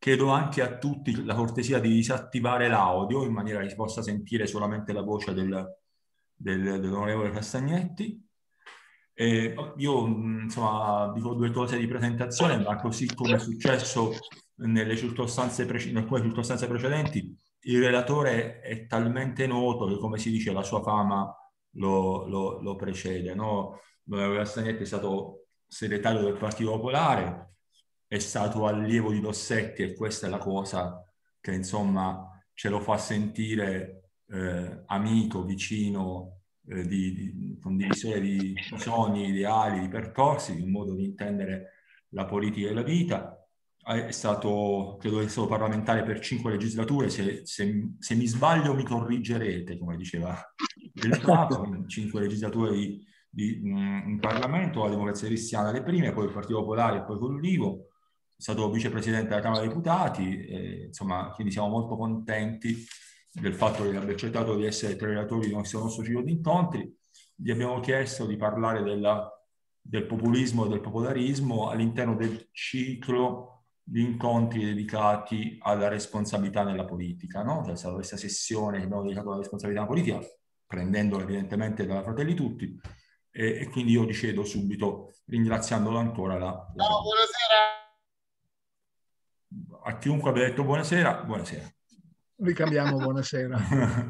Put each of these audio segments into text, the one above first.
chiedo anche a tutti la cortesia di disattivare l'audio in maniera che si possa sentire solamente la voce dell'onorevole Castagnetti. Io insomma dico due cose di presentazione, ma così come è successo in alcune circostanze precedenti, il relatore è talmente noto che, come si dice, la sua fama lo precede, no? L'onorevole Castagnetti è stato segretario del Partito Popolare, è stato allievo di Dossetti, e questa è la cosa che insomma ce lo fa sentire amico, vicino, di condivisore di sogni, ideali, di percorsi, di un modo di intendere la politica e la vita. È stato, credo che sia stato parlamentare per 5 legislature, se mi sbaglio mi corrigerete, come diceva il Papa, quindi 5 legislature in Parlamento, la Democrazia Cristiana le prime, poi il Partito Popolare e poi con l'Ulivo. È stato vicepresidente della Camera dei Deputati, insomma, quindi siamo molto contenti del fatto che abbia accettato di essere tra i relatori di questo nostro giro di incontri. Gli abbiamo chiesto di parlare del populismo e del popolarismo all'interno del ciclo di incontri dedicati alla responsabilità nella politica, no? C'è stata questa sessione che abbiamo dedicato alla responsabilità nella politica, prendendola evidentemente dalla Fratelli Tutti, e quindi io ricevo subito, ringraziandolo ancora, la Ciao, buonasera. a chiunque abbia detto buonasera, buonasera. Ricambiamo buonasera.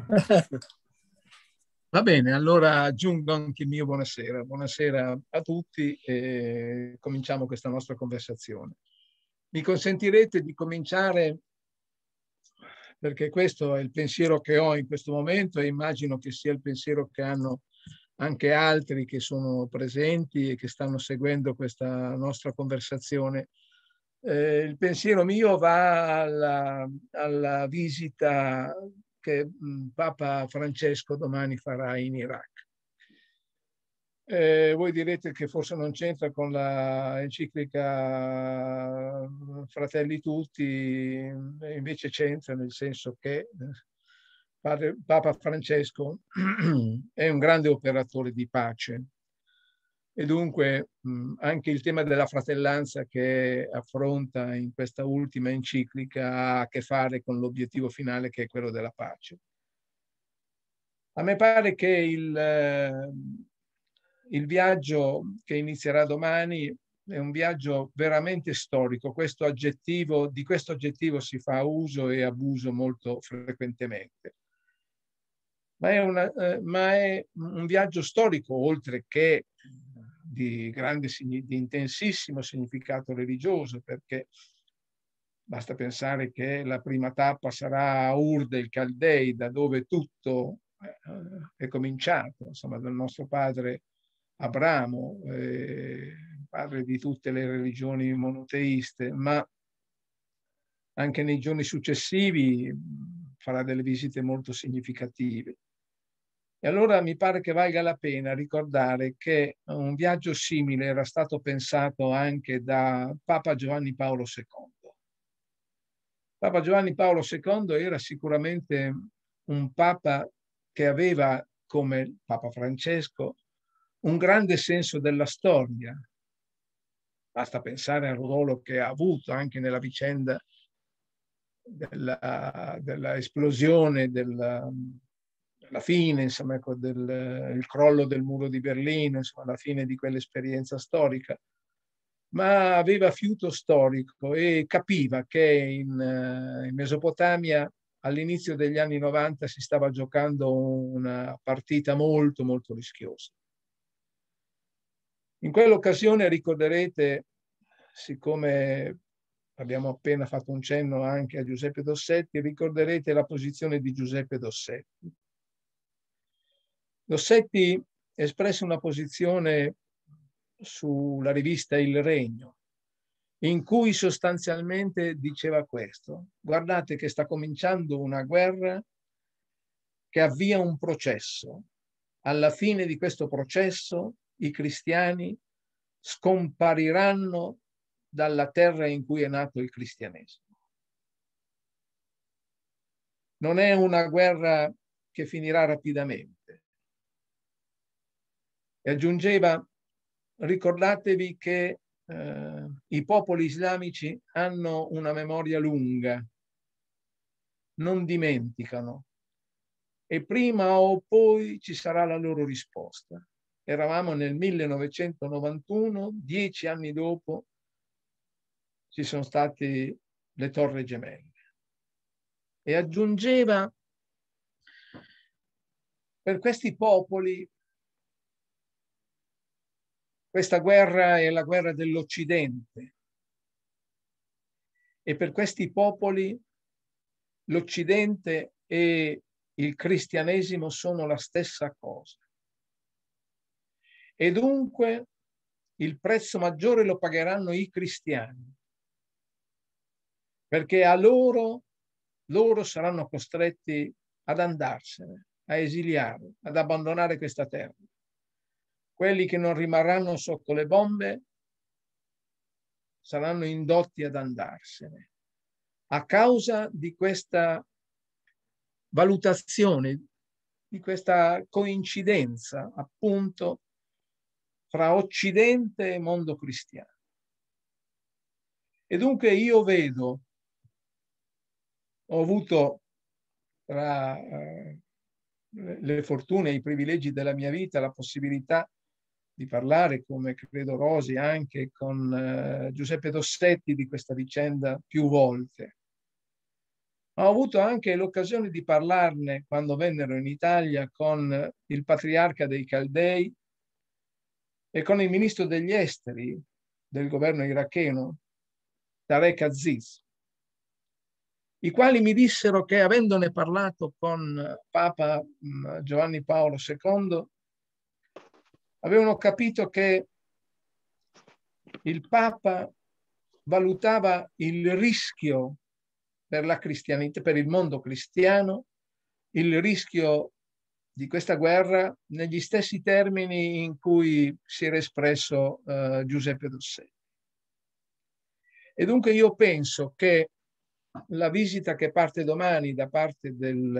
Va bene, allora aggiungo anche il mio buonasera. Buonasera a tutti e cominciamo questa nostra conversazione. Mi consentirete di cominciare, perché questo è il pensiero che ho in questo momento e immagino che sia il pensiero che hanno anche altri che sono presenti e che stanno seguendo questa nostra conversazione. Il pensiero mio va alla visita che Papa Francesco domani farà in Iraq. Voi direte che forse non c'entra con la enciclica Fratelli Tutti, invece c'entra, nel senso che Papa Francesco è un grande operatore di pace e dunque anche il tema della fratellanza che affronta in questa ultima enciclica ha a che fare con l'obiettivo finale, che è quello della pace. A me pare che il viaggio che inizierà domani è un viaggio veramente storico. Di questo aggettivo si fa uso e abuso molto frequentemente. Ma è un viaggio storico, oltre che di intensissimo significato religioso, perché basta pensare che la prima tappa sarà a Ur del Caldei, da dove tutto è cominciato, insomma, dal nostro padre Abramo, padre di tutte le religioni monoteiste, ma anche nei giorni successivi farà delle visite molto significative. E allora mi pare che valga la pena ricordare che un viaggio simile era stato pensato anche da Papa Giovanni Paolo II. Papa Giovanni Paolo II era sicuramente un papa che aveva, come Papa Francesco, un grande senso della storia. Basta pensare al ruolo che ha avuto anche nella vicenda della esplosione, della fine, insomma, ecco, il crollo del muro di Berlino, insomma, la fine di quell'esperienza storica. Ma aveva fiuto storico e capiva che in Mesopotamia all'inizio degli anni 90 si stava giocando una partita molto, molto rischiosa. In quell'occasione ricorderete, siccome abbiamo appena fatto un cenno anche a Giuseppe Dossetti, ricorderete la posizione di Giuseppe Dossetti. Dossetti espresse una posizione sulla rivista Il Regno, in cui sostanzialmente diceva questo: guardate che sta cominciando una guerra che avvia un processo. Alla fine di questo processo i cristiani scompariranno dalla terra in cui è nato il cristianesimo. Non è una guerra che finirà rapidamente. E aggiungeva: ricordatevi che i popoli islamici hanno una memoria lunga, non dimenticano, e prima o poi ci sarà la loro risposta. Eravamo nel 1991, 10 anni dopo ci sono state le Torri Gemelle. E aggiungeva, per questi popoli questa guerra è la guerra dell'Occidente, e per questi popoli l'Occidente e il cristianesimo sono la stessa cosa. E dunque il prezzo maggiore lo pagheranno i cristiani, perché a loro saranno costretti ad andarsene, a esiliare, ad abbandonare questa terra. Quelli che non rimarranno sotto le bombe saranno indotti ad andarsene a causa di questa valutazione, di questa coincidenza appunto fra Occidente e mondo cristiano. E dunque io vedo, ho avuto tra le fortune e i privilegi della mia vita la possibilità di parlare, come credo Rosi, anche con Giuseppe Dossetti di questa vicenda più volte. Ho avuto anche l'occasione di parlarne quando vennero in Italia con il patriarca dei Caldei e con il ministro degli esteri del governo iracheno, Tarek Aziz, i quali mi dissero che, avendone parlato con Papa Giovanni Paolo II, avevano capito che il Papa valutava il rischio per la cristianità, per il mondo cristiano, il rischio di questa guerra negli stessi termini in cui si era espresso Giuseppe Dossetti. E dunque io penso che la visita che parte domani da parte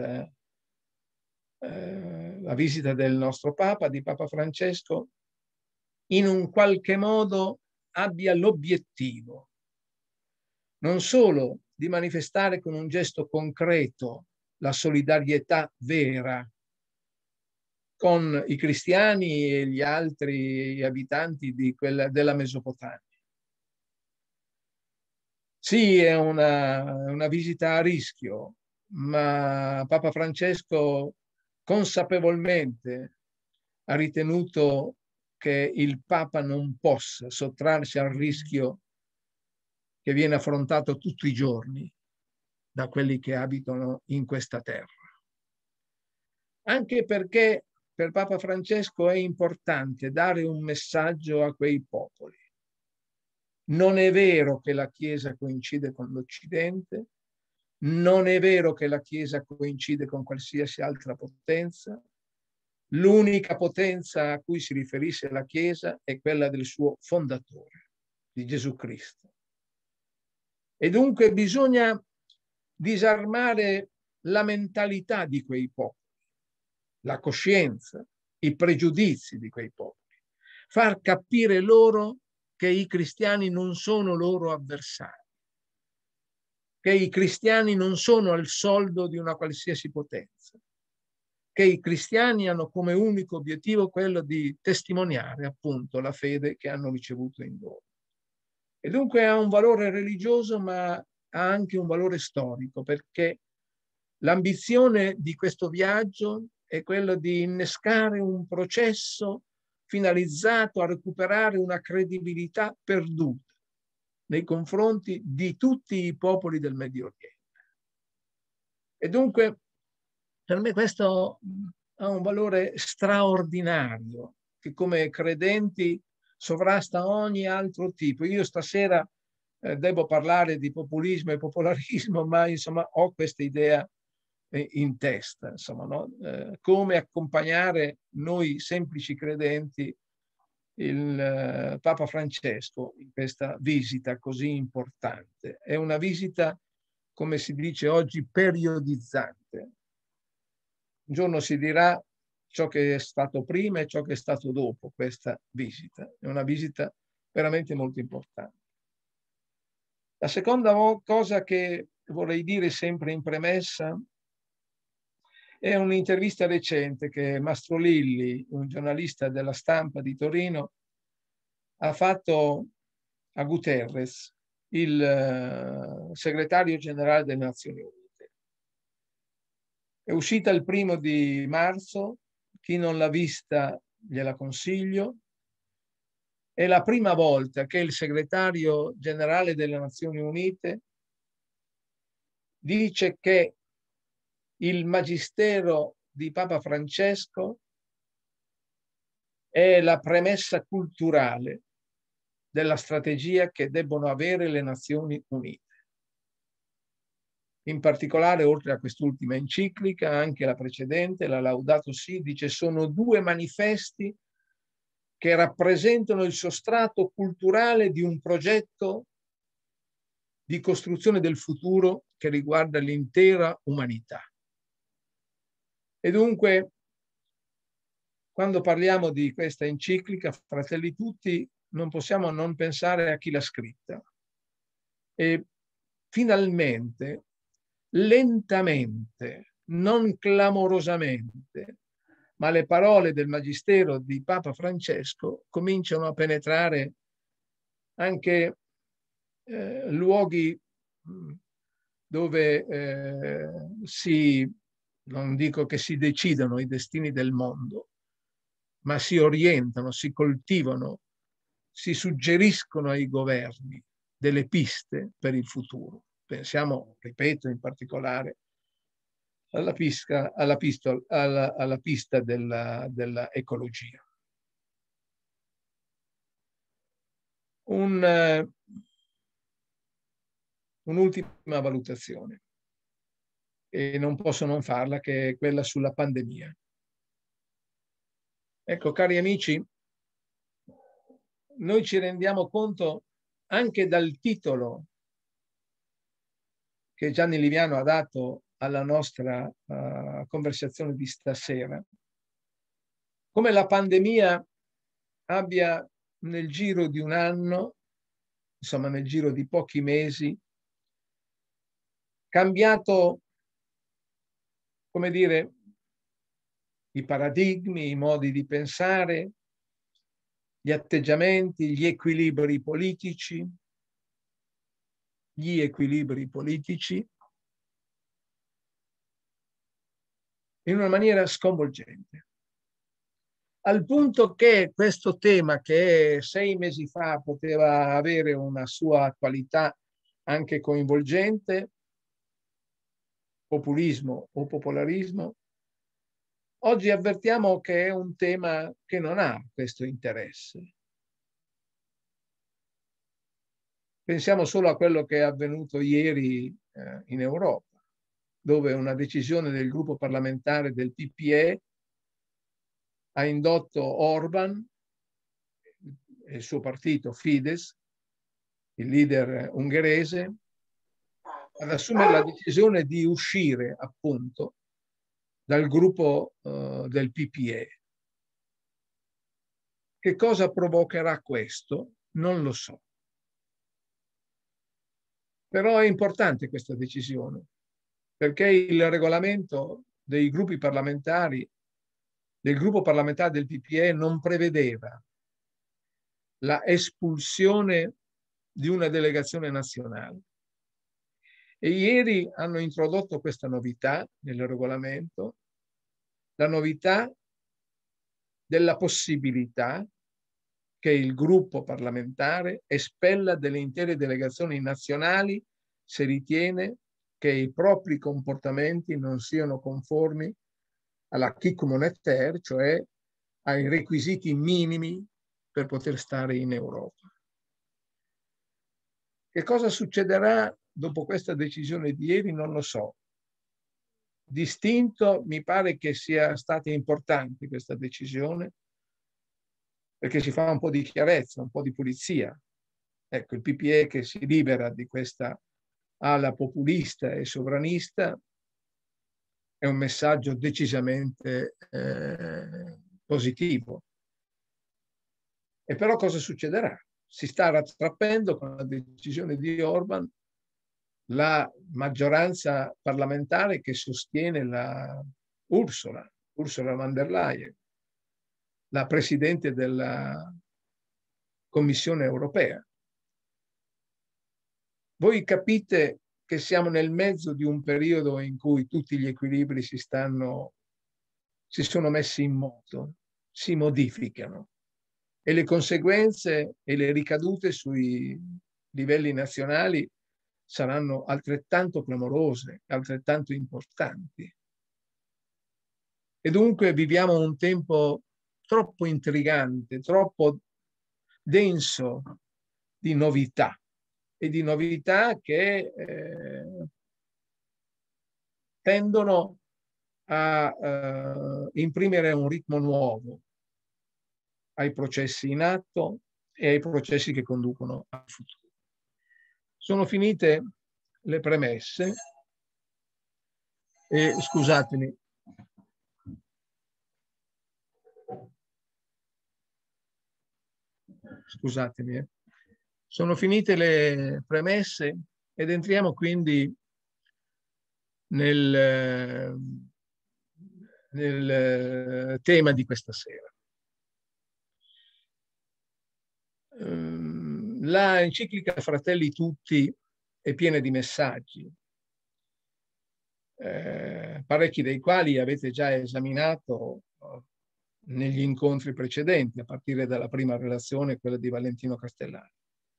la visita del nostro Papa, di Papa Francesco, in un qualche modo abbia l'obiettivo non solo di manifestare con un gesto concreto la solidarietà vera con i cristiani e gli altri abitanti della Mesopotamia. Sì, è una visita a rischio, ma Papa Francesco consapevolmente ha ritenuto che il Papa non possa sottrarsi al rischio che viene affrontato tutti i giorni da quelli che abitano in questa terra. Anche perché per Papa Francesco è importante dare un messaggio a quei popoli. Non è vero che la Chiesa coincide con l'Occidente, non è vero che la Chiesa coincide con qualsiasi altra potenza. L'unica potenza a cui si riferisce la Chiesa è quella del suo fondatore, di Gesù Cristo. E dunque bisogna disarmare la mentalità di quei popoli, la coscienza, i pregiudizi di quei popoli, far capire loro che i cristiani non sono loro avversari, che i cristiani non sono al soldo di una qualsiasi potenza, che i cristiani hanno come unico obiettivo quello di testimoniare appunto la fede che hanno ricevuto in dono. E dunque ha un valore religioso, ma ha anche un valore storico, perché l'ambizione di questo viaggio è quello di innescare un processo finalizzato a recuperare una credibilità perduta nei confronti di tutti i popoli del Medio Oriente. E dunque per me questo ha un valore straordinario che come credenti sovrasta ogni altro tipo. Io stasera devo parlare di populismo e popolarismo, ma insomma ho questa idea in testa, insomma, no? Come accompagnare noi semplici credenti il Papa Francesco in questa visita così importante. È una visita, come si dice oggi, periodizzante. Un giorno si dirà ciò che è stato prima e ciò che è stato dopo questa visita. È una visita veramente molto importante. La seconda cosa che vorrei dire sempre in premessa è un'intervista recente che Mastro Lilli, un giornalista della Stampa di Torino, ha fatto a Guterres, il segretario generale delle Nazioni Unite. È uscita il 1° marzo, chi non l'ha vista gliela consiglio. È la prima volta che il segretario generale delle Nazioni Unite dice che il magistero di Papa Francesco è la premessa culturale della strategia che debbono avere le Nazioni Unite. In particolare, oltre a quest'ultima enciclica, anche la precedente, la Laudato Si, dice sono 2 manifesti che rappresentano il sostrato culturale di un progetto di costruzione del futuro che riguarda l'intera umanità. E dunque, quando parliamo di questa enciclica, Fratelli Tutti, non possiamo non pensare a chi l'ha scritta. E finalmente, lentamente, non clamorosamente, ma le parole del magistero di Papa Francesco cominciano a penetrare anche luoghi dove non dico che si decidono i destini del mondo, ma si orientano, si coltivano, si suggeriscono ai governi delle piste per il futuro. Pensiamo, ripeto, in particolare alla pista della ecologia. Un'ultima valutazione, e non posso non farla, che è quella sulla pandemia. Ecco, cari amici, noi ci rendiamo conto anche dal titolo che Gianni Liviano ha dato alla nostra conversazione di stasera, come la pandemia abbia nel giro di un anno, insomma nel giro di pochi mesi, cambiato, come dire, i paradigmi, i modi di pensare, gli atteggiamenti, gli equilibri politici, in una maniera sconvolgente. Al punto che questo tema, che 6 mesi fa poteva avere una sua attualità anche coinvolgente, populismo o popolarismo, oggi avvertiamo che è un tema che non ha questo interesse. Pensiamo solo a quello che è avvenuto ieri in Europa, dove una decisione del gruppo parlamentare del PPE ha indotto Orban e il suo partito Fidesz, il leader ungherese, ad assumere la decisione di uscire appunto dal gruppo del PPE. Che cosa provocherà questo? Non lo so. Però è importante questa decisione, perché il regolamento dei gruppi parlamentari, del gruppo parlamentare del PPE, non prevedeva la espulsione di una delegazione nazionale. E ieri hanno introdotto questa novità nel regolamento, la novità della possibilità che il gruppo parlamentare espella delle intere delegazioni nazionali se ritiene che i propri comportamenti non siano conformi all'acquis communautaire, cioè ai requisiti minimi per poter stare in Europa. Che cosa succederà dopo questa decisione di ieri non lo so. Distinto mi pare che sia stata importante questa decisione, perché si fa un po' di chiarezza, un po' di pulizia. Ecco, il PPE che si libera di questa ala populista e sovranista è un messaggio decisamente positivo. E però cosa succederà? si sta rattrappendo con la decisione di Orban la maggioranza parlamentare che sostiene la Ursula von der Leyen, la Presidente della Commissione europea. Voi capite che siamo nel mezzo di un periodo in cui tutti gli equilibri si sono messi in moto, si modificano, e le conseguenze e le ricadute sui livelli nazionali saranno altrettanto clamorose, altrettanto importanti. E dunque viviamo un tempo troppo intrigante, troppo denso di novità, e di novità che tendono a imprimere un ritmo nuovo ai processi in atto e ai processi che conducono al futuro. Sono finite le premesse e scusatemi. Sono finite le premesse ed entriamo quindi nel tema di questa sera. La enciclica Fratelli Tutti è piena di messaggi, parecchi dei quali avete già esaminato negli incontri precedenti, a partire dalla prima relazione, quella di Valentino Castellani.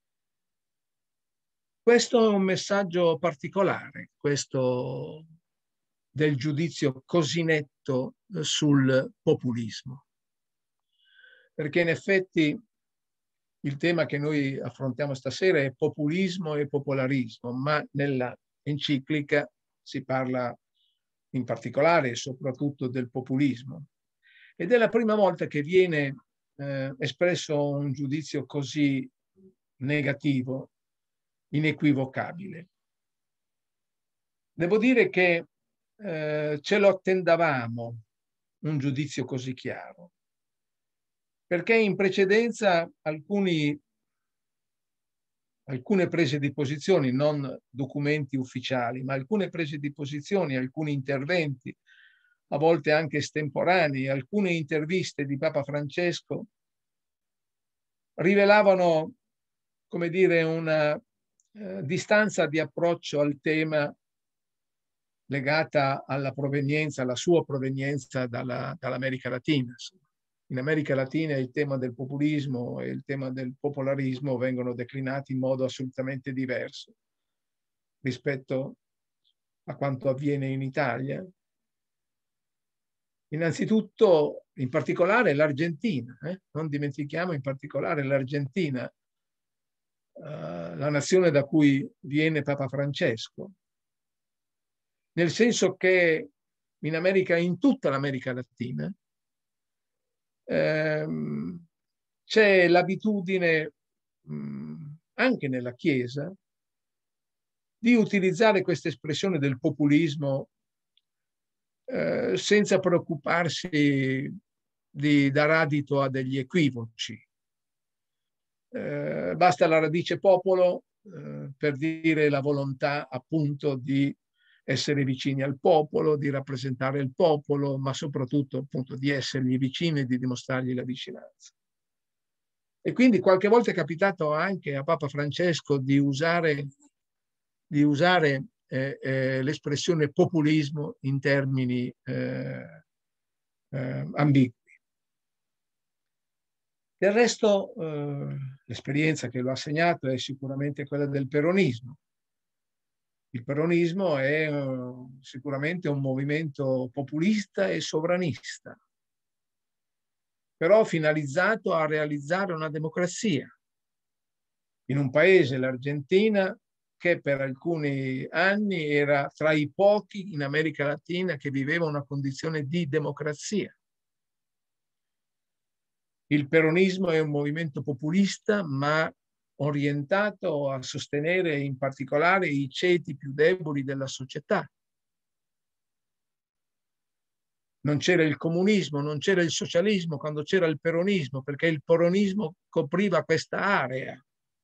Questo è un messaggio particolare, questo del giudizio così netto sul populismo, perché in effetti il tema che noi affrontiamo stasera è populismo e popolarismo, ma nella enciclica si parla in particolare e soprattutto del populismo. Ed è la prima volta che viene espresso un giudizio così negativo, inequivocabile. Devo dire che ce lo attendavamo, un giudizio così chiaro, perché in precedenza alcune prese di posizioni, non documenti ufficiali, ma alcune prese di posizioni, alcuni interventi, a volte anche estemporanei, alcune interviste di Papa Francesco rivelavano, come dire, una distanza di approccio al tema legata alla provenienza, alla sua provenienza dall'America Latina. In America Latina il tema del populismo e il tema del popolarismo vengono declinati in modo assolutamente diverso rispetto a quanto avviene in Italia. Innanzitutto, in particolare l'Argentina, non dimentichiamo in particolare l'Argentina, la nazione da cui viene Papa Francesco, nel senso che in tutta l'America Latina c'è l'abitudine, anche nella Chiesa, di utilizzare questa espressione del populismo senza preoccuparsi di dar adito a degli equivoci. Basta la radice popolo per dire la volontà appunto di essere vicini al popolo, di rappresentare il popolo, ma soprattutto appunto di essergli vicini e di dimostrargli la vicinanza. E quindi qualche volta è capitato anche a Papa Francesco di usare l'espressione populismo in termini ambigui. Del resto, l'esperienza che lo ha segnato è sicuramente quella del peronismo. Il peronismo è sicuramente un movimento populista e sovranista, però finalizzato a realizzare una democrazia in un paese, l'Argentina, che per alcuni anni era tra i pochi in America Latina che viveva una condizione di democrazia. Il peronismo è un movimento populista, ma orientato a sostenere in particolare i ceti più deboli della società. Non c'era il comunismo, non c'era il socialismo quando c'era il peronismo, perché il peronismo copriva questa area.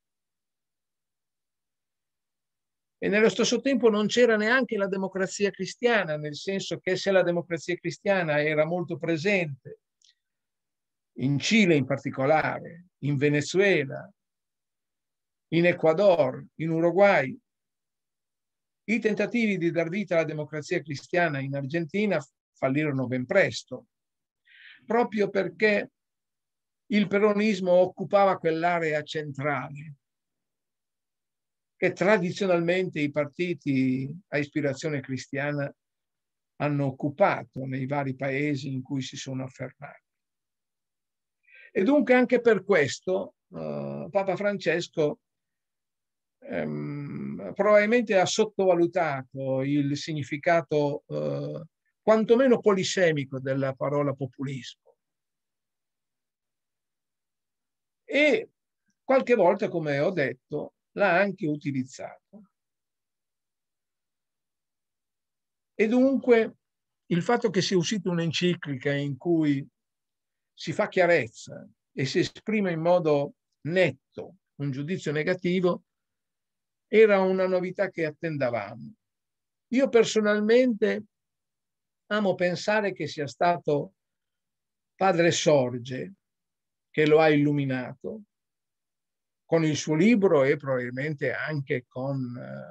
E nello stesso tempo non c'era neanche la democrazia cristiana, nel senso che se la democrazia cristiana era molto presente, in Cile in particolare, in Venezuela, in Ecuador, in Uruguay, i tentativi di dar vita alla democrazia cristiana in Argentina fallirono ben presto, proprio perché il peronismo occupava quell'area centrale che tradizionalmente i partiti a ispirazione cristiana hanno occupato nei vari paesi in cui si sono affermati. E dunque anche per questo Papa Francesco probabilmente ha sottovalutato il significato quantomeno polisemico della parola populismo. E qualche volta, come ho detto, l'ha anche utilizzato. E dunque il fatto che sia uscita un'enciclica in cui si fa chiarezza e si esprime in modo netto un giudizio negativo era una novità che attendavamo. Io personalmente amo pensare che sia stato Padre Sorge che lo ha illuminato con il suo libro e probabilmente anche con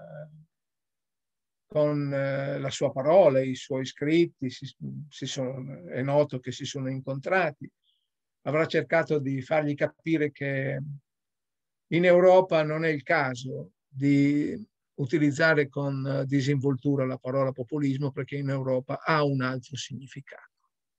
la sua parola, i suoi scritti, è noto che si sono incontrati, avrà cercato di fargli capire che in Europa non è il caso di utilizzare con disinvoltura la parola populismo, perché in Europa ha un altro significato.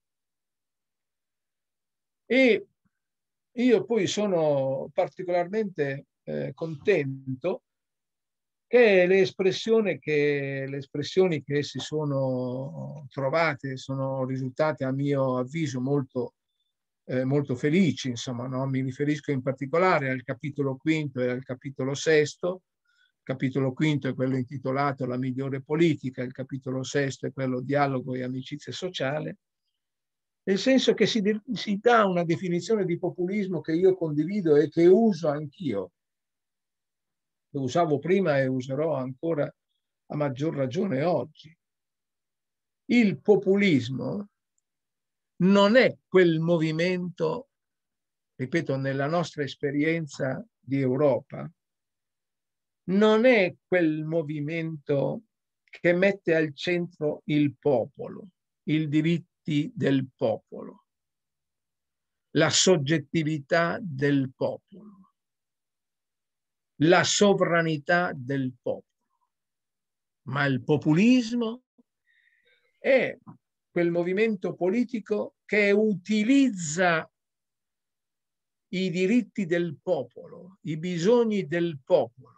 E io poi sono particolarmente contento che le espressioni che si sono trovate sono risultate, a mio avviso, molto felici. Insomma, no? Mi riferisco in particolare al capitolo quinto e al capitolo sesto. Il capitolo quinto è quello intitolato La migliore politica, il capitolo sesto è quello Dialogo e amicizia sociale, nel senso che si dà una definizione di populismo che io condivido e che uso anch'io. Lo usavo prima e userò ancora a maggior ragione oggi. Il populismo non è quel movimento, ripeto, nella nostra esperienza di Europa, non è quel movimento che mette al centro il popolo, i diritti del popolo, la soggettività del popolo, la sovranità del popolo. Ma il populismo è quel movimento politico che utilizza i diritti del popolo, i bisogni del popolo,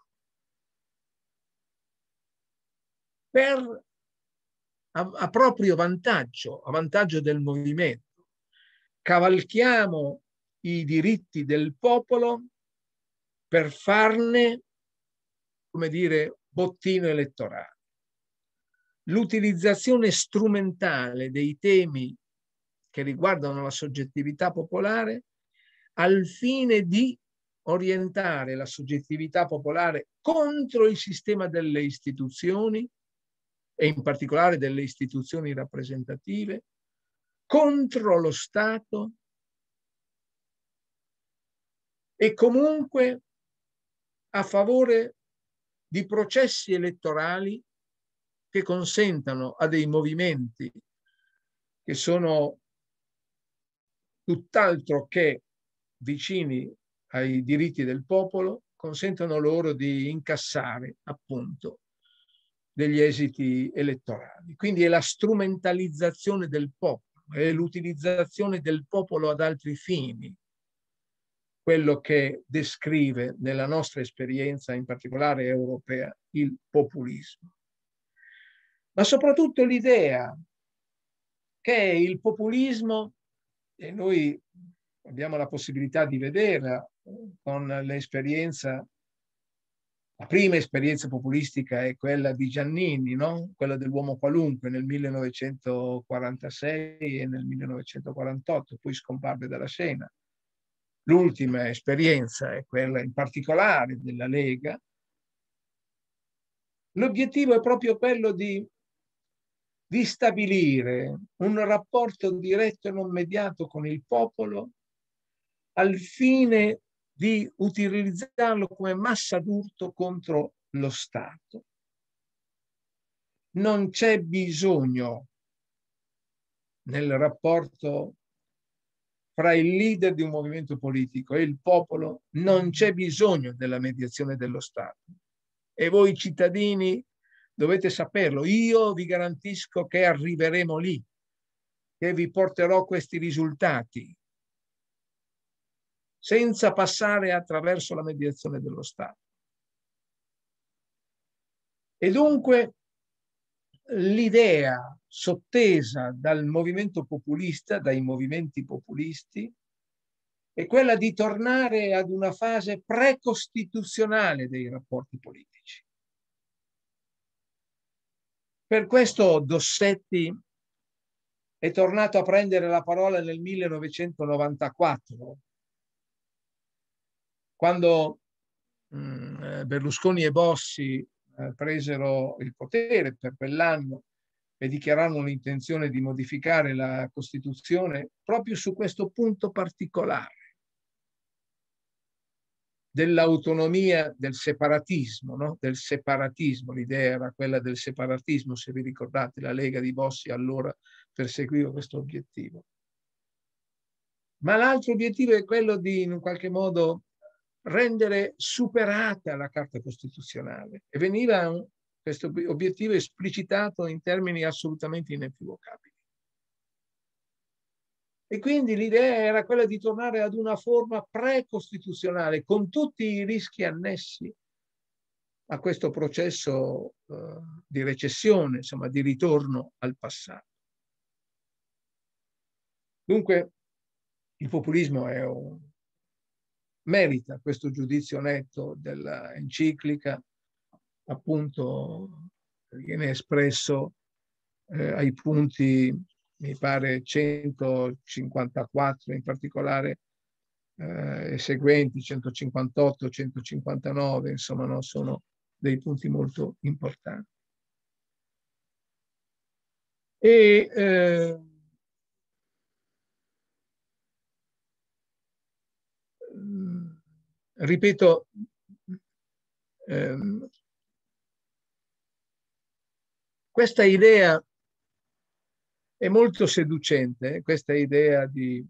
a proprio vantaggio, a vantaggio del movimento. Cavalchiamo i diritti del popolo per farne, come dire, bottino elettorale. L'utilizzazione strumentale dei temi che riguardano la soggettività popolare al fine di orientare la soggettività popolare contro il sistema delle istituzioni e in particolare delle istituzioni rappresentative, contro lo Stato e comunque a favore di processi elettorali che consentano a dei movimenti che sono tutt'altro che vicini ai diritti del popolo, consentono loro di incassare appunto degli esiti elettorali. Quindi è la strumentalizzazione del popolo, è l'utilizzazione del popolo ad altri fini, quello che descrive nella nostra esperienza, in particolare europea, il populismo. Ma soprattutto l'idea che il populismo, e noi abbiamo la possibilità di vederla con l'esperienza La prima esperienza populistica è quella di Giannini, no? Quella dell'uomo qualunque nel 1946 e nel 1948, poi scomparve dalla scena. L'ultima esperienza è quella in particolare della Lega. L'obiettivo è proprio quello di stabilire un rapporto diretto e non mediato con il popolo al fine di utilizzarlo come massa d'urto contro lo Stato. Non c'è bisogno nel rapporto fra il leader di un movimento politico e il popolo, non c'è bisogno della mediazione dello Stato. E voi cittadini dovete saperlo. Io vi garantisco che arriveremo lì, che vi porterò questi risultati, senza passare attraverso la mediazione dello Stato. E dunque l'idea sottesa dal movimento populista, dai movimenti populisti, è quella di tornare ad una fase precostituzionale dei rapporti politici. Per questo Dossetti è tornato a prendere la parola nel 1994, quando Berlusconi e Bossi presero il potere per quell'anno e dichiararono l'intenzione di modificare la Costituzione proprio su questo punto particolare dell'autonomia, del separatismo, no? Del separatismo. L'idea era quella del separatismo, se vi ricordate, la Lega di Bossi allora perseguiva questo obiettivo. Ma l'altro obiettivo è quello di, in un qualche modo, rendere superata la Carta Costituzionale, e veniva questo obiettivo esplicitato in termini assolutamente inequivocabili. E quindi l'idea era quella di tornare ad una forma precostituzionale con tutti i rischi annessi a questo processo di recessione, insomma, di ritorno al passato. Dunque, il populismo merita questo giudizio netto dell'enciclica, appunto, viene espresso ai punti, mi pare 154 in particolare, e seguenti, 158, 159, insomma, no, sono dei punti molto importanti. E ripeto, questa idea è molto seducente, questa idea di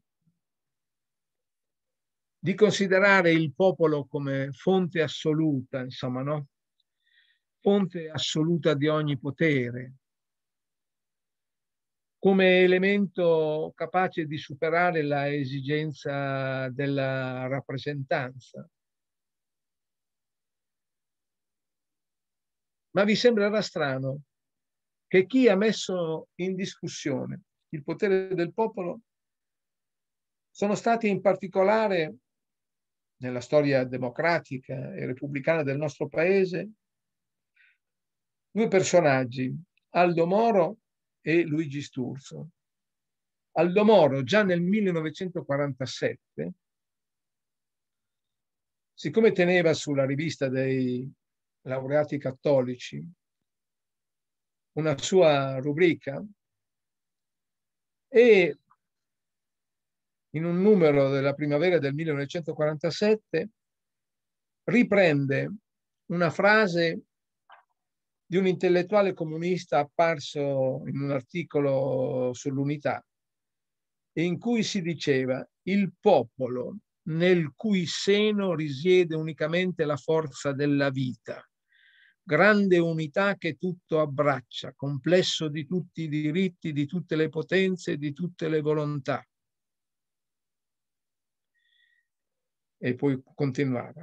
considerare il popolo come fonte assoluta, insomma, no? Fonte assoluta di ogni potere, come elemento capace di superare la esigenza della rappresentanza. Ma vi sembrerà strano che chi ha messo in discussione il potere del popolo sono stati in particolare, nella storia democratica e repubblicana del nostro paese, due personaggi, Aldo Moro e Luigi Sturzo. Aldo Moro già nel 1947, siccome teneva sulla rivista dei laureati cattolici una sua rubrica, e in un numero della primavera del 1947 riprende una frase di un intellettuale comunista apparso in un articolo sull'Unità, in cui si diceva: il popolo nel cui seno risiede unicamente la forza della vita, grande unità che tutto abbraccia, complesso di tutti i diritti, di tutte le potenze, di tutte le volontà. E poi continuava: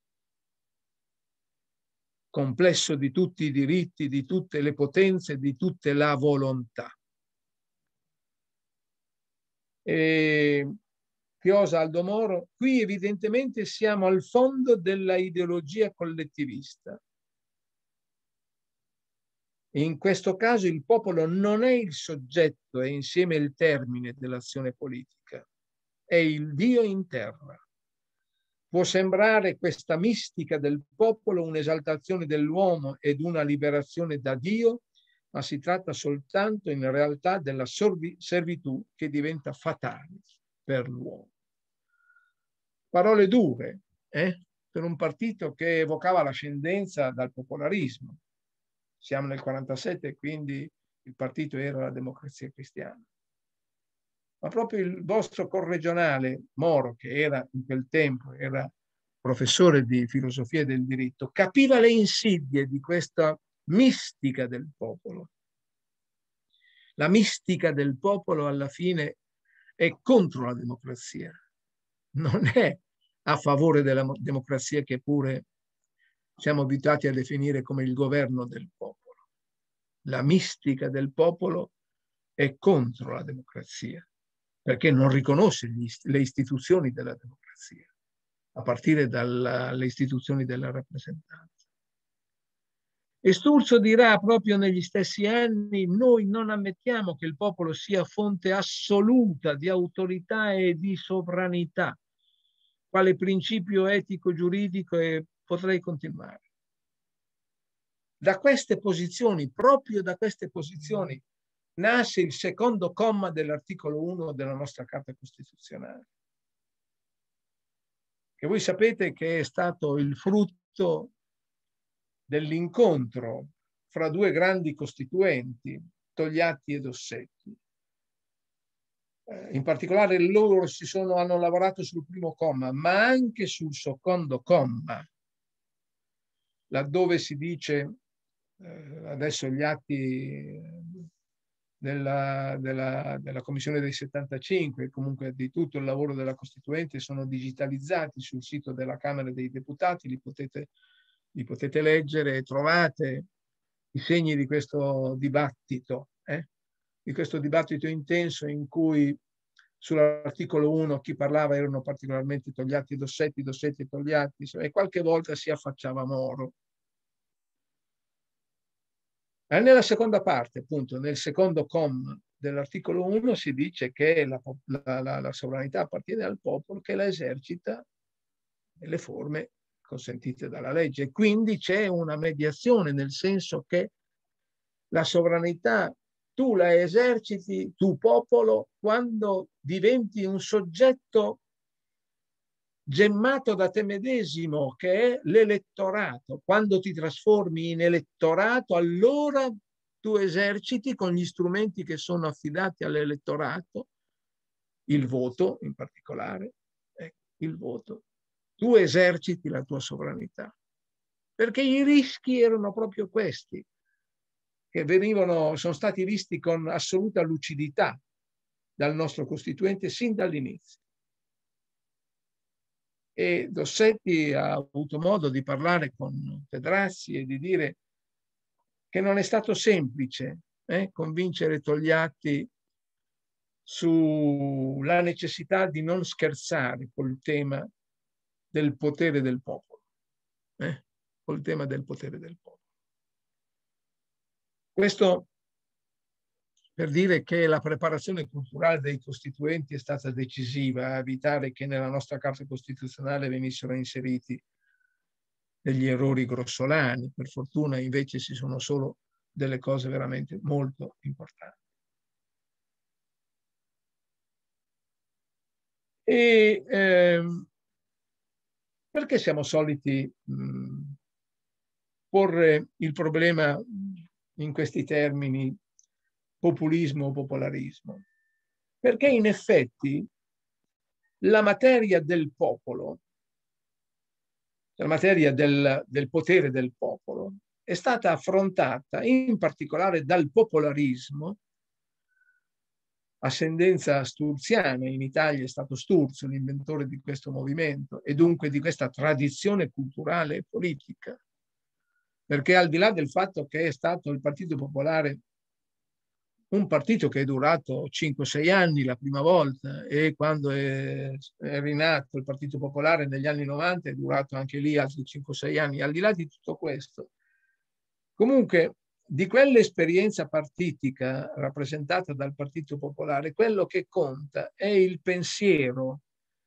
complesso di tutti i diritti, di tutte le potenze, di tutte la volontà. E chiosa Aldo Moro, qui evidentemente siamo al fondo della ideologia collettivista. In questo caso il popolo non è il soggetto e insieme il termine dell'azione politica, è il Dio in terra. Può sembrare questa mistica del popolo un'esaltazione dell'uomo ed una liberazione da Dio, ma si tratta soltanto in realtà della servitù che diventa fatale per l'uomo. Parole dure, per un partito che evocava l'ascendenza dal popolarismo. Siamo nel 47, quindi il partito era la Democrazia Cristiana. Ma proprio il vostro corregionale Moro, che era in quel tempo, era professore di filosofia del diritto, capiva le insidie di questa mistica del popolo. La mistica del popolo alla fine è contro la democrazia, non è a favore della democrazia, che pure siamo abituati a definire come il governo del popolo. La mistica del popolo è contro la democrazia, perché non riconosce le istituzioni della democrazia, a partire dalle istituzioni della rappresentanza. E Sturzo dirà proprio negli stessi anni: noi non ammettiamo che il popolo sia fonte assoluta di autorità e di sovranità, quale principio etico-giuridico, e potrei continuare. Da queste posizioni, proprio da queste posizioni, nasce il secondo comma dell'articolo 1 della nostra Carta Costituzionale, che voi sapete che è stato il frutto dell'incontro fra due grandi costituenti, Togliatti e Dossetti. In particolare loro hanno lavorato sul primo comma, ma anche sul secondo comma, laddove si dice, adesso gli atti della Commissione dei 75, comunque di tutto il lavoro della Costituente, sono digitalizzati sul sito della Camera dei Deputati, li potete leggere e trovate i segni di questo dibattito intenso, in cui sull'articolo 1 chi parlava erano particolarmente Togliatti e Dossetti, Dossetti e Togliatti, e qualche volta si affacciava Moro. E nella seconda parte, appunto, nel secondo comma dell'articolo 1 si dice che la sovranità appartiene al popolo, che la esercita nelle forme consentite dalla legge. Quindi c'è una mediazione, nel senso che la sovranità tu la eserciti, tu popolo, quando diventi un soggetto gemmato da te medesimo, che è l'elettorato. Quando ti trasformi in elettorato, allora tu eserciti, con gli strumenti che sono affidati all'elettorato, il voto in particolare, il voto, tu eserciti la tua sovranità. Perché i rischi erano proprio questi, che sono stati visti con assoluta lucidità dal nostro Costituente sin dall'inizio. E Dossetti ha avuto modo di parlare con Pedrazzi e di dire che non è stato semplice convincere Togliatti sulla necessità di non scherzare col tema del potere del popolo, col tema del potere del popolo. Questo per dire che la preparazione culturale dei costituenti è stata decisiva a evitare che nella nostra Carta Costituzionale venissero inseriti degli errori grossolani. Per fortuna invece ci sono solo delle cose veramente molto importanti. E perché siamo soliti porre il problema in questi termini, populismo o popolarismo? Perché in effetti la materia del popolo, la materia del potere del popolo, è stata affrontata in particolare dal popolarismo, ascendenza sturziana. In Italia è stato Sturzo l'inventore di questo movimento e dunque di questa tradizione culturale e politica, perché al di là del fatto che è stato il Partito Popolare un partito che è durato 5-6 anni la prima volta, e quando è rinato il Partito Popolare negli anni 90 è durato anche lì altri 5-6 anni. Al di là di tutto questo, comunque, di quell'esperienza partitica rappresentata dal Partito Popolare, quello che conta è il pensiero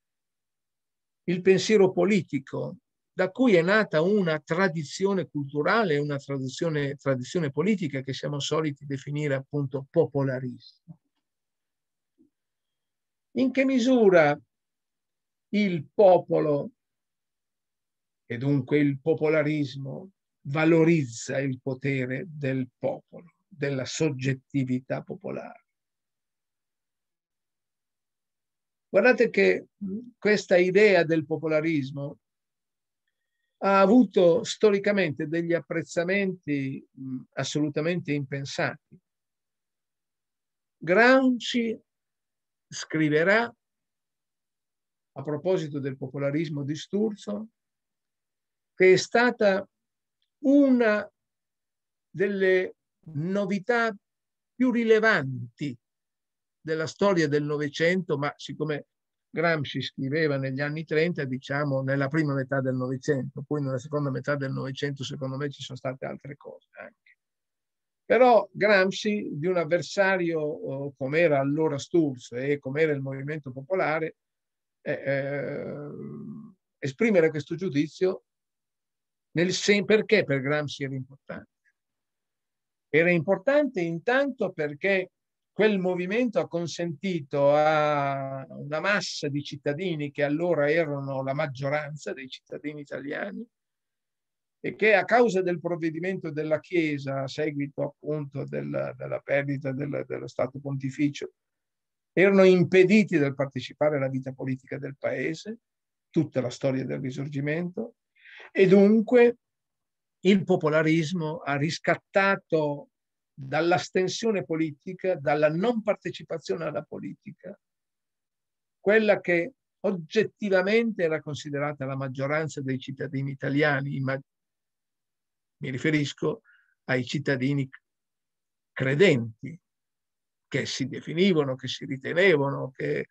politico, da cui è nata una tradizione culturale, una tradizione politica che siamo soliti definire appunto popolarista. In che misura il popolo, e dunque il popolarismo, valorizza il potere del popolo, della soggettività popolare? Guardate che questa idea del popolarismo ha avuto storicamente degli apprezzamenti assolutamente impensati. Gramsci scriverà, a proposito del popolarismo di Sturzo, che è stata una delle novità più rilevanti della storia del Novecento, ma siccome Gramsci scriveva negli anni 30, diciamo nella prima metà del Novecento, poi nella seconda metà del Novecento secondo me ci sono state altre cose anche. Però Gramsci, di un avversario come era allora Sturzo e come era il Movimento Popolare, esprimere questo giudizio perché per Gramsci era importante. Era importante intanto perché quel movimento ha consentito a una massa di cittadini che allora erano la maggioranza dei cittadini italiani, e che a causa del provvedimento della Chiesa, a seguito appunto della perdita dello Stato Pontificio, erano impediti dal partecipare alla vita politica del paese, tutta la storia del Risorgimento, e dunque il popolarismo ha riscattato dall'astensione politica, dalla non partecipazione alla politica, quella che oggettivamente era considerata la maggioranza dei cittadini italiani, ma mi riferisco ai cittadini credenti, che si definivano, che si ritenevano, che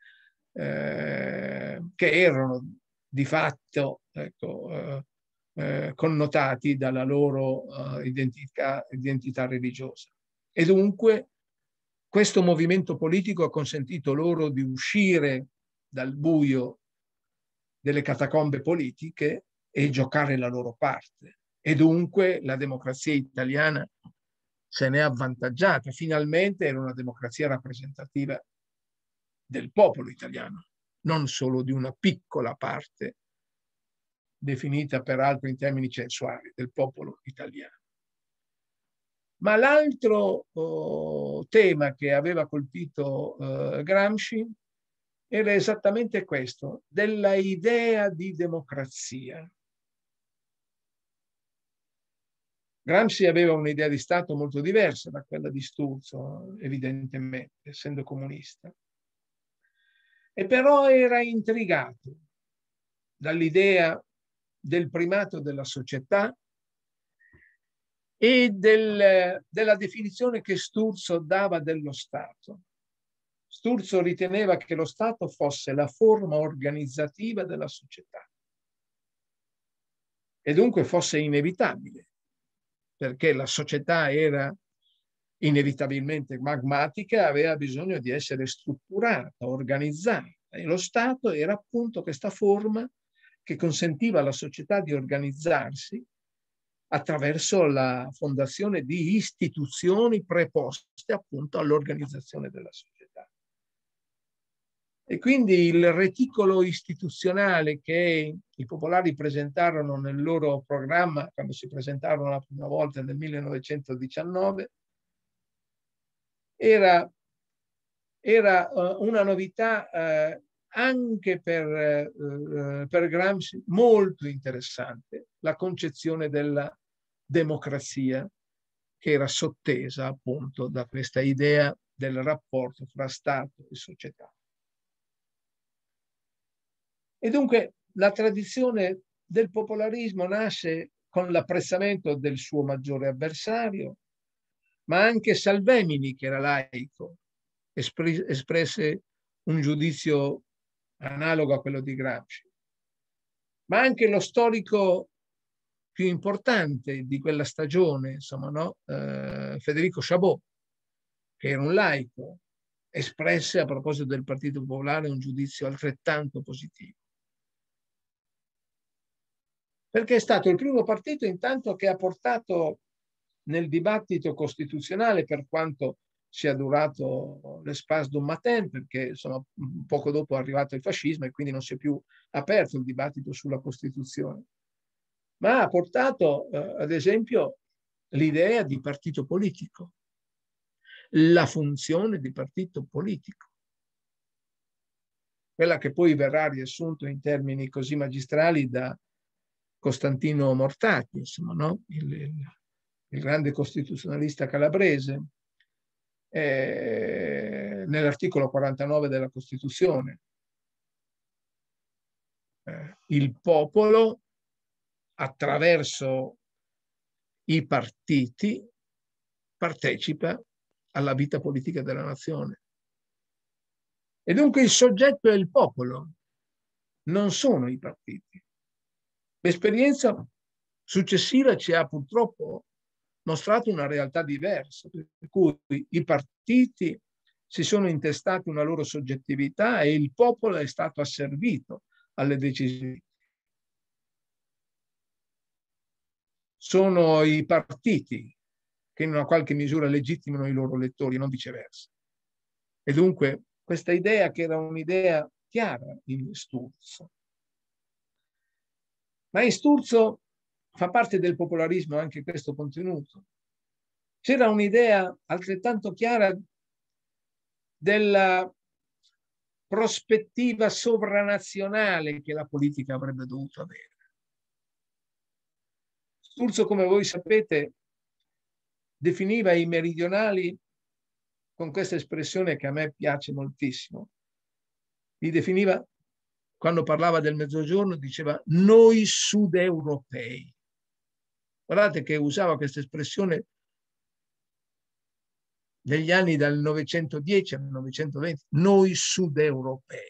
erano di fatto, ecco, connotati dalla loro identità religiosa. E dunque questo movimento politico ha consentito loro di uscire dal buio delle catacombe politiche e giocare la loro parte. E dunque la democrazia italiana se ne è avvantaggiata. Finalmente era una democrazia rappresentativa del popolo italiano, non solo di una piccola parte, definita peraltro in termini censuali, del popolo italiano. Ma l'altro tema che aveva colpito Gramsci era esattamente questo, della idea di democrazia. Gramsci aveva un'idea di Stato molto diversa da quella di Sturzo, evidentemente, essendo comunista. E però era intrigato dall'idea del primato della società e della definizione che Sturzo dava dello Stato. Sturzo riteneva che lo Stato fosse la forma organizzativa della società e dunque fosse inevitabile, perché la società era inevitabilmente magmatica, aveva bisogno di essere strutturata, organizzata, e lo Stato era appunto questa forma che consentiva alla società di organizzarsi attraverso la fondazione di istituzioni preposte appunto all'organizzazione della società. E quindi il reticolo istituzionale che i popolari presentarono nel loro programma quando si presentarono la prima volta nel 1919 era una novità anche per Gramsci molto interessante, la concezione della democrazia che era sottesa appunto da questa idea del rapporto fra Stato e società. E dunque la tradizione del popolarismo nasce con l'apprezzamento del suo maggiore avversario, ma anche Salvemini, che era laico, espresse un giudizio analogo a quello di Gramsci, ma anche lo storico più importante di quella stagione, insomma, no? Federico Chabot, che era un laico, espresse a proposito del Partito Popolare un giudizio altrettanto positivo. Perché è stato il primo partito intanto che ha portato nel dibattito costituzionale, per quanto sia durato l'espace d'un matin, perché insomma, poco dopo è arrivato il fascismo e quindi non si è più aperto il dibattito sulla Costituzione, ma ha portato ad esempio l'idea di partito politico, la funzione di partito politico, quella che poi verrà riassunto in termini così magistrali da Costantino Mortati, insomma, no? Il grande costituzionalista calabrese, nell'articolo 49 della Costituzione. Il popolo, attraverso i partiti, partecipa alla vita politica della nazione. E dunque il soggetto è il popolo, non sono i partiti. L'esperienza successiva ci ha purtroppo mostrato una realtà diversa, per cui i partiti si sono intestati una loro soggettività e il popolo è stato asservito alle decisioni. Sono i partiti che in una qualche misura legittimano i loro elettori, non viceversa. E dunque questa idea, che era un'idea chiara in Sturzo, ma in Sturzo fa parte del popolarismo anche questo contenuto. C'era un'idea altrettanto chiara della prospettiva sovranazionale che la politica avrebbe dovuto avere. Sturzo, come voi sapete, definiva i meridionali con questa espressione che a me piace moltissimo. Li definiva, quando parlava del Mezzogiorno, diceva noi sudeuropei. Guardate che usava questa espressione negli anni dal 910 al 920, noi sudeuropei.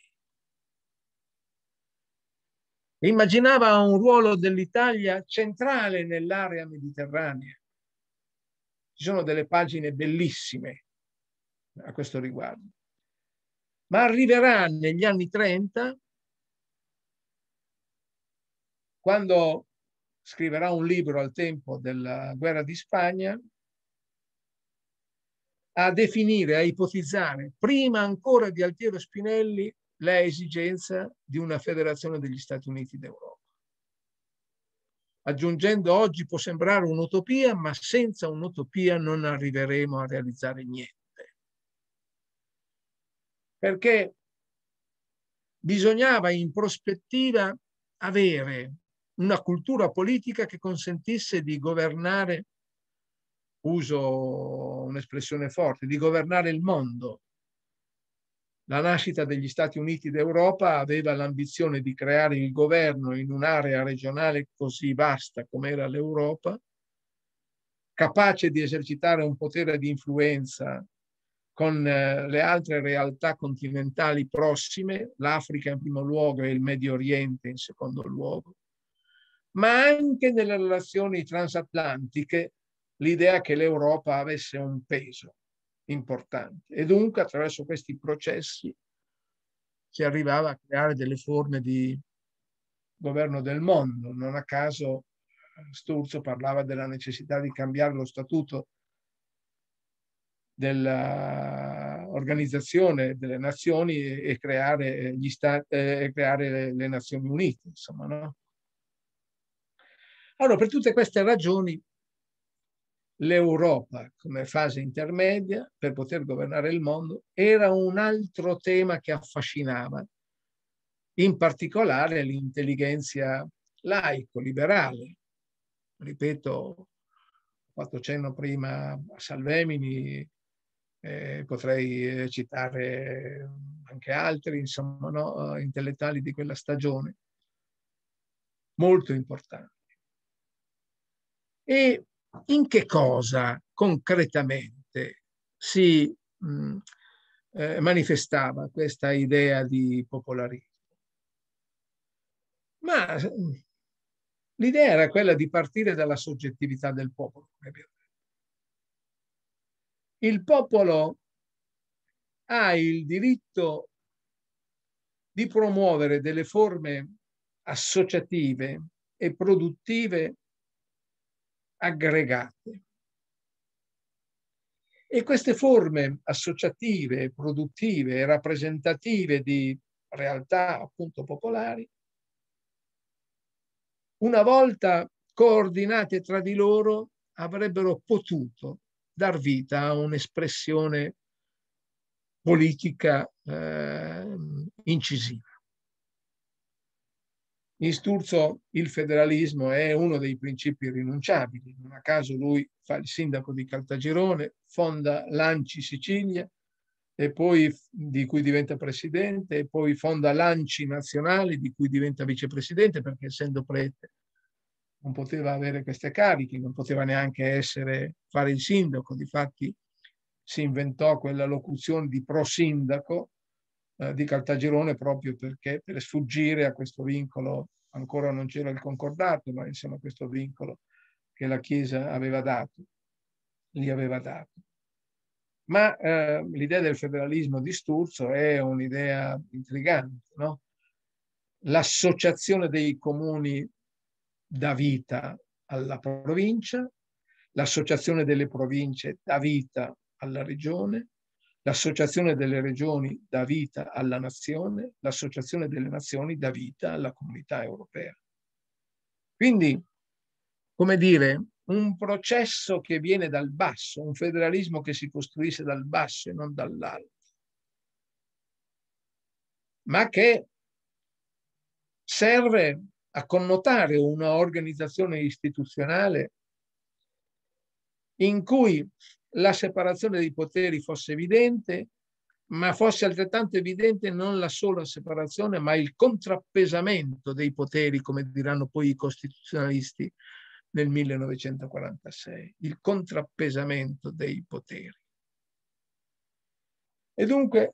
Immaginava un ruolo dell'Italia centrale nell'area mediterranea. Ci sono delle pagine bellissime a questo riguardo. Ma arriverà negli anni 30, quando scriverà un libro al tempo della guerra di Spagna, a definire, a ipotizzare, prima ancora di Altiero Spinelli, l'esigenza di una federazione degli Stati Uniti d'Europa. Aggiungendo, oggi può sembrare un'utopia, ma senza un'utopia non arriveremo a realizzare niente. Perché bisognava in prospettiva avere una cultura politica che consentisse di governare, uso un'espressione forte, di governare il mondo. La nascita degli Stati Uniti d'Europa aveva l'ambizione di creare il governo in un'area regionale così vasta come era l'Europa, capace di esercitare un potere di influenza con le altre realtà continentali prossime, l'Africa in primo luogo e il Medio Oriente in secondo luogo, ma anche nelle relazioni transatlantiche l'idea che l'Europa avesse un peso importante. E dunque attraverso questi processi si arrivava a creare delle forme di governo del mondo. Non a caso Sturzo parlava della necessità di cambiare lo statuto dell'Organizzazione delle Nazioni e creare le Nazioni Unite, insomma, no? Allora, per tutte queste ragioni, l'Europa come fase intermedia per poter governare il mondo era un altro tema che affascinava, in particolare l'intelligenza laico-liberale. Ripeto, ho fatto cenno prima a Salvemini, potrei citare anche altri, insomma, no, intellettuali di quella stagione, molto importanti. E in che cosa concretamente si manifestava questa idea di popolarismo? Ma l'idea era quella di partire dalla soggettività del popolo. Il popolo ha il diritto di promuovere delle forme associative e produttive aggregate. E queste forme associative, produttive e rappresentative di realtà appunto popolari, una volta coordinate tra di loro, avrebbero potuto dar vita a un'espressione politica incisiva. In Sturzo il federalismo è uno dei principi irrinunciabili. Non a caso lui fa il sindaco di Caltagirone, fonda l'ANCI Sicilia, e poi, di cui diventa presidente, e poi fonda l'ANCI Nazionale, di cui diventa vicepresidente, perché essendo prete non poteva avere queste cariche, non poteva neanche fare il sindaco. Difatti si inventò quella locuzione di prosindaco di Caltagirone proprio perché, per sfuggire a questo vincolo, ancora non c'era il concordato, ma insomma questo vincolo che la Chiesa gli aveva dato. Ma l'idea del federalismo di Sturzo è un'idea intrigante, no? L'associazione dei comuni dà vita alla provincia, l'associazione delle province dà vita alla regione, l'associazione delle regioni dà vita alla nazione, l'associazione delle nazioni dà vita alla comunità europea. Quindi, come dire, un processo che viene dal basso, un federalismo che si costruisce dal basso e non dall'alto, ma che serve a connotare una organizzazione istituzionale in cui la separazione dei poteri fosse evidente, ma fosse altrettanto evidente non la sola separazione, ma il contrappesamento dei poteri, come diranno poi i costituzionalisti nel 1946, il contrappesamento dei poteri. E dunque,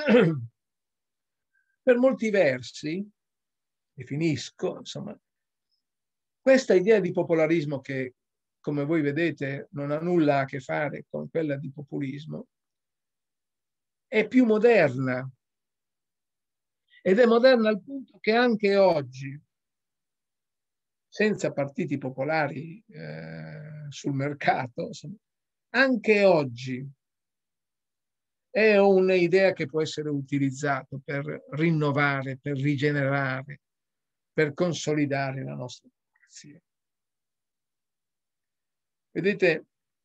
per molti versi, e finisco, insomma, questa idea di popolarismo che, come voi vedete, non ha nulla a che fare con quella di populismo, è più moderna. Ed è moderna al punto che anche oggi, senza partiti popolari sul mercato, insomma, anche oggi è un'idea che può essere utilizzata per rinnovare, per rigenerare, per consolidare la nostra democrazia. Vedete,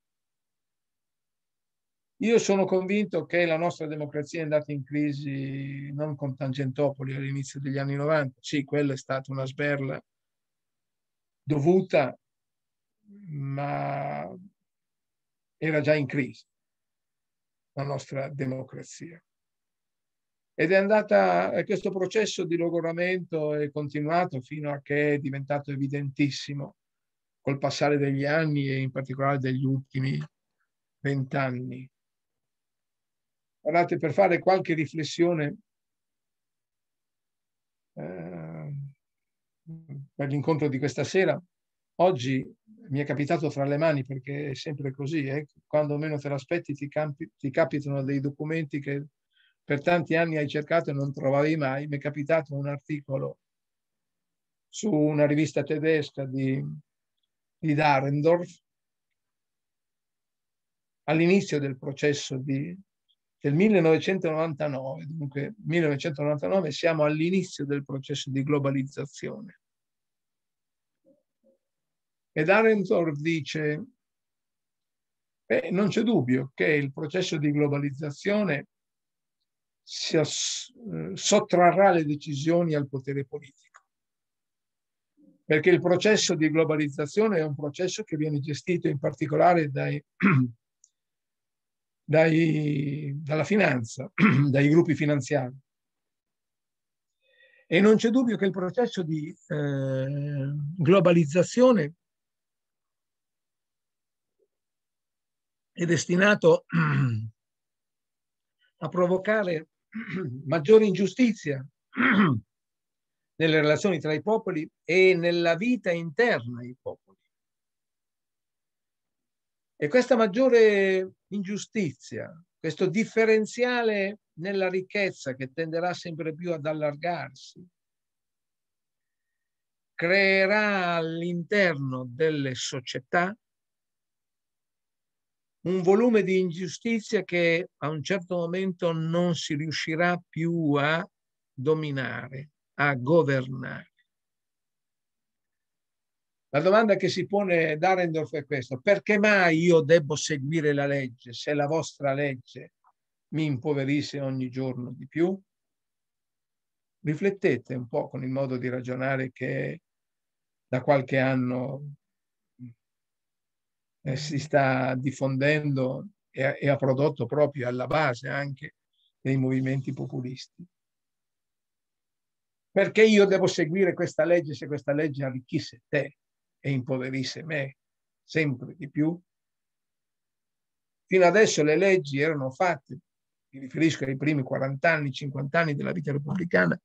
io sono convinto che la nostra democrazia è andata in crisi non con Tangentopoli all'inizio degli anni 90. Sì, quella è stata una sberla dovuta, ma era già in crisi la nostra democrazia. Ed è andata, questo processo di logoramento è continuato fino a che è diventato evidentissimo col passare degli anni e in particolare degli ultimi 20 anni. Guardate, per fare qualche riflessione per l'incontro di questa sera, oggi mi è capitato fra le mani, perché è sempre così, quando meno te l'aspetti ti capitano dei documenti che per tanti anni hai cercato e non trovavi mai. Mi è capitato un articolo su una rivista tedesca di Dahrendorf all'inizio del processo del 1999, dunque 1999 siamo all'inizio del processo di globalizzazione. E Dahrendorf dice, non c'è dubbio che il processo di globalizzazione sottrarrà le decisioni al potere politico, perché il processo di globalizzazione è un processo che viene gestito in particolare dalla finanza, dai gruppi finanziari. E non c'è dubbio che il processo di globalizzazione è destinato a provocare maggiore ingiustizia nelle relazioni tra i popoli e nella vita interna ai popoli. E questa maggiore ingiustizia, questo differenziale nella ricchezza che tenderà sempre più ad allargarsi, creerà all'interno delle società un volume di ingiustizia che a un certo momento non si riuscirà più a dominare, a governare. La domanda che si pone Dahrendorf è questa: perché mai io debbo seguire la legge se la vostra legge mi impoverisse ogni giorno di più? Riflettete un po' con il modo di ragionare che da qualche anno si sta diffondendo e ha prodotto proprio alla base anche dei movimenti populisti. Perché io devo seguire questa legge se questa legge arricchisse te e impoverisse me sempre di più? Fino adesso le leggi erano fatte, mi riferisco ai primi 40 anni, 50 anni della vita repubblicana,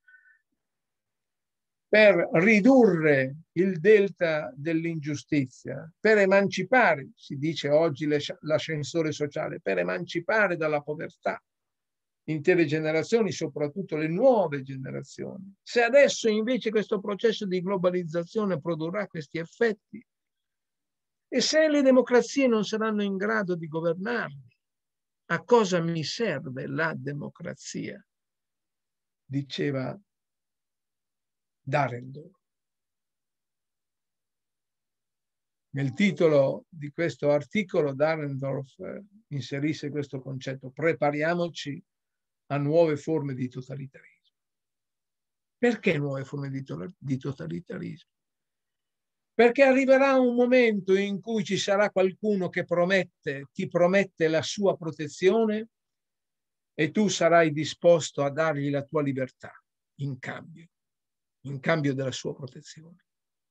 per ridurre il delta dell'ingiustizia, per emancipare, si dice oggi l'ascensore sociale, per emancipare dalla povertà intere generazioni, soprattutto le nuove generazioni. Se adesso invece questo processo di globalizzazione produrrà questi effetti, e se le democrazie non saranno in grado di governarli, a cosa mi serve la democrazia? Diceva Dahrendorf. Nel titolo di questo articolo Dahrendorf inserisce questo concetto: prepariamoci a nuove forme di totalitarismo. Perché nuove forme di totalitarismo? Perché arriverà un momento in cui ci sarà qualcuno che ti promette la sua protezione e tu sarai disposto a dargli la tua libertà in cambio della sua protezione.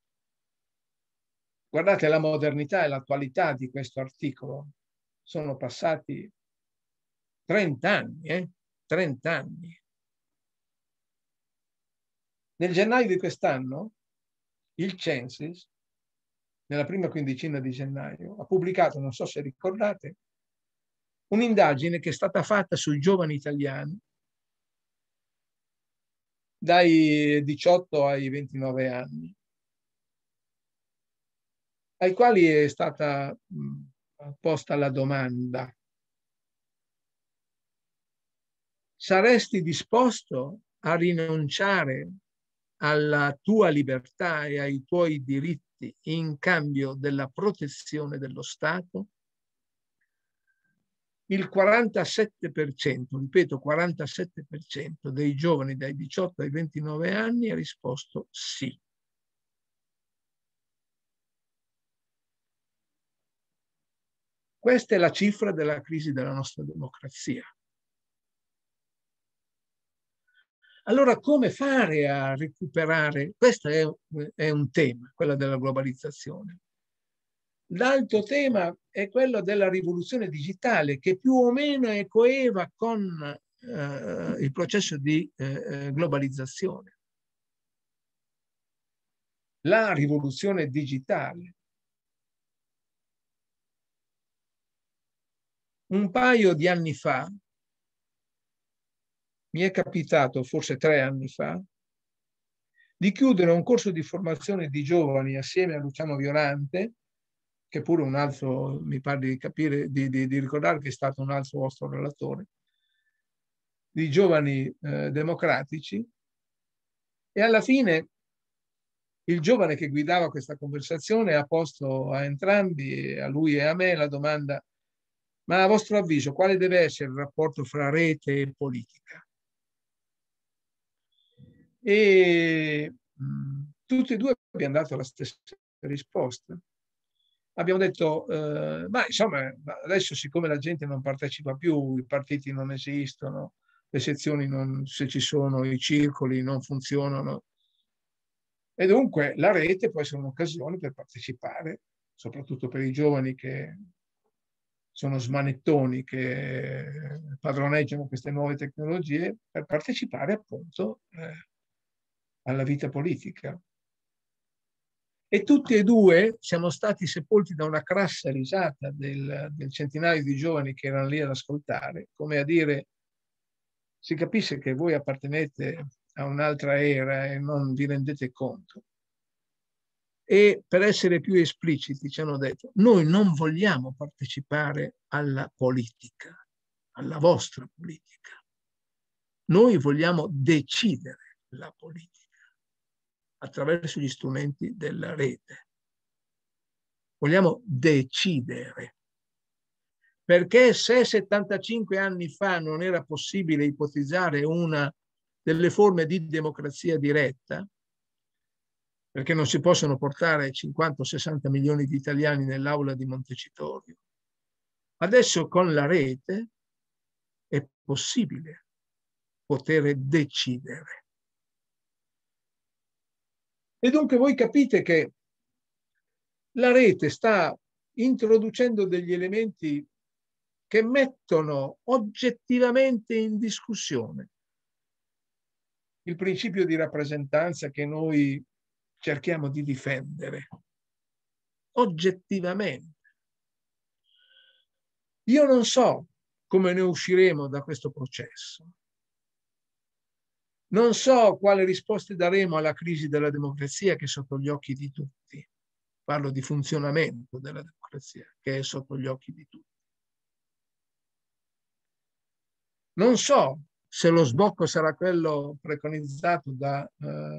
Guardate la modernità e l'attualità di questo articolo. Sono passati 30 anni, 30 anni. Nel gennaio di quest'anno il Censis, nella prima quindicina di gennaio, ha pubblicato, non so se ricordate, un'indagine che è stata fatta sui giovani italiani dai 18 ai 29 anni, ai quali è stata posta la domanda: saresti disposto a rinunciare alla tua libertà e ai tuoi diritti in cambio della protezione dello Stato? Il 47%, ripeto 47% dei giovani dai 18 ai 29 anni ha risposto sì. Questa è la cifra della crisi della nostra democrazia. Allora come fare a recuperare? Questo è un tema, quello della globalizzazione. L'altro tema è quello della rivoluzione digitale, che più o meno è coeva con il processo di globalizzazione. La rivoluzione digitale. Un paio di anni fa, mi è capitato, forse 3 anni fa, di chiudere un corso di formazione di giovani assieme a Luciano Violante, che pure un altro, mi pare di capire, di ricordare che è stato un altro vostro relatore, di giovani democratici, e alla fine il giovane che guidava questa conversazione ha posto a entrambi, a lui e a me, la domanda: ma a vostro avviso quale deve essere il rapporto fra rete e politica? E tutti e due abbiamo dato la stessa risposta. Abbiamo detto, ma insomma, adesso siccome la gente non partecipa più, i partiti non esistono, le sezioni non, se ci sono, i circoli non funzionano, e dunque la rete può essere un'occasione per partecipare, soprattutto per i giovani che sono smanettoni che padroneggiano queste nuove tecnologie per partecipare appunto alla vita politica. E tutti e due siamo stati sepolti da una crassa risata del centinaio di giovani che erano lì ad ascoltare, come a dire: si capisce che voi appartenete a un'altra era e non vi rendete conto. E per essere più espliciti ci hanno detto: noi non vogliamo partecipare alla politica, alla vostra politica. Noi vogliamo decidere la politica attraverso gli strumenti della rete. Vogliamo decidere. Perché se 75 anni fa non era possibile ipotizzare una delle forme di democrazia diretta, perché non si possono portare 50 o 60 milioni di italiani nell'aula di Montecitorio, adesso con la rete è possibile poter decidere. E dunque voi capite che la rete sta introducendo degli elementi che mettono oggettivamente in discussione il principio di rappresentanza che noi cerchiamo di difendere, oggettivamente. Io non so come ne usciremo da questo processo. Non so quale risposte daremo alla crisi della democrazia che è sotto gli occhi di tutti. Parlo di funzionamento della democrazia che è sotto gli occhi di tutti. Non so se lo sbocco sarà quello preconizzato da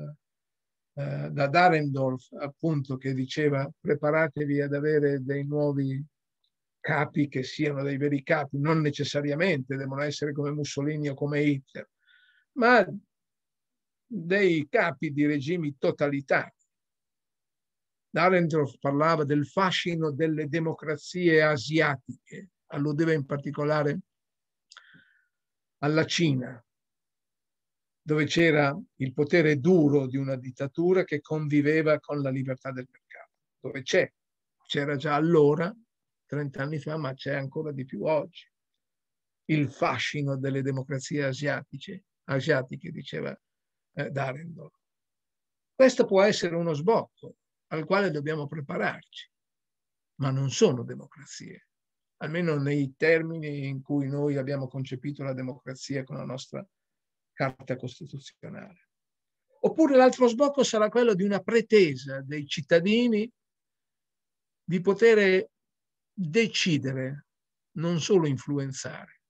Dahrendorf, appunto, che diceva: preparatevi ad avere dei nuovi capi che siano dei veri capi, non necessariamente devono essere come Mussolini o come Hitler, ma dei capi di regimi totalitari. Dahrendorf parlava del fascino delle democrazie asiatiche, alludeva in particolare alla Cina, dove c'era il potere duro di una dittatura che conviveva con la libertà del mercato, dove c'era già allora, 30 anni fa, ma c'è ancora di più oggi. Il fascino delle democrazie asiatiche, diceva Dahrendorf. Questo può essere uno sbocco al quale dobbiamo prepararci, ma non sono democrazie, almeno nei termini in cui noi abbiamo concepito la democrazia con la nostra Carta Costituzionale. Oppure l'altro sbocco sarà quello di una pretesa dei cittadini di poter decidere, non solo influenzare,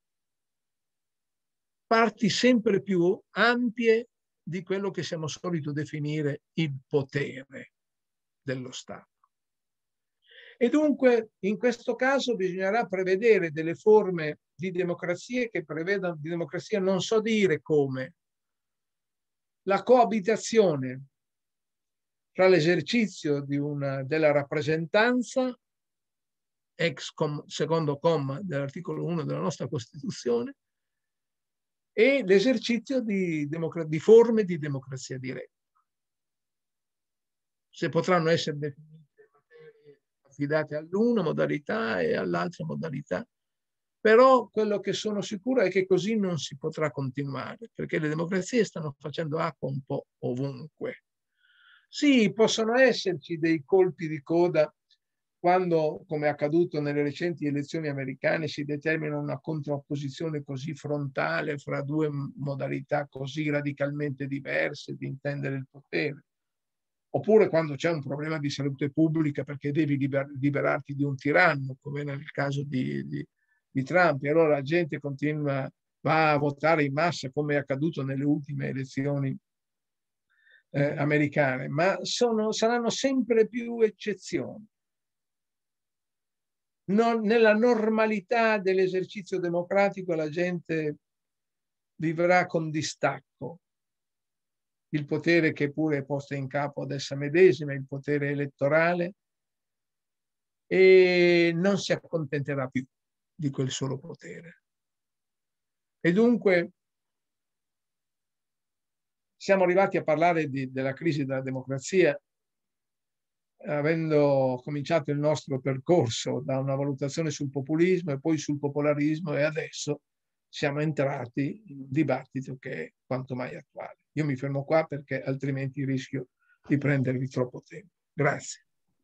parti sempre più ampie di quello che siamo soliti definire il potere dello Stato. E dunque in questo caso bisognerà prevedere delle forme di democrazia che prevedano, di democrazia non so dire come, la coabitazione tra l'esercizio della rappresentanza, secondo comma dell'articolo 1 della nostra Costituzione, e l'esercizio di forme di democrazia diretta. Se potranno essere definite materie affidate all'una modalità e all'altra modalità, però quello che sono sicuro è che così non si potrà continuare, perché le democrazie stanno facendo acqua un po' ovunque. Sì, possono esserci dei colpi di coda quando, come è accaduto nelle recenti elezioni americane, si determina una contrapposizione così frontale fra due modalità così radicalmente diverse di intendere il potere. Oppure quando c'è un problema di salute pubblica perché devi liberarti di un tiranno, come nel caso di Trump, e allora la gente va a votare in massa, come è accaduto nelle ultime elezioni americane, ma saranno sempre più eccezioni. Nella normalità dell'esercizio democratico la gente vivrà con distacco il potere che pure è posto in capo ad essa medesima, il potere elettorale, e non si accontenterà più di quel solo potere. E dunque siamo arrivati a parlare della crisi della democrazia avendo cominciato il nostro percorso da una valutazione sul populismo e poi sul popolarismo, e adesso siamo entrati in un dibattito che è quanto mai attuale. Io mi fermo qua perché altrimenti rischio di prendervi troppo tempo. Grazie.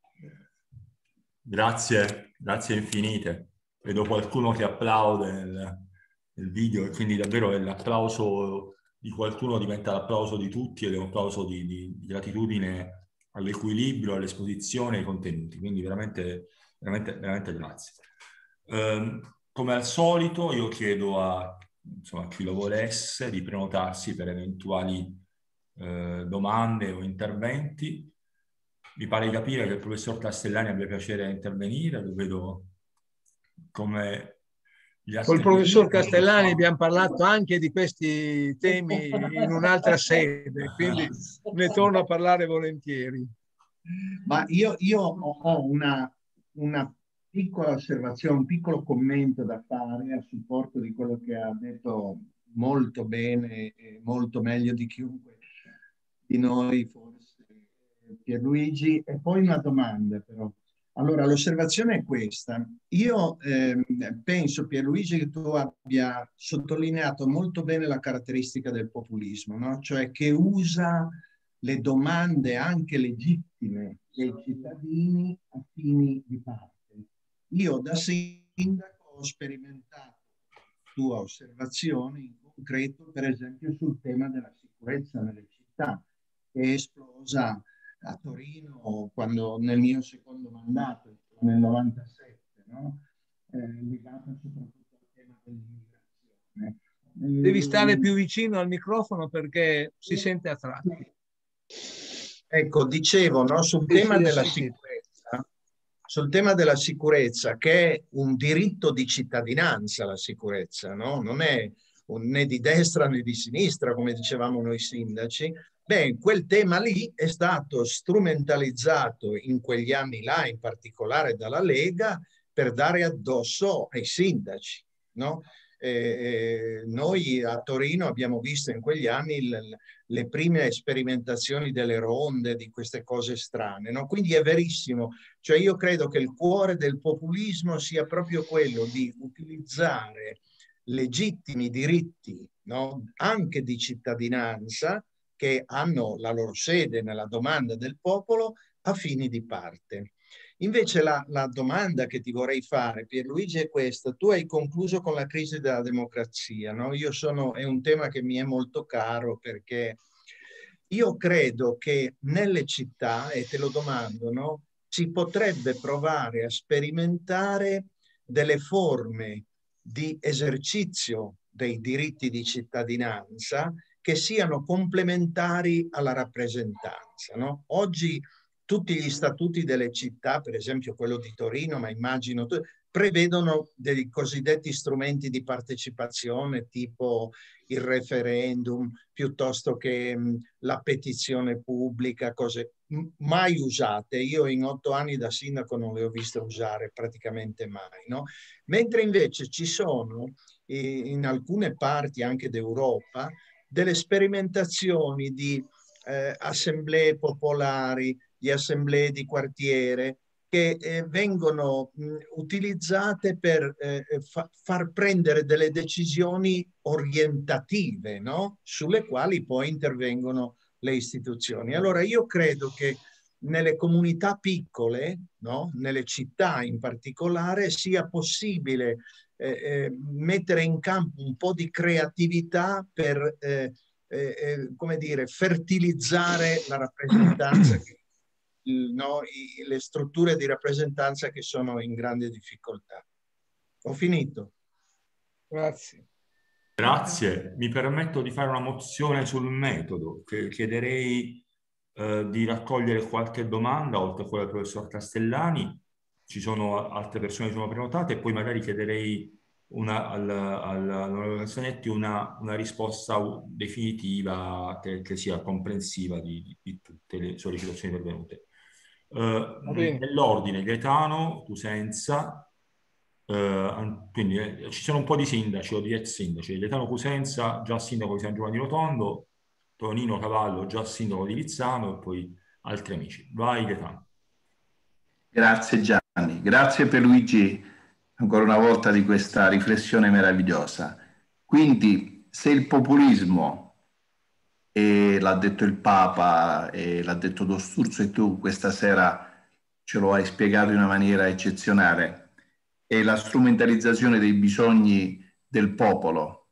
Grazie infinite. Vedo qualcuno che applaude nel video, e quindi davvero l'applauso di qualcuno diventa l'applauso di tutti, ed è un applauso di gratitudine all'equilibrio, all'esposizione, ai contenuti. Quindi veramente, veramente, veramente grazie. Come al solito, io chiedo a chi lo volesse di prenotarsi per eventuali domande o interventi. Mi pare di capire che il professor Castellani abbia piacere a intervenire, lo vedo come gli altri. Con il professor Castellani abbiamo parlato anche di questi temi in un'altra sede, quindi ne torno a parlare volentieri. Ma io ho una piccola osservazione, un piccolo commento da fare a supporto di quello che ha detto molto bene e molto meglio di chiunque di noi, forse Pierluigi, e poi una domanda però. Allora, l'osservazione è questa. Io penso, Pierluigi, che tu abbia sottolineato molto bene la caratteristica del populismo, no? Cioè che usa le domande anche legittime dei cittadini a fini di parte. Io da sindaco ho sperimentato la tua osservazione in concreto, per esempio, sul tema della sicurezza nelle città, che è esplosa a Torino quando nel mio secondo mandato, nel 97, no? Legata soprattutto al tema dell'immigrazione. Devi stare più vicino al microfono perché si sente a tratti. Ecco, dicevo, no, sul tema della sicurezza, che è un diritto di cittadinanza, la sicurezza, no? Non è né di destra né di sinistra, come dicevamo noi sindaci. Beh, quel tema lì è stato strumentalizzato in quegli anni là, in particolare dalla Lega, per dare addosso ai sindaci, no? Noi a Torino abbiamo visto in quegli anni le prime sperimentazioni delle ronde, di queste cose strane, no? Quindi è verissimo, cioè io credo che il cuore del populismo sia proprio quello di utilizzare legittimi diritti, no? Anche di cittadinanza, che hanno la loro sede nella domanda del popolo, a fini di parte. Invece la domanda che ti vorrei fare, Pierluigi, è questa. Tu hai concluso con la crisi della democrazia, no? È un tema che mi è molto caro, perché io credo che nelle città, e te lo domando, no? Si potrebbe provare a sperimentare delle forme di esercizio dei diritti di cittadinanza che siano complementari alla rappresentanza, no? Oggi tutti gli statuti delle città, per esempio quello di Torino, ma immagino, prevedono dei cosiddetti strumenti di partecipazione tipo il referendum, piuttosto che la petizione pubblica, cose mai usate. Io in 8 anni da sindaco non le ho viste usare praticamente mai, no? Mentre invece ci sono in alcune parti anche d'Europa delle sperimentazioni di assemblee popolari, di assemblee di quartiere, che vengono utilizzate per far prendere delle decisioni orientative, no? Sulle quali poi intervengono le istituzioni. Allora io credo che nelle comunità piccole, no? Nelle città in particolare, sia possibile mettere in campo un po' di creatività per come dire, fertilizzare la rappresentanza, no? Le strutture di rappresentanza che sono in grande difficoltà. Ho finito. Grazie. Grazie. Mi permetto di fare una mozione sul metodo, che chiederei di raccogliere qualche domanda, oltre a quella del professor Castellani. Ci sono altre persone che sono prenotate, e poi magari chiederei all'onorevole Cassanetti una risposta definitiva che sia comprensiva di tutte le sollecitazioni pervenute. Nell'ordine: Gaetano, Cusenza, quindi ci sono un po' di sindaci o di ex sindaci. Gaetano Cusenza, già sindaco di San Giovanni Rotondo; Tonino Cavallo, già sindaco di Lizzano; e poi altri amici. Vai Gaetano. Grazie Gianni, grazie per Luigi ancora una volta di questa riflessione meravigliosa. Quindi se il populismo, e l'ha detto il Papa e l'ha detto Don Sturzo e tu questa sera ce lo hai spiegato in una maniera eccezionale, è la strumentalizzazione dei bisogni del popolo.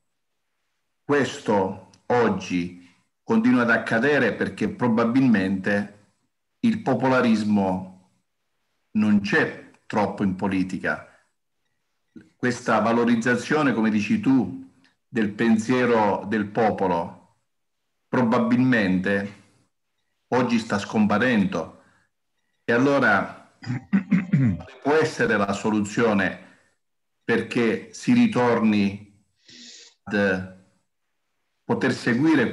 Questo oggi continua ad accadere perché probabilmente il popolarismo non c'è troppo in politica. Questa valorizzazione, come dici tu, del pensiero del popolo probabilmente oggi sta scomparendo. E allora può essere la soluzione perché si ritorni ad poter seguire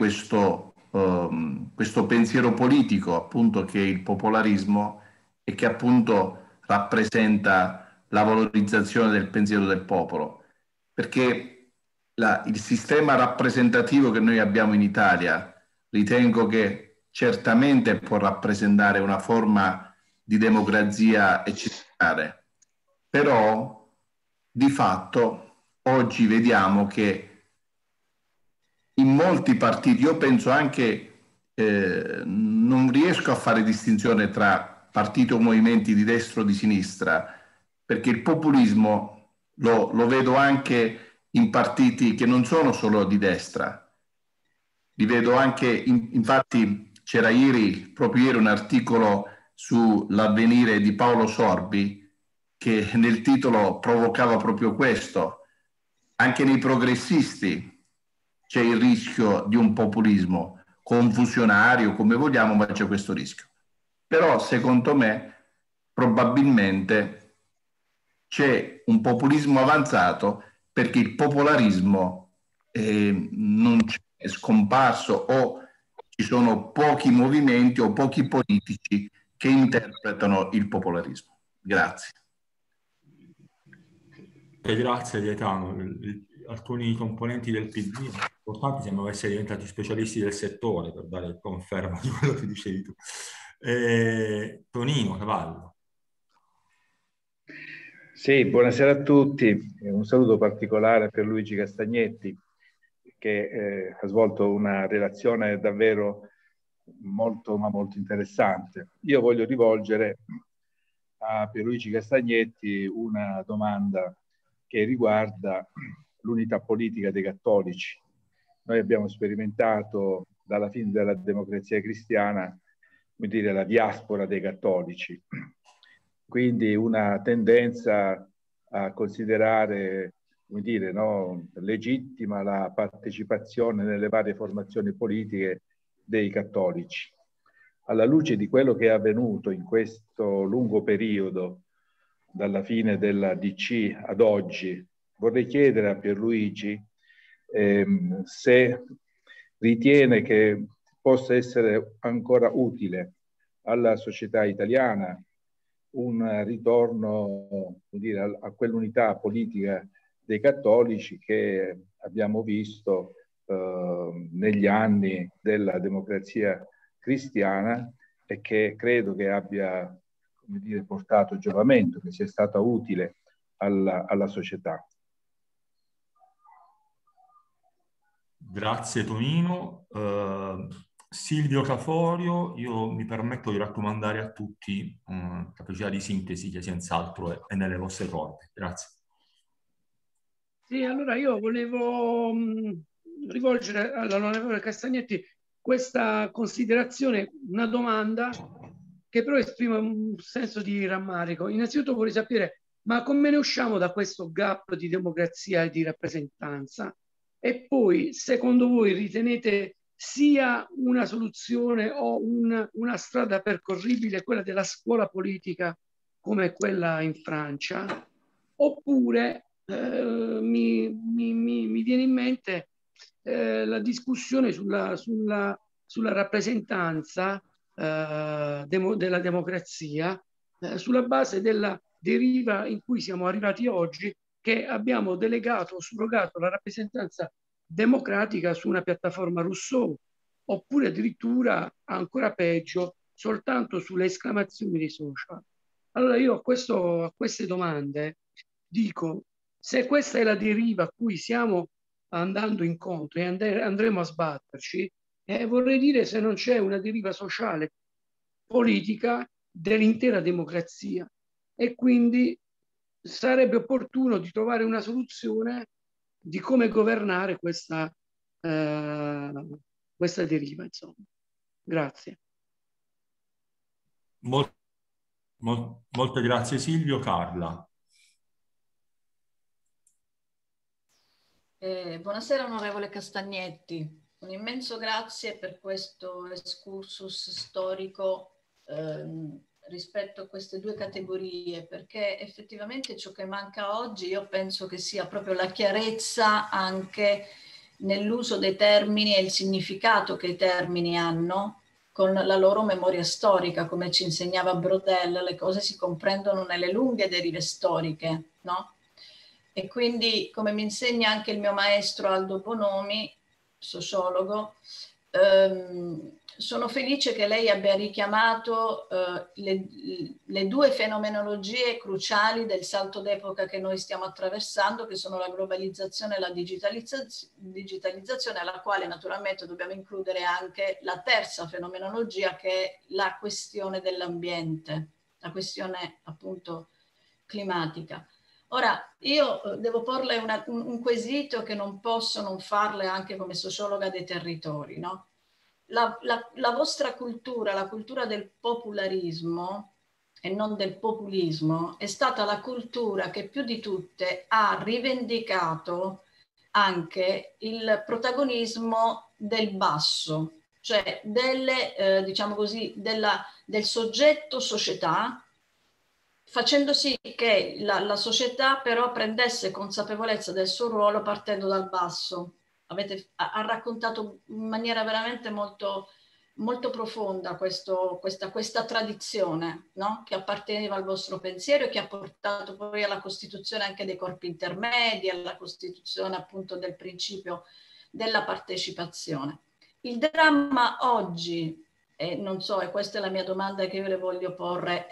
questo pensiero politico, appunto, che è il popolarismo e che appunto rappresenta la valorizzazione del pensiero del popolo. Perché il sistema rappresentativo che noi abbiamo in Italia ritengo che certamente può rappresentare una forma di democrazia eccezionale, però di fatto oggi vediamo che in molti partiti, io penso anche, non riesco a fare distinzione tra partiti o movimenti di destra o di sinistra, perché il populismo lo vedo anche in partiti che non sono solo di destra, li vedo anche, infatti c'era proprio ieri un articolo sull'Avvenire di Paolo Sorbi che nel titolo provocava proprio questo. Anche nei progressisti c'è il rischio di un populismo confusionario, come vogliamo, ma c'è questo rischio. Però secondo me probabilmente c'è un populismo avanzato perché il popolarismo non c'è, è scomparso o ci sono pochi movimenti o pochi politici che interpretano il popolarismo. Grazie. Grazie Gaetano. Alcuni componenti del PD importanti sembrano essere diventati specialisti del settore, per dare conferma di quello che dicevi tu. Tonino Cavallo. Sì, buonasera a tutti. Un saluto particolare per Luigi Castagnetti che ha svolto una relazione davvero molto, ma molto interessante. Io voglio rivolgere a Pierluigi Castagnetti una domanda che riguarda l'unità politica dei cattolici. Noi abbiamo sperimentato dalla fine della democrazia cristiana, come dire, la diaspora dei cattolici, quindi una tendenza a considerare, come dire, no, legittima la partecipazione nelle varie formazioni politiche dei cattolici. Alla luce di quello che è avvenuto in questo lungo periodo, dalla fine della DC ad oggi, vorrei chiedere a Pierluigi se ritiene che possa essere ancora utile alla società italiana un ritorno, come dire, a quell'unità politica dei cattolici che abbiamo visto negli anni della democrazia cristiana e che credo che abbia, come dire, portato giovamento, che sia stata utile alla società. Grazie Tonino. Silvio Caforio, io mi permetto di raccomandare a tutti capacità di sintesi che senz'altro è nelle vostre corde. Grazie. Sì, allora io volevo rivolgere all'onorevole Castagnetti questa considerazione, una domanda che però esprime un senso di rammarico. Innanzitutto vorrei sapere, ma come ne usciamo da questo gap di democrazia e di rappresentanza? E poi, secondo voi, ritenete sia una soluzione o una strada percorribile quella della scuola politica come quella in Francia? Oppure mi viene in mente la discussione sulla rappresentanza della democrazia sulla base della deriva in cui siamo arrivati oggi, che abbiamo delegato o surrogato la rappresentanza democratica su una piattaforma Rousseau, oppure addirittura, ancora peggio, soltanto sulle esclamazioni dei social. Allora io a queste domande dico, se questa è la deriva a cui stiamo andando incontro e andremo a sbatterci, vorrei dire se non c'è una deriva sociale, politica dell'intera democrazia, e quindi sarebbe opportuno di trovare una soluzione di come governare questa deriva, insomma. Grazie. Molte grazie Silvio. Carla. Buonasera onorevole Castagnetti, un immenso grazie per questo excursus storico rispetto a queste due categorie, perché effettivamente ciò che manca oggi io penso che sia proprio la chiarezza anche nell'uso dei termini e il significato che i termini hanno con la loro memoria storica. Come ci insegnava Brodel, le cose si comprendono nelle lunghe derive storiche, no? E quindi, come mi insegna anche il mio maestro Aldo Bonomi, sociologo, sono felice che lei abbia richiamato le due fenomenologie cruciali del salto d'epoca che noi stiamo attraversando, che sono la globalizzazione e la digitalizzazione, alla quale naturalmente dobbiamo includere anche la terza fenomenologia, che è la questione dell'ambiente, la questione appunto climatica. Ora, io devo porle un quesito che non posso non farle anche come sociologa dei territori, no? La vostra cultura, la cultura del popolarismo e non del populismo, è stata la cultura che più di tutte ha rivendicato anche il protagonismo del basso, cioè diciamo così, del soggetto società, facendo sì che la società però prendesse consapevolezza del suo ruolo partendo dal basso. Ha raccontato in maniera veramente molto, molto profonda questa tradizione, no? Che apparteneva al vostro pensiero e che ha portato poi alla costituzione anche dei corpi intermedi, alla costituzione appunto del principio della partecipazione. Il dramma oggi, e non so, e questa è la mia domanda che io le voglio porre,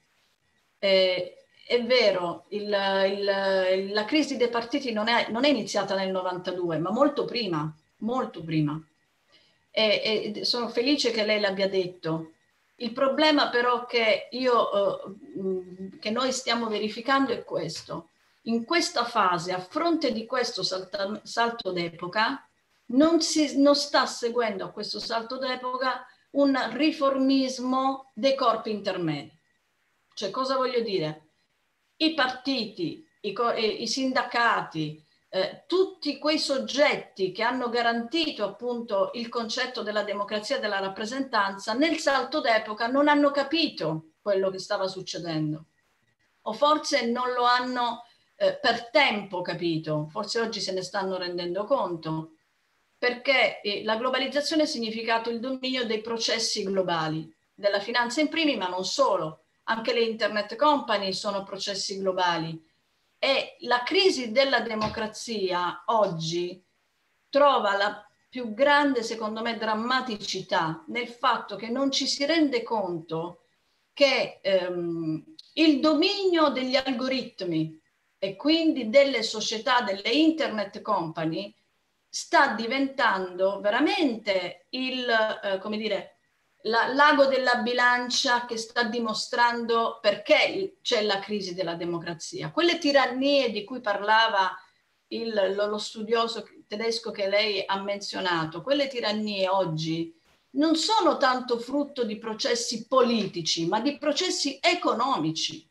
è vero, la crisi dei partiti non è iniziata nel 92, ma molto prima, molto prima. E sono felice che lei l'abbia detto. Il problema però che noi stiamo verificando è questo. In questa fase, a fronte di questo salto d'epoca, non sta seguendo a questo salto d'epoca un riformismo dei corpi intermedi. Cioè, cosa voglio dire? I partiti, i sindacati, tutti quei soggetti che hanno garantito appunto il concetto della democrazia e della rappresentanza, nel salto d'epoca non hanno capito quello che stava succedendo. O forse non lo hanno per tempo capito, forse oggi se ne stanno rendendo conto, perché la globalizzazione ha significato il dominio dei processi globali, della finanza in primis, ma non solo. Anche le internet company sono processi globali, e la crisi della democrazia oggi trova la più grande, secondo me, drammaticità nel fatto che non ci si rende conto che il dominio degli algoritmi e quindi delle società, delle internet company, sta diventando veramente come dire, l'ago della bilancia che sta dimostrando perché c'è la crisi della democrazia. Quelle tirannie di cui parlava lo studioso tedesco che lei ha menzionato, quelle tirannie oggi non sono tanto frutto di processi politici, ma di processi economici.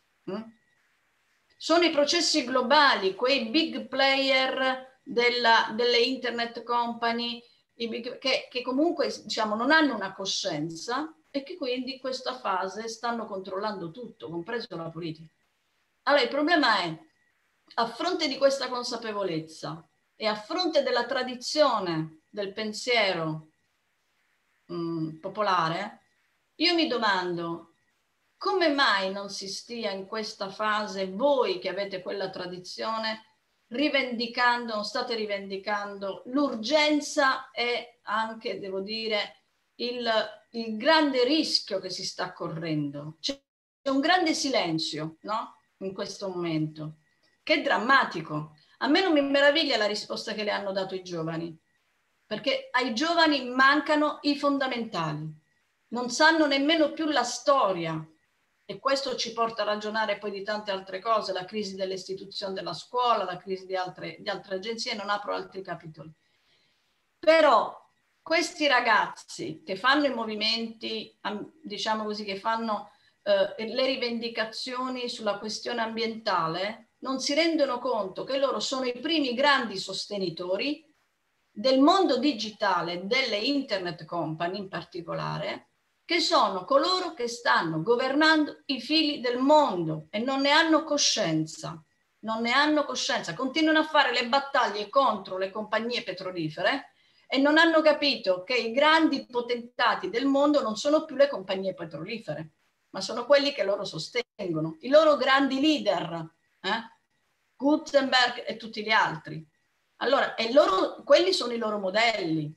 Sono i processi globali, quei big player delle internet company, che comunque diciamo, non hanno una coscienza e che quindi in questa fase stanno controllando tutto, compreso la politica. Allora il problema è, a fronte di questa consapevolezza e a fronte della tradizione del pensiero popolare, io mi domando come mai non si stia in questa fase, voi che avete quella tradizione, non state rivendicando l'urgenza e anche, devo dire, il grande rischio che si sta correndo. C'è un grande silenzio, no? In questo momento, che è drammatico. A me non mi meraviglia la risposta che le hanno dato i giovani, perché ai giovani mancano i fondamentali, non sanno nemmeno più la storia, e questo ci porta a ragionare poi di tante altre cose, la crisi delle istituzioni della scuola, la crisi di altre agenzie, non apro altri capitoli. Però questi ragazzi che fanno i movimenti, diciamo così, che fanno le rivendicazioni sulla questione ambientale, non si rendono conto che loro sono i primi grandi sostenitori del mondo digitale, delle internet company in particolare, che sono coloro che stanno governando i fili del mondo e non ne hanno coscienza. Non ne hanno coscienza, continuano a fare le battaglie contro le compagnie petrolifere e non hanno capito che i grandi potentati del mondo non sono più le compagnie petrolifere, ma sono quelli che loro sostengono, i loro grandi leader, Gutenberg e tutti gli altri. Allora, quelli sono i loro modelli.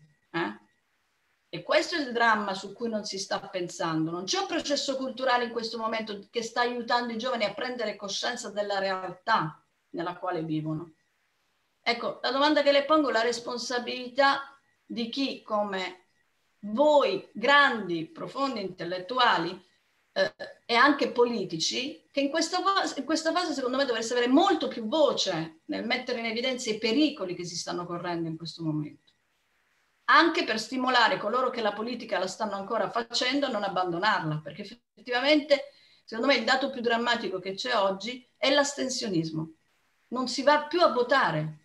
E questo è il dramma su cui non si sta pensando. Non c'è un processo culturale in questo momento che sta aiutando i giovani a prendere coscienza della realtà nella quale vivono. Ecco, la domanda che le pongo è la responsabilità di chi, come voi, grandi, profondi intellettuali e anche politici, che in questa fase secondo me dovreste avere molto più voce nel mettere in evidenza i pericoli che si stanno correndo in questo momento. Anche per stimolare coloro che la politica la stanno ancora facendo a non abbandonarla, perché effettivamente, secondo me, il dato più drammatico che c'è oggi è l'astensionismo. Non si va più a votare,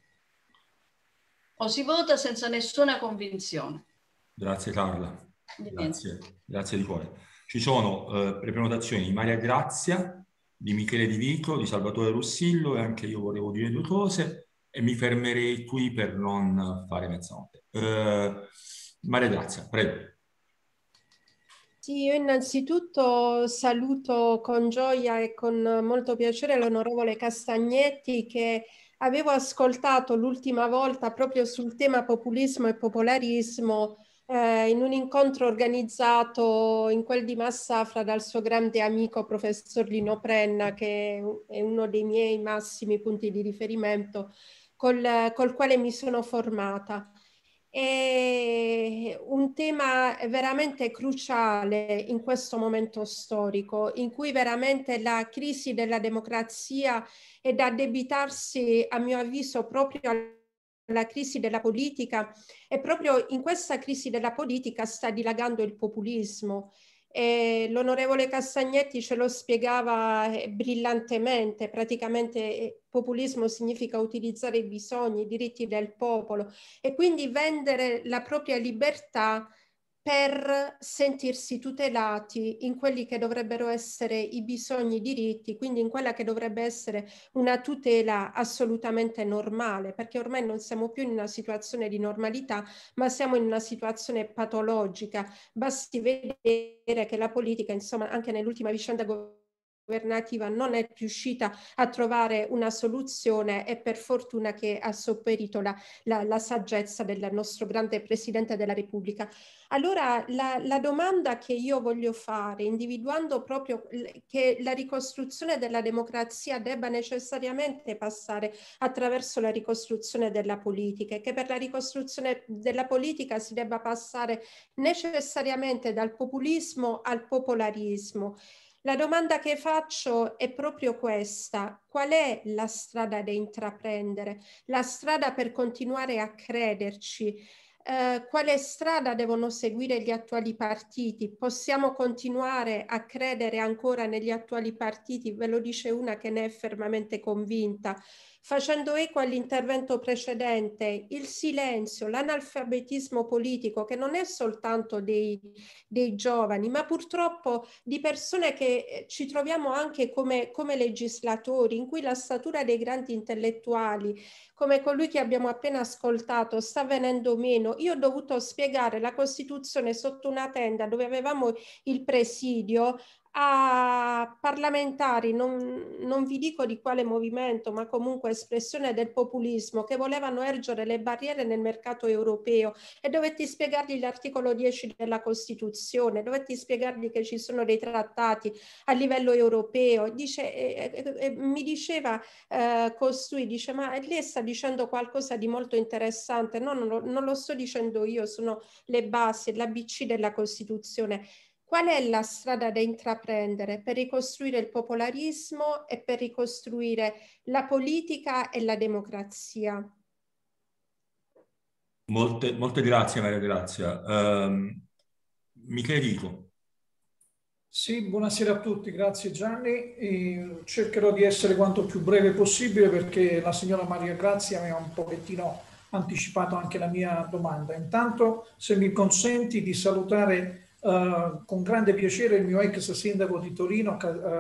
o si vota senza nessuna convinzione. Grazie Carla, grazie di cuore. Ci sono prenotazioni di Maria Grazia, di Michele Di Vito, di Salvatore Russillo, e anche io volevo dire due cose e mi fermerei qui per non fare mezzanotte. Maria Grazia, prego. Sì, io innanzitutto saluto con gioia e con molto piacere l'onorevole Castagnetti, che avevo ascoltato l'ultima volta proprio sul tema populismo e popolarismo in un incontro organizzato in quel di Massafra dal suo grande amico professor Lino Prenna, che è uno dei miei massimi punti di riferimento, col quale mi sono formata. È un tema veramente cruciale in questo momento storico, in cui veramente la crisi della democrazia è da addebitarsi, a mio avviso, proprio alla crisi della politica, e proprio in questa crisi della politica sta dilagando il populismo. L'onorevole Castagnetti ce lo spiegava brillantemente. Praticamente populismo significa utilizzare i bisogni, i diritti del popolo e quindi vendere la propria libertà per sentirsi tutelati in quelli che dovrebbero essere i bisogni, i diritti, quindi in quella che dovrebbe essere una tutela assolutamente normale, perché ormai non siamo più in una situazione di normalità, ma siamo in una situazione patologica. Basti vedere che la politica, insomma, anche nell'ultima vicenda governativa non è riuscita a trovare una soluzione, e per fortuna che ha sopperito la saggezza del nostro grande Presidente della Repubblica. Allora la domanda che io voglio fare, individuando proprio che la ricostruzione della democrazia debba necessariamente passare attraverso la ricostruzione della politica, e che per la ricostruzione della politica si debba passare necessariamente dal populismo al popolarismo. La domanda che faccio è proprio questa: qual è la strada da intraprendere? La strada per continuare a crederci? Quale strada devono seguire gli attuali partiti? Possiamo continuare a credere ancora negli attuali partiti? Ve lo dice una che ne è fermamente convinta. Facendo eco all'intervento precedente, il silenzio, l'analfabetismo politico, che non è soltanto dei giovani, ma purtroppo di persone che ci troviamo anche come legislatori, in cui la statura dei grandi intellettuali, come colui che abbiamo appena ascoltato, sta venendo meno. Io ho dovuto spiegare la Costituzione sotto una tenda dove avevamo il presidio a parlamentari, non vi dico di quale movimento, ma comunque espressione del populismo, che volevano ergere le barriere nel mercato europeo, e dovetti spiegargli l'articolo 10 della Costituzione, dovetti spiegargli che ci sono dei trattati a livello europeo. Mi diceva costui, dice, ma lei sta dicendo qualcosa di molto interessante. No, non lo sto dicendo io, sono le basi, l'ABC della Costituzione. Qual è la strada da intraprendere per ricostruire il popolarismo e per ricostruire la politica e la democrazia? Molte grazie, Maria Grazia. Michele Rico. Sì, buonasera a tutti, grazie Gianni. Cercherò di essere quanto più breve possibile perché la signora Maria Grazia mi ha un pochettino anticipato anche la mia domanda. Intanto, se mi consenti di salutare con grande piacere il mio ex sindaco di Torino,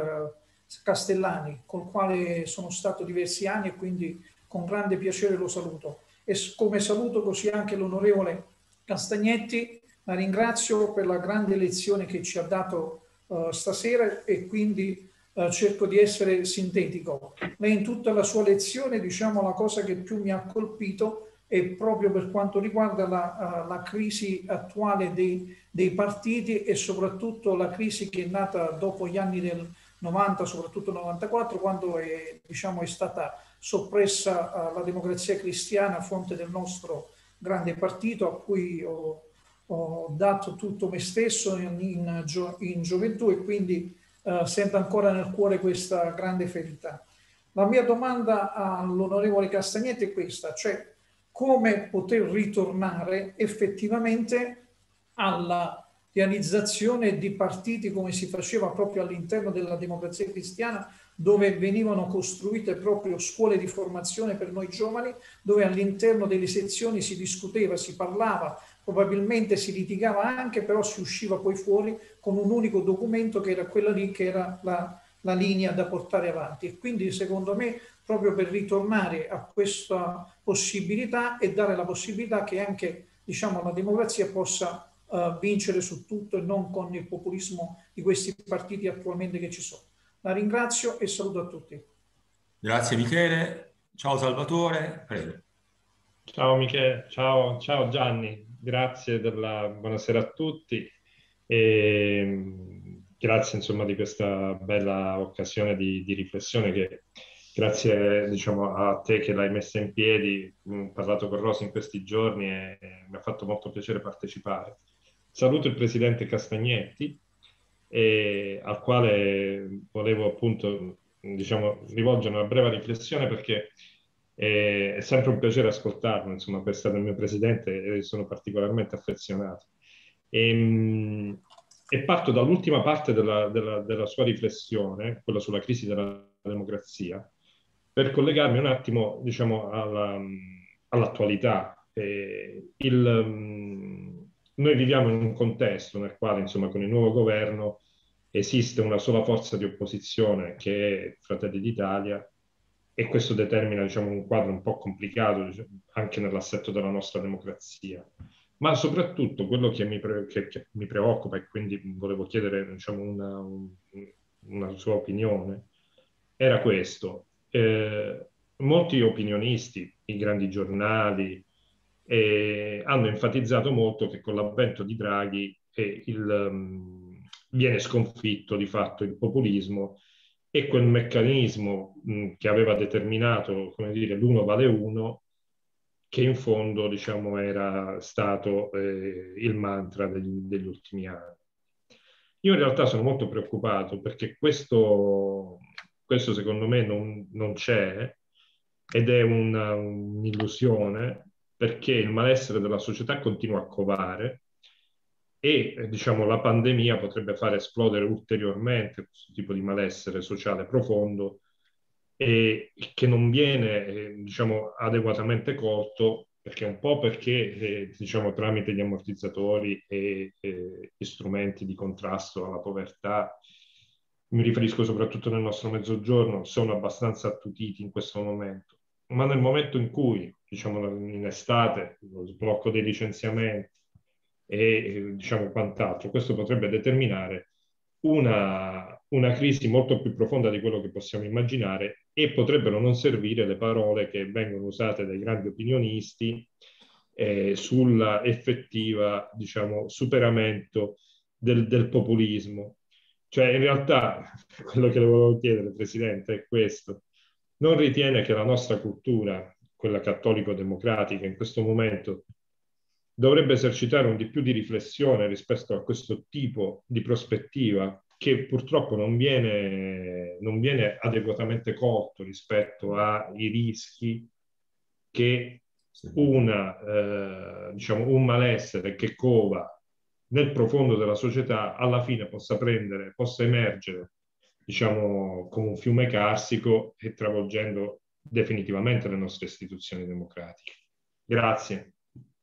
Castellani, col quale sono stato diversi anni e quindi con grande piacere lo saluto. E come saluto così anche l'onorevole Castagnetti, la ringrazio per la grande lezione che ci ha dato stasera e quindi cerco di essere sintetico. Lei in tutta la sua lezione, diciamo, la cosa che più mi ha colpito è proprio per quanto riguarda la crisi attuale dei partiti e soprattutto la crisi che è nata dopo gli anni del 90, soprattutto 94, quando è stata soppressa la Democrazia Cristiana a fronte del nostro grande partito a cui ho dato tutto me stesso in gioventù e quindi sento ancora nel cuore questa grande ferita. La mia domanda all'onorevole Castagnetti è questa, cioè come poter ritornare effettivamente alla realizzazione di partiti come si faceva proprio all'interno della Democrazia Cristiana, dove venivano costruite proprio scuole di formazione per noi giovani, dove all'interno delle sezioni si discuteva, si parlava, probabilmente si litigava anche, però si usciva poi fuori con un unico documento che era quella lì, che era la linea da portare avanti. E quindi secondo me proprio per ritornare a questa possibilità e dare la possibilità che anche la democrazia possa vincere su tutto e non con il populismo di questi partiti attualmente che ci sono. La ringrazio e saluto a tutti. Grazie Michele, ciao Salvatore, prego. Ciao Michele, ciao Gianni, grazie buonasera a tutti e grazie insomma di questa bella occasione di riflessione che grazie a te che l'hai messa in piedi, ho parlato con Rosa in questi giorni e mi ha fatto molto piacere partecipare. Saluto il presidente Castagnetti al quale volevo appunto rivolgere una breve riflessione perché è sempre un piacere ascoltarlo, insomma, per essere il mio presidente e sono particolarmente affezionato. E parto dall'ultima parte della sua riflessione, quella sulla crisi della democrazia, per collegarmi un attimo, all'attualità. Noi viviamo in un contesto nel quale, insomma, con il nuovo governo esiste una sola forza di opposizione che è Fratelli d'Italia, e questo determina un quadro un po' complicato anche nell'assetto della nostra democrazia. Ma soprattutto quello che mi preoccupa, e quindi volevo chiedere una sua opinione, era questo. Molti opinionisti, i grandi giornali, hanno enfatizzato molto che con l'avvento di Draghi viene sconfitto di fatto il populismo e quel meccanismo che aveva determinato, come dire, l'uno vale uno, che in fondo era stato il mantra degli ultimi anni. Io in realtà sono molto preoccupato perché questo secondo me non c'è ed è un'illusione, perché il malessere della società continua a covare e la pandemia potrebbe far esplodere ulteriormente questo tipo di malessere sociale profondo e che non viene adeguatamente colto, perché un po' perché tramite gli ammortizzatori e gli strumenti di contrasto alla povertà, mi riferisco soprattutto nel nostro mezzogiorno, sono abbastanza attutiti in questo momento. Ma nel momento in cui, in estate, lo sblocco dei licenziamenti e quant'altro, questo potrebbe determinare una crisi molto più profonda di quello che possiamo immaginare, e potrebbero non servire le parole che vengono usate dai grandi opinionisti sulla effettiva, diciamo, superamento del populismo. Cioè, in realtà, quello che le volevo chiedere, Presidente, è questo. Non ritiene che la nostra cultura, quella cattolico-democratica, in questo momento dovrebbe esercitare un di più di riflessione rispetto a questo tipo di prospettiva, che purtroppo non viene adeguatamente colto rispetto ai rischi che diciamo, un malessere che cova nel profondo della società alla fine possa emergere, diciamo, come un fiume carsico e travolgendo definitivamente le nostre istituzioni democratiche. Grazie.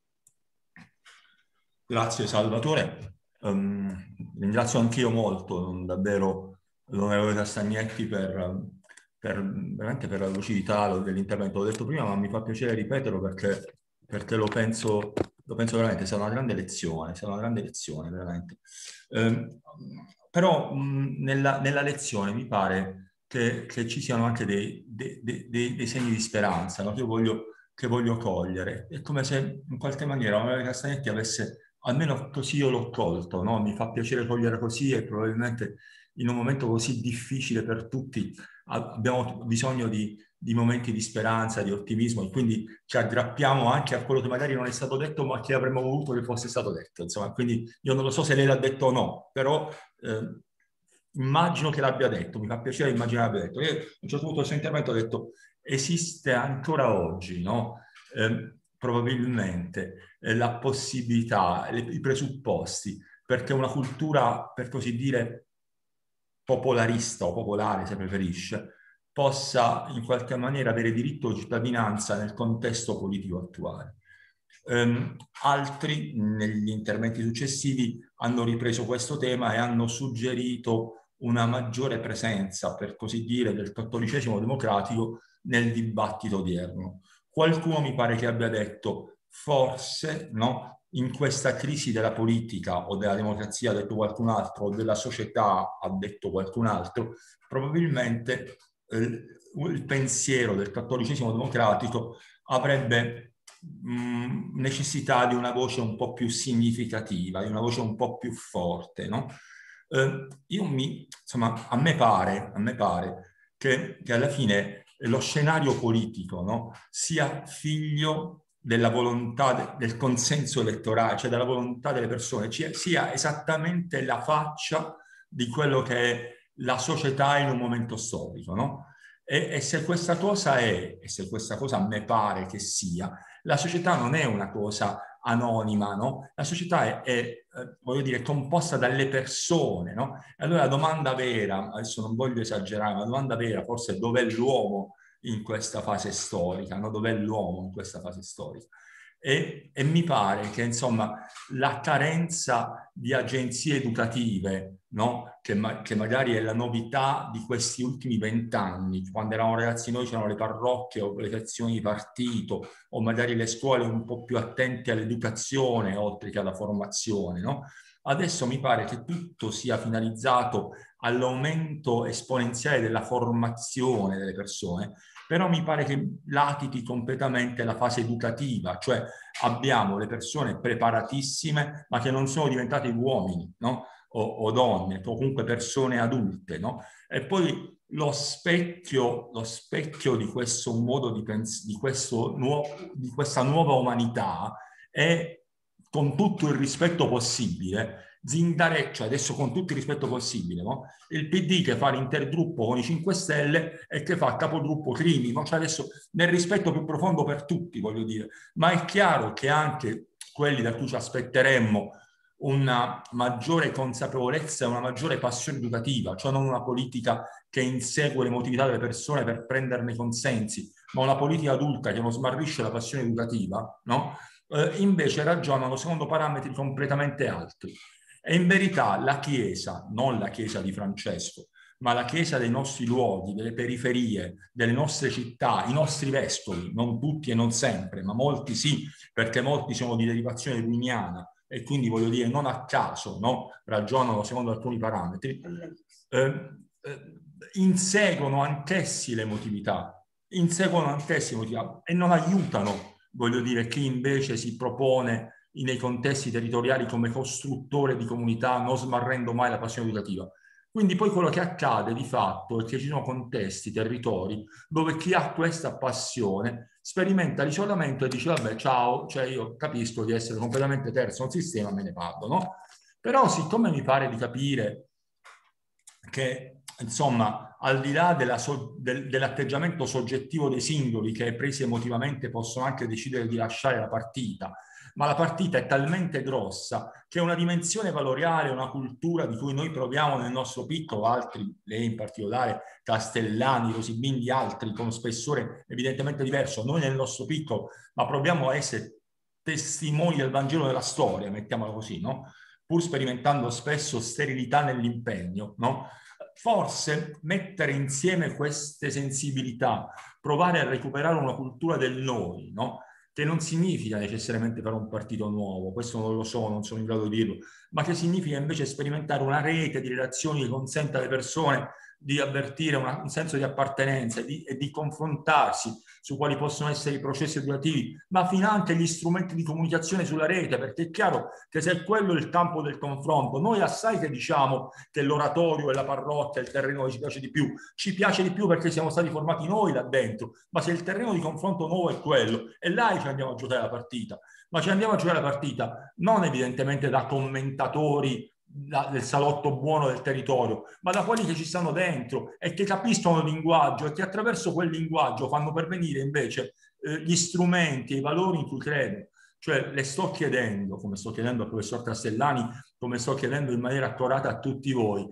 Grazie Salvatore. Ringrazio anch'io molto, davvero, l'onorevole Castagnetti veramente per la lucidità dell'intervento. L'ho detto prima, ma mi fa piacere ripeterlo perché lo penso veramente, sarà una grande lezione, veramente. Però nella lezione mi pare che ci siano anche dei segni di speranza, no? che voglio cogliere. È come se in qualche maniera l'onorevole Castagnetti avesse, almeno così io l'ho colto, no? Mi fa piacere cogliere così, e probabilmente in un momento così difficile per tutti abbiamo bisogno di momenti di speranza, di ottimismo, e quindi ci aggrappiamo anche a quello che magari non è stato detto ma che avremmo voluto che fosse stato detto. Insomma, quindi io non lo so se lei l'ha detto o no, però immagino che l'abbia detto, mi fa piacere immaginare l'abbia detto. Io a un certo punto del suo intervento ho detto: esiste ancora oggi, no? Probabilmente la possibilità, i presupposti perché una cultura, per così dire, popolarista o popolare, se preferisce, possa in qualche maniera avere diritto di cittadinanza nel contesto politico attuale. Altri, negli interventi successivi, hanno ripreso questo tema e hanno suggerito una maggiore presenza, per così dire, del cattolicesimo democratico nel dibattito odierno. Qualcuno mi pare che abbia detto, forse, no, in questa crisi della politica o della democrazia, ha detto qualcun altro, o della società, ha detto qualcun altro, probabilmente il pensiero del cattolicesimo democratico avrebbe necessità di una voce un po' più significativa, di una voce un po' più forte, no? Insomma, a me pare che alla fine lo scenario politico, no, sia figlio della volontà del consenso elettorale, cioè della volontà delle persone, sia esattamente la faccia di quello che è la società in un momento storico, no? E se questa cosa è, e se questa cosa a me pare che sia, la società non è una cosa anonima, no? La società voglio dire, composta dalle persone, no? E allora la domanda vera, adesso non voglio esagerare, ma la domanda vera forse è: dov'è l'uomo in questa fase storica, no? Dov'è l'uomo in questa fase storica? E mi pare che, insomma, la carenza di agenzie educative, no? che magari è la novità di questi ultimi 20 anni, quando eravamo ragazzi noi c'erano le parrocchie o le sezioni di partito, o magari le scuole un po' più attente all'educazione oltre che alla formazione, no? Adesso mi pare che tutto sia finalizzato all'aumento esponenziale della formazione delle persone, però mi pare che latiti completamente la fase educativa, cioè abbiamo le persone preparatissime ma che non sono diventate uomini, no? o donne, o comunque persone adulte, no? E poi lo specchio di questo modo di pensare, di questa nuova umanità è, con tutto il rispetto possibile, Zingareccia, adesso con tutto il rispetto possibile, no? Il PD che fa l'intergruppo con i 5 Stelle e che fa capogruppo Crimi, no? Cioè adesso, nel rispetto più profondo per tutti, voglio dire, ma è chiaro che anche quelli da cui ci aspetteremmo una maggiore consapevolezza e una maggiore passione educativa, cioè non una politica che insegue l'emotività delle persone per prenderne consensi, ma una politica adulta che non smarrisce la passione educativa, no? Invece ragionano secondo parametri completamente altri. E in verità la Chiesa, non la Chiesa di Francesco, ma la Chiesa dei nostri luoghi, delle periferie, delle nostre città, i nostri vescovi, non tutti e non sempre, ma molti sì, perché molti sono di derivazione duiniana, e quindi voglio dire non a caso, no? Ragionano secondo alcuni parametri, inseguono anch'essi l'emotività, e non aiutano, voglio dire, chi invece si propone nei contesti territoriali come costruttore di comunità, non smarrendo mai la passione educativa. Quindi poi quello che accade di fatto è che ci sono contesti, territori, dove chi ha questa passione sperimenta l'isolamento e dice vabbè ciao, cioè io capisco di essere completamente terzo nel sistema, me ne vado, no? Però siccome mi pare di capire che insomma al di là dell'atteggiamento soggettivo dei singoli che presi emotivamente possono anche decidere di lasciare la partita, ma la partita è talmente grossa che una dimensione valoriale, una cultura di cui noi proviamo nel nostro piccolo, altri, lei in particolare, Castellani, Rosibindi, altri con spessore evidentemente diverso, noi nel nostro piccolo, ma proviamo a essere testimoni del Vangelo della storia, mettiamola così, no? Pur sperimentando spesso sterilità nell'impegno, no? Forse mettere insieme queste sensibilità, provare a recuperare una cultura del noi, no? Che non significa necessariamente fare un partito nuovo, questo non lo so, non sono in grado di dirlo, ma che significa invece sperimentare una rete di relazioni che consenta alle persone di avvertire un senso di appartenenza e di confrontarsi su quali possono essere i processi educativi, ma finanche gli strumenti di comunicazione sulla rete, perché è chiaro che se è quello il campo del confronto, noi assai che diciamo che l'oratorio e la parrocchia, il terreno che ci piace di più perché siamo stati formati noi là dentro, ma se il terreno di confronto nuovo è quello, e là ci andiamo a giocare la partita, ma ci andiamo a giocare la partita non evidentemente da commentatori del salotto buono del territorio, ma da quelli che ci stanno dentro e che capiscono il linguaggio e che attraverso quel linguaggio fanno pervenire invece gli strumenti e i valori in cui credono. Cioè le sto chiedendo, come sto chiedendo al professor Castellani, come sto chiedendo in maniera accurata a tutti voi,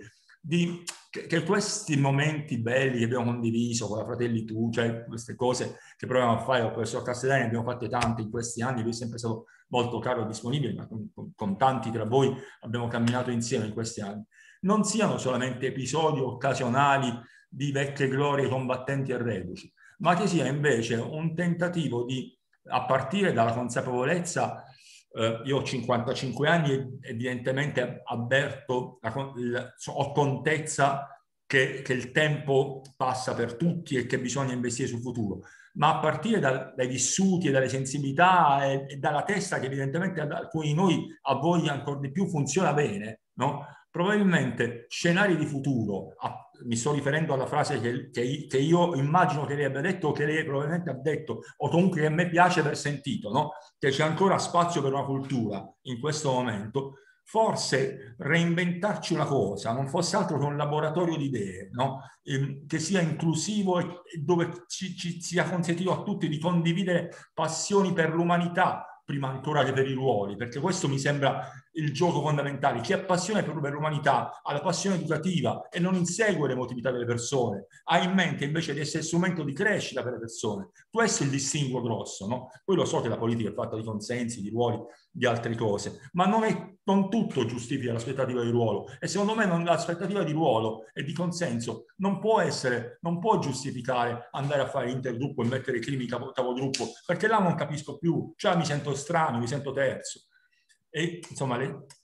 che questi momenti belli che abbiamo condiviso con la Fratelli Tu, cioè queste cose che proviamo a fare con il professor Castellani, abbiamo fatte tante in questi anni, lui è sempre stato molto caro e disponibile, ma con tanti tra voi abbiamo camminato insieme in questi anni, non siano solamente episodi occasionali di vecchie glorie combattenti e reduci, ma che sia invece un tentativo di, a partire dalla consapevolezza, io ho 55 anni e evidentemente avverto, ho contezza che il tempo passa per tutti e che bisogna investire sul futuro, ma a partire dai vissuti e dalle sensibilità e dalla testa che evidentemente ad alcuni di noi, a voi ancora di più, funziona bene, no? Probabilmente scenari di futuro, mi sto riferendo alla frase che io immagino che lei abbia detto, o che lei probabilmente ha detto, o comunque che a me piace aver sentito, no? Che c'è ancora spazio per una cultura in questo momento. Forse reinventarci una cosa non fosse altro che un laboratorio di idee, no? Che sia inclusivo e dove ci sia consentito a tutti di condividere passioni per l'umanità prima ancora che per i ruoli, perché questo mi sembra il gioco fondamentale. Chi ha passione per l'umanità ha la passione educativa e non insegue l'emotività delle persone, ha in mente invece di essere strumento di crescita per le persone. Questo è il distinguo grosso, no? Poi lo so che la politica è fatta di consensi, di ruoli, di altre cose, ma non tutto giustifica l'aspettativa di ruolo, e secondo me l'aspettativa di ruolo e di consenso non può giustificare andare a fare intergruppo e mettere i crimi capogruppo, perché là non capisco più, cioè mi sento strano, mi sento terzo. E insomma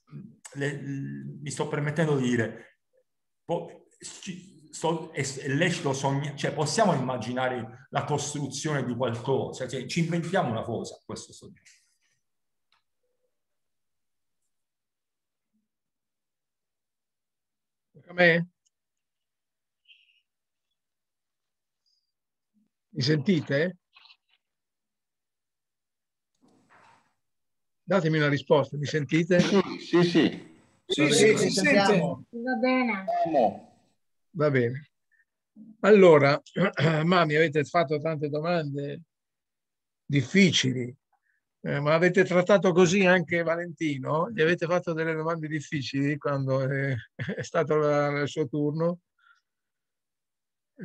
mi sto permettendo di dire, è lecito sognare, cioè possiamo immaginare la costruzione di qualcosa, cioè ci inventiamo una cosa, questo sto dicendo. A me? Mi sentite? Datemi una risposta, mi sentite? Sì, sì. Sì, sentiamo. Va bene. Va bene. Allora, mi avete fatto tante domande difficili, ma avete trattato così anche Valentino? Gli avete fatto delle domande difficili quando è stato il suo turno? Sì,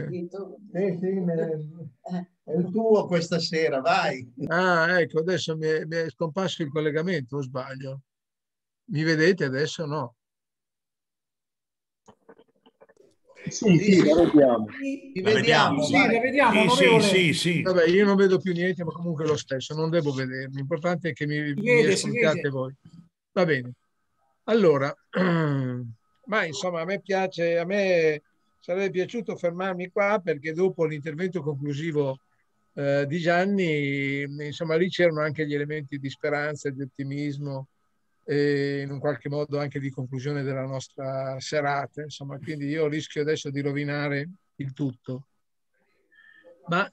è il tuo questa sera, vai. Ah, ecco, adesso mi è scomparso il collegamento, o sbaglio? Mi vedete adesso? No. Sì, la vediamo. La vediamo. Sì, la vediamo, onorevole. Sì. Vabbè, io non vedo più niente, ma comunque lo stesso, non devo vedermi. L'importante è che mi ascoltate voi. Va bene. Allora, ma insomma, a me piace, a me sarebbe piaciuto fermarmi qua perché dopo l'intervento conclusivo di Gianni, insomma, lì c'erano anche gli elementi di speranza e di ottimismo e in un qualche modo anche di conclusione della nostra serata, insomma, quindi io rischio adesso di rovinare il tutto. Ma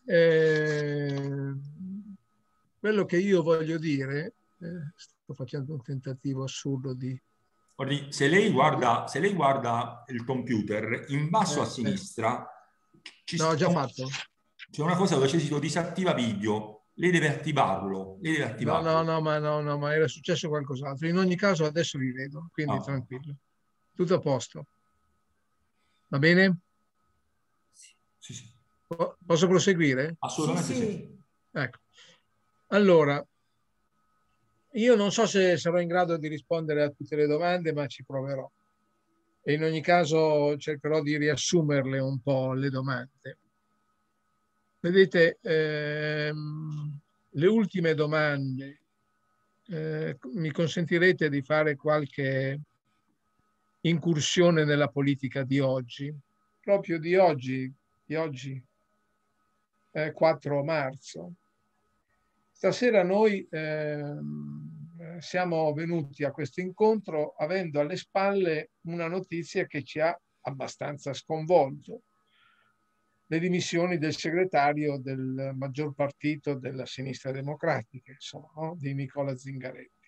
quello che io voglio dire, sto facendo un tentativo assurdo di... Guardi, se lei guarda il computer, in basso a sinistra ho già fatto. C'è una cosa dove c'è scritto disattiva video. Lei deve attivarlo. No, ma era successo qualcos'altro. In ogni caso adesso vi vedo, quindi tranquillo. Tutto a posto. Va bene? Sì. Posso proseguire? Assolutamente sì. Ecco. Allora, io non so se sarò in grado di rispondere a tutte le domande, ma ci proverò. E in ogni caso cercherò di riassumerle un po' le domande. Vedete, le ultime domande mi consentirete di fare qualche incursione nella politica di oggi, proprio di oggi 4 marzo. Stasera noi siamo venuti a questo incontro avendo alle spalle una notizia che ci ha abbastanza sconvolto. Le dimissioni del segretario del maggior partito della sinistra democratica, insomma, no? Di Nicola Zingaretti.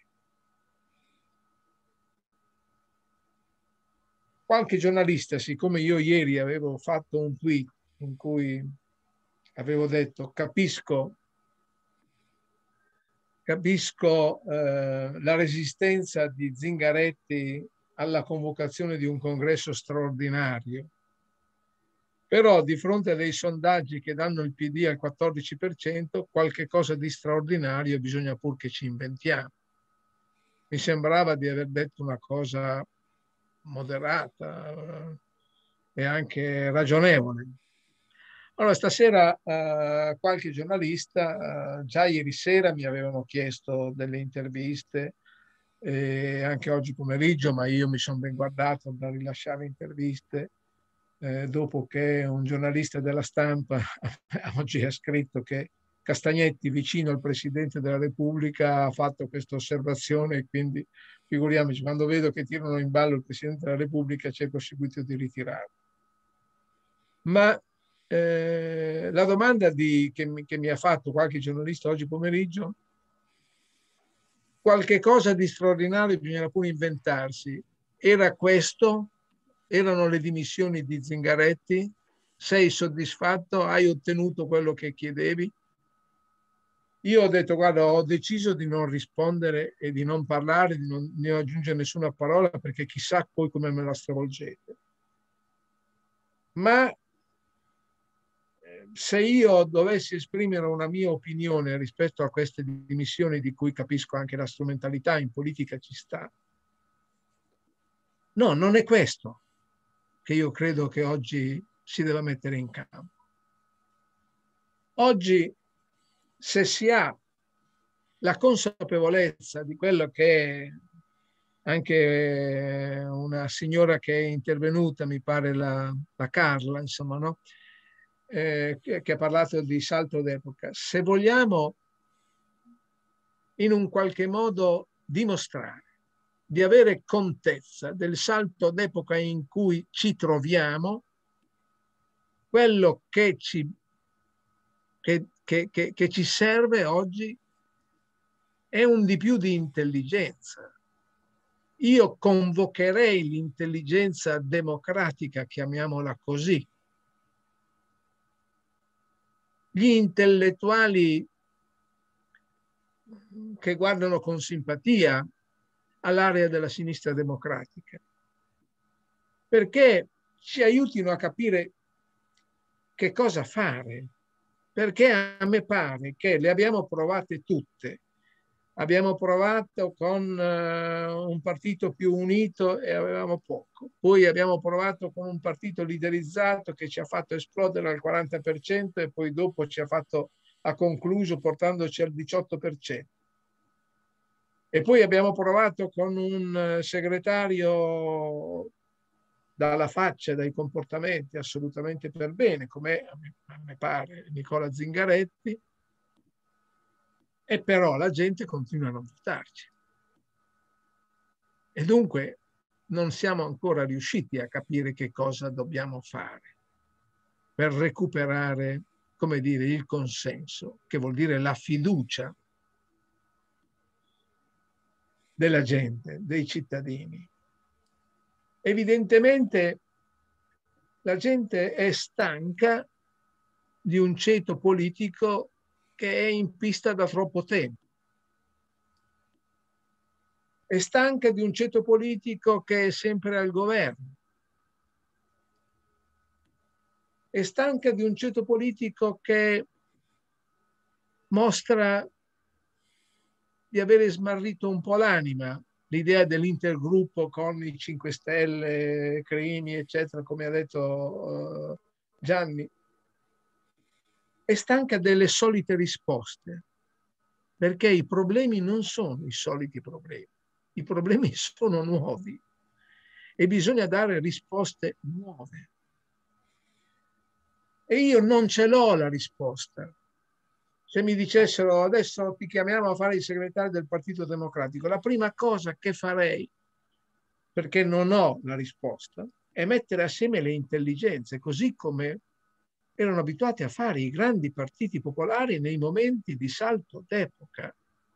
Qualche giornalista, siccome io ieri avevo fatto un tweet in cui avevo detto capisco la resistenza di Zingaretti alla convocazione di un congresso straordinario, però di fronte a dei sondaggi che danno il PD al 14%, qualche cosa di straordinario bisogna pur che ci inventiamo. Mi sembrava di aver detto una cosa moderata e anche ragionevole. Allora, stasera qualche giornalista, già ieri sera mi avevano chiesto delle interviste, anche oggi pomeriggio, ma io mi sono ben guardato da rilasciare interviste, dopo che un giornalista della Stampa oggi ha scritto che Castagnetti, vicino al Presidente della Repubblica, ha fatto questa osservazione e quindi figuriamoci, quando vedo che tirano in ballo il Presidente della Repubblica cerco subito di ritirarlo. Ma la domanda che mi ha fatto qualche giornalista oggi pomeriggio, qualche cosa di straordinario bisogna pure inventarsi. Era questo? Erano le dimissioni di Zingaretti? Sei soddisfatto? Hai ottenuto quello che chiedevi? Io ho detto, guarda, ho deciso di non rispondere e di non parlare, di non aggiungere nessuna parola, perché chissà poi come me la stravolgete. Ma se io dovessi esprimere una mia opinione rispetto a queste dimissioni, di cui capisco anche la strumentalità, in politica ci sta, no, non è questo che io credo che oggi si deve mettere in campo. Oggi, se si ha la consapevolezza di quello che anche una signora che è intervenuta, mi pare la Carla, insomma, no? Che ha parlato di salto d'epoca, se vogliamo in un qualche modo dimostrare di avere contezza del salto d'epoca in cui ci troviamo, quello che ci serve oggi è un di più di intelligenza. Io convocherei l'intelligenza democratica, chiamiamola così, gli intellettuali che guardano con simpatia all'area della sinistra democratica, perché ci aiutino a capire che cosa fare, perché a me pare che le abbiamo provate tutte Abbiamo provato con un partito più unito e avevamo poco. Poi abbiamo provato con un partito liderizzato che ci ha fatto esplodere al 40% e poi dopo ha concluso portandoci al 18%. E poi abbiamo provato con un segretario dalla faccia e dai comportamenti assolutamente per bene, come a me pare Nicola Zingaretti, e però la gente continua a non votarci. E dunque non siamo ancora riusciti a capire che cosa dobbiamo fare per recuperare, come dire, il consenso, che vuol dire la fiducia della gente, dei cittadini. Evidentemente la gente è stanca di un ceto politico che è in pista da troppo tempo. È stanca di un ceto politico che è sempre al governo. È stanca di un ceto politico che mostra di avere smarrito un po' l'anima, l'idea dell'intergruppo con i 5 Stelle, Crimi, eccetera, come ha detto Gianni. È stanca delle solite risposte, perché i problemi non sono i soliti problemi, i problemi sono nuovi e bisogna dare risposte nuove. E io non ce l'ho la risposta. Se mi dicessero adesso ti chiamiamo a fare il segretario del Partito Democratico, la prima cosa che farei, perché non ho la risposta, è mettere assieme le intelligenze, così come erano abituati a fare i grandi partiti popolari nei momenti di salto d'epoca.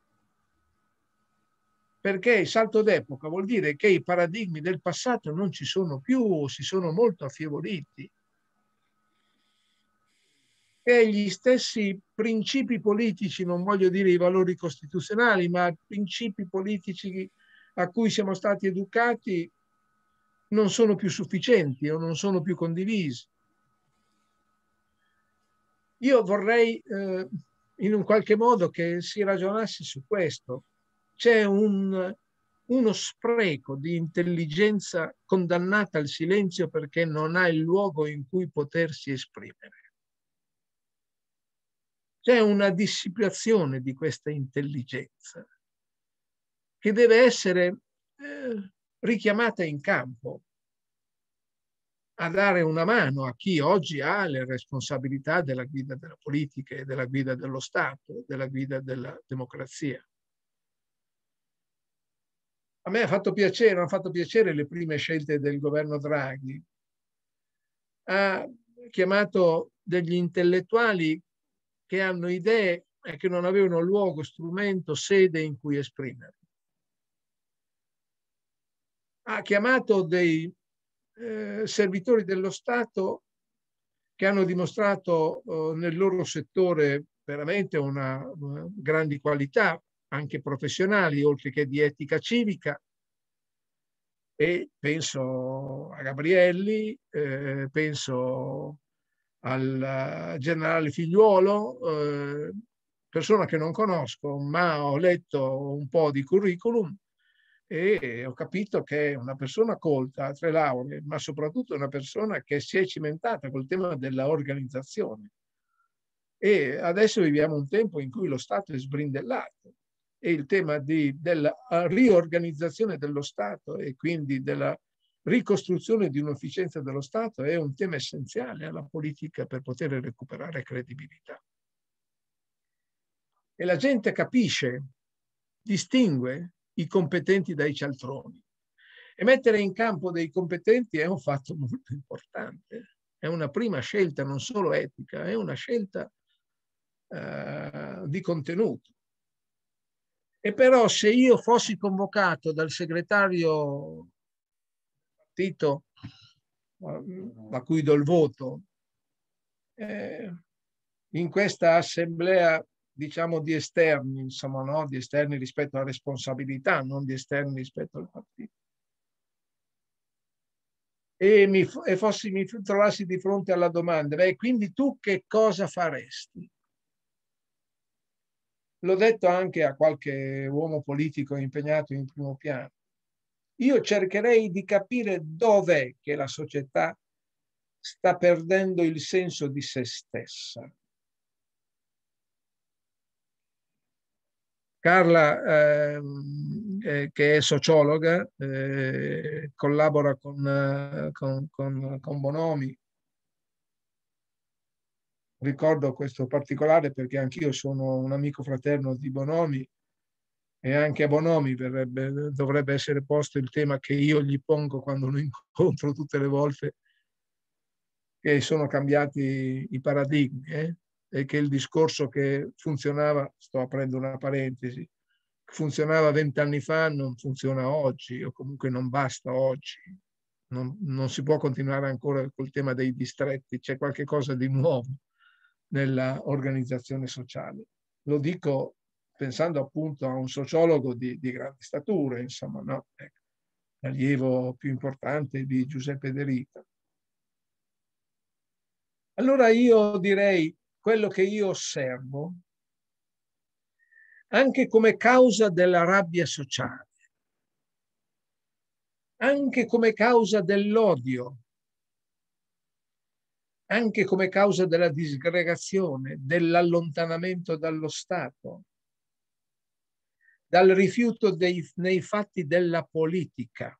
Perché il salto d'epoca vuol dire che i paradigmi del passato non ci sono più o si sono molto affievoliti. E gli stessi principi politici, non voglio dire i valori costituzionali, ma principi politici a cui siamo stati educati non sono più sufficienti o non sono più condivisi. Io vorrei in un qualche modo che si ragionasse su questo. C'è uno spreco di intelligenza condannata al silenzio perché non ha il luogo in cui potersi esprimere. C'è una dissipazione di questa intelligenza che deve essere richiamata in campo a dare una mano a chi oggi ha le responsabilità della guida della politica e della guida dello Stato, della guida della democrazia. A me hanno fatto piacere le prime scelte del governo Draghi. Ha chiamato degli intellettuali che hanno idee e che non avevano luogo, strumento, sede in cui esprimerle. Ha chiamato dei servitori dello Stato che hanno dimostrato nel loro settore veramente una grandi qualità, anche professionali, oltre che di etica civica. E penso a Gabrielli, penso al generale Figliuolo, persona che non conosco, ma ho letto un po' di curriculum e ho capito che è una persona colta, ha 3 lauree, ma soprattutto una persona che si è cimentata col tema della organizzazione. E adesso viviamo un tempo in cui lo Stato è sbrindellato e il tema della riorganizzazione dello Stato e quindi della ricostruzione di un'efficienza dello Stato è un tema essenziale alla politica per poter recuperare credibilità. E la gente capisce, distingue i competenti dai cialtroni. E mettere in campo dei competenti è un fatto molto importante. È una prima scelta non solo etica, è una scelta di contenuto. E però se io fossi convocato dal segretario partito a cui do il voto in questa assemblea, diciamo, di esterni, insomma, no? Di esterni rispetto alla responsabilità, non di esterni rispetto al partito. E mi trovassi di fronte alla domanda, beh, quindi tu che cosa faresti? l'ho detto anche a qualche uomo politico impegnato in primo piano, io cercherei di capire dov'è che la società sta perdendo il senso di se stessa. Carla, che è sociologa, collabora con Bonomi. Ricordo questo particolare perché anch'io sono un amico fraterno di Bonomi e anche a Bonomi dovrebbe essere posto il tema che io gli pongo quando lo incontro tutte le volte, che sono cambiati i paradigmi, e che il discorso che funzionava, sto aprendo una parentesi, funzionava 20 anni fa non funziona oggi, o comunque non basta oggi. Non si può continuare ancora col tema dei distretti, c'è qualche cosa di nuovo nella organizzazione sociale. Lo dico pensando appunto a un sociologo di grande statura, insomma, no? Ecco, l'allievo più importante di Giuseppe De Rita. Allora io direi quello che io osservo anche come causa della rabbia sociale, anche come causa dell'odio, anche come causa della disgregazione, dell'allontanamento dallo Stato, dal rifiuto nei fatti della politica,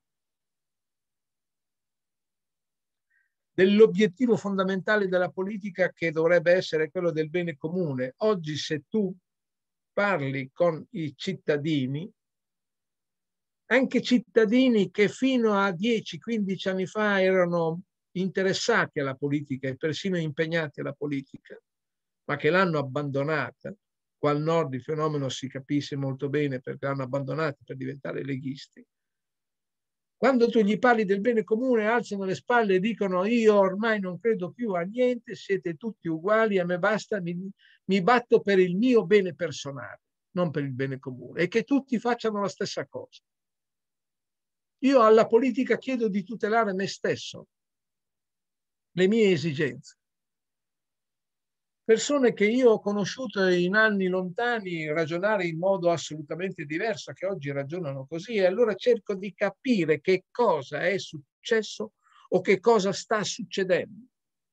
dell'obiettivo fondamentale della politica che dovrebbe essere quello del bene comune. Oggi se tu parli con i cittadini, anche cittadini che fino a 10-15 anni fa erano interessati alla politica e persino impegnati alla politica, ma che l'hanno abbandonata, qua al nord il fenomeno si capisce molto bene perché l'hanno abbandonata per diventare leghisti. Quando tu gli parli del bene comune alzano le spalle e dicono io ormai non credo più a niente, siete tutti uguali, a me basta, mi batto per il mio bene personale, non per il bene comune, e che tutti facciano la stessa cosa. Io alla politica chiedo di tutelare me stesso, le mie esigenze. Persone che io ho conosciuto in anni lontani ragionare in modo assolutamente diverso, che oggi ragionano così, e allora cerco di capire che cosa è successo o che cosa sta succedendo.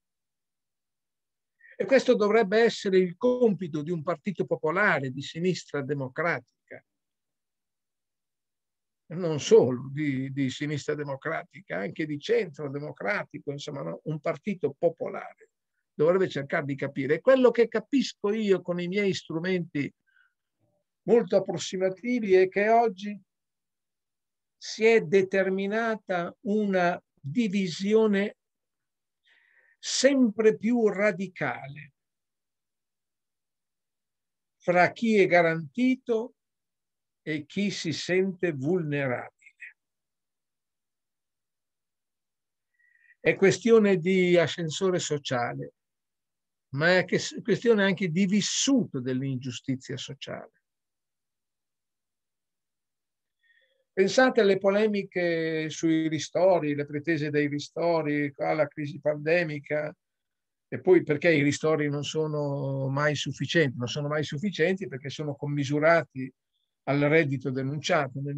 E questo dovrebbe essere il compito di un partito popolare di sinistra democratica, non solo di sinistra democratica, anche di centro democratico, insomma, no? Un partito popolare dovrebbe cercare di capire. Quello che capisco io con i miei strumenti molto approssimativi è che oggi si è determinata una divisione sempre più radicale fra chi è garantito e chi si sente vulnerabile. È questione di ascensore sociale, ma è questione anche di vissuto dell'ingiustizia sociale. Pensate alle polemiche sui ristori, le pretese dei ristori, la crisi pandemica, e poi perché i ristori non sono mai sufficienti? Non sono mai sufficienti perché sono commisurati al reddito denunciato nel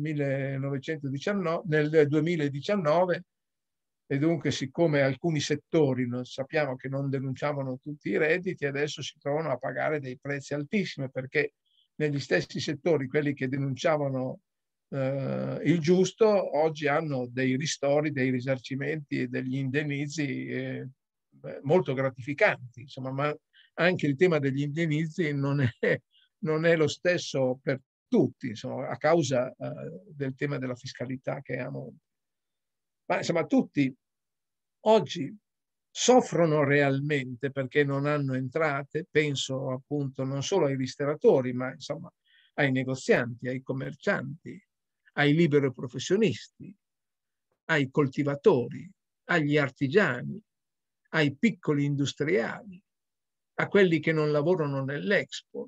2019, e dunque siccome alcuni settori sappiamo che non denunciavano tutti i redditi, adesso si trovano a pagare dei prezzi altissimi perché negli stessi settori, quelli che denunciavano il giusto, oggi hanno dei ristori, dei risarcimenti e degli indennizzi molto gratificanti. Insomma, ma anche il tema degli indennizzi non è lo stesso per tutti, insomma, a causa del tema della fiscalità che hanno. Ma insomma, tutti oggi soffrono realmente perché non hanno entrate, penso appunto non solo ai ristoratori, ma insomma ai negozianti, ai commercianti, ai liberi professionisti, ai coltivatori, agli artigiani, ai piccoli industriali, a quelli che non lavorano nell'Expo,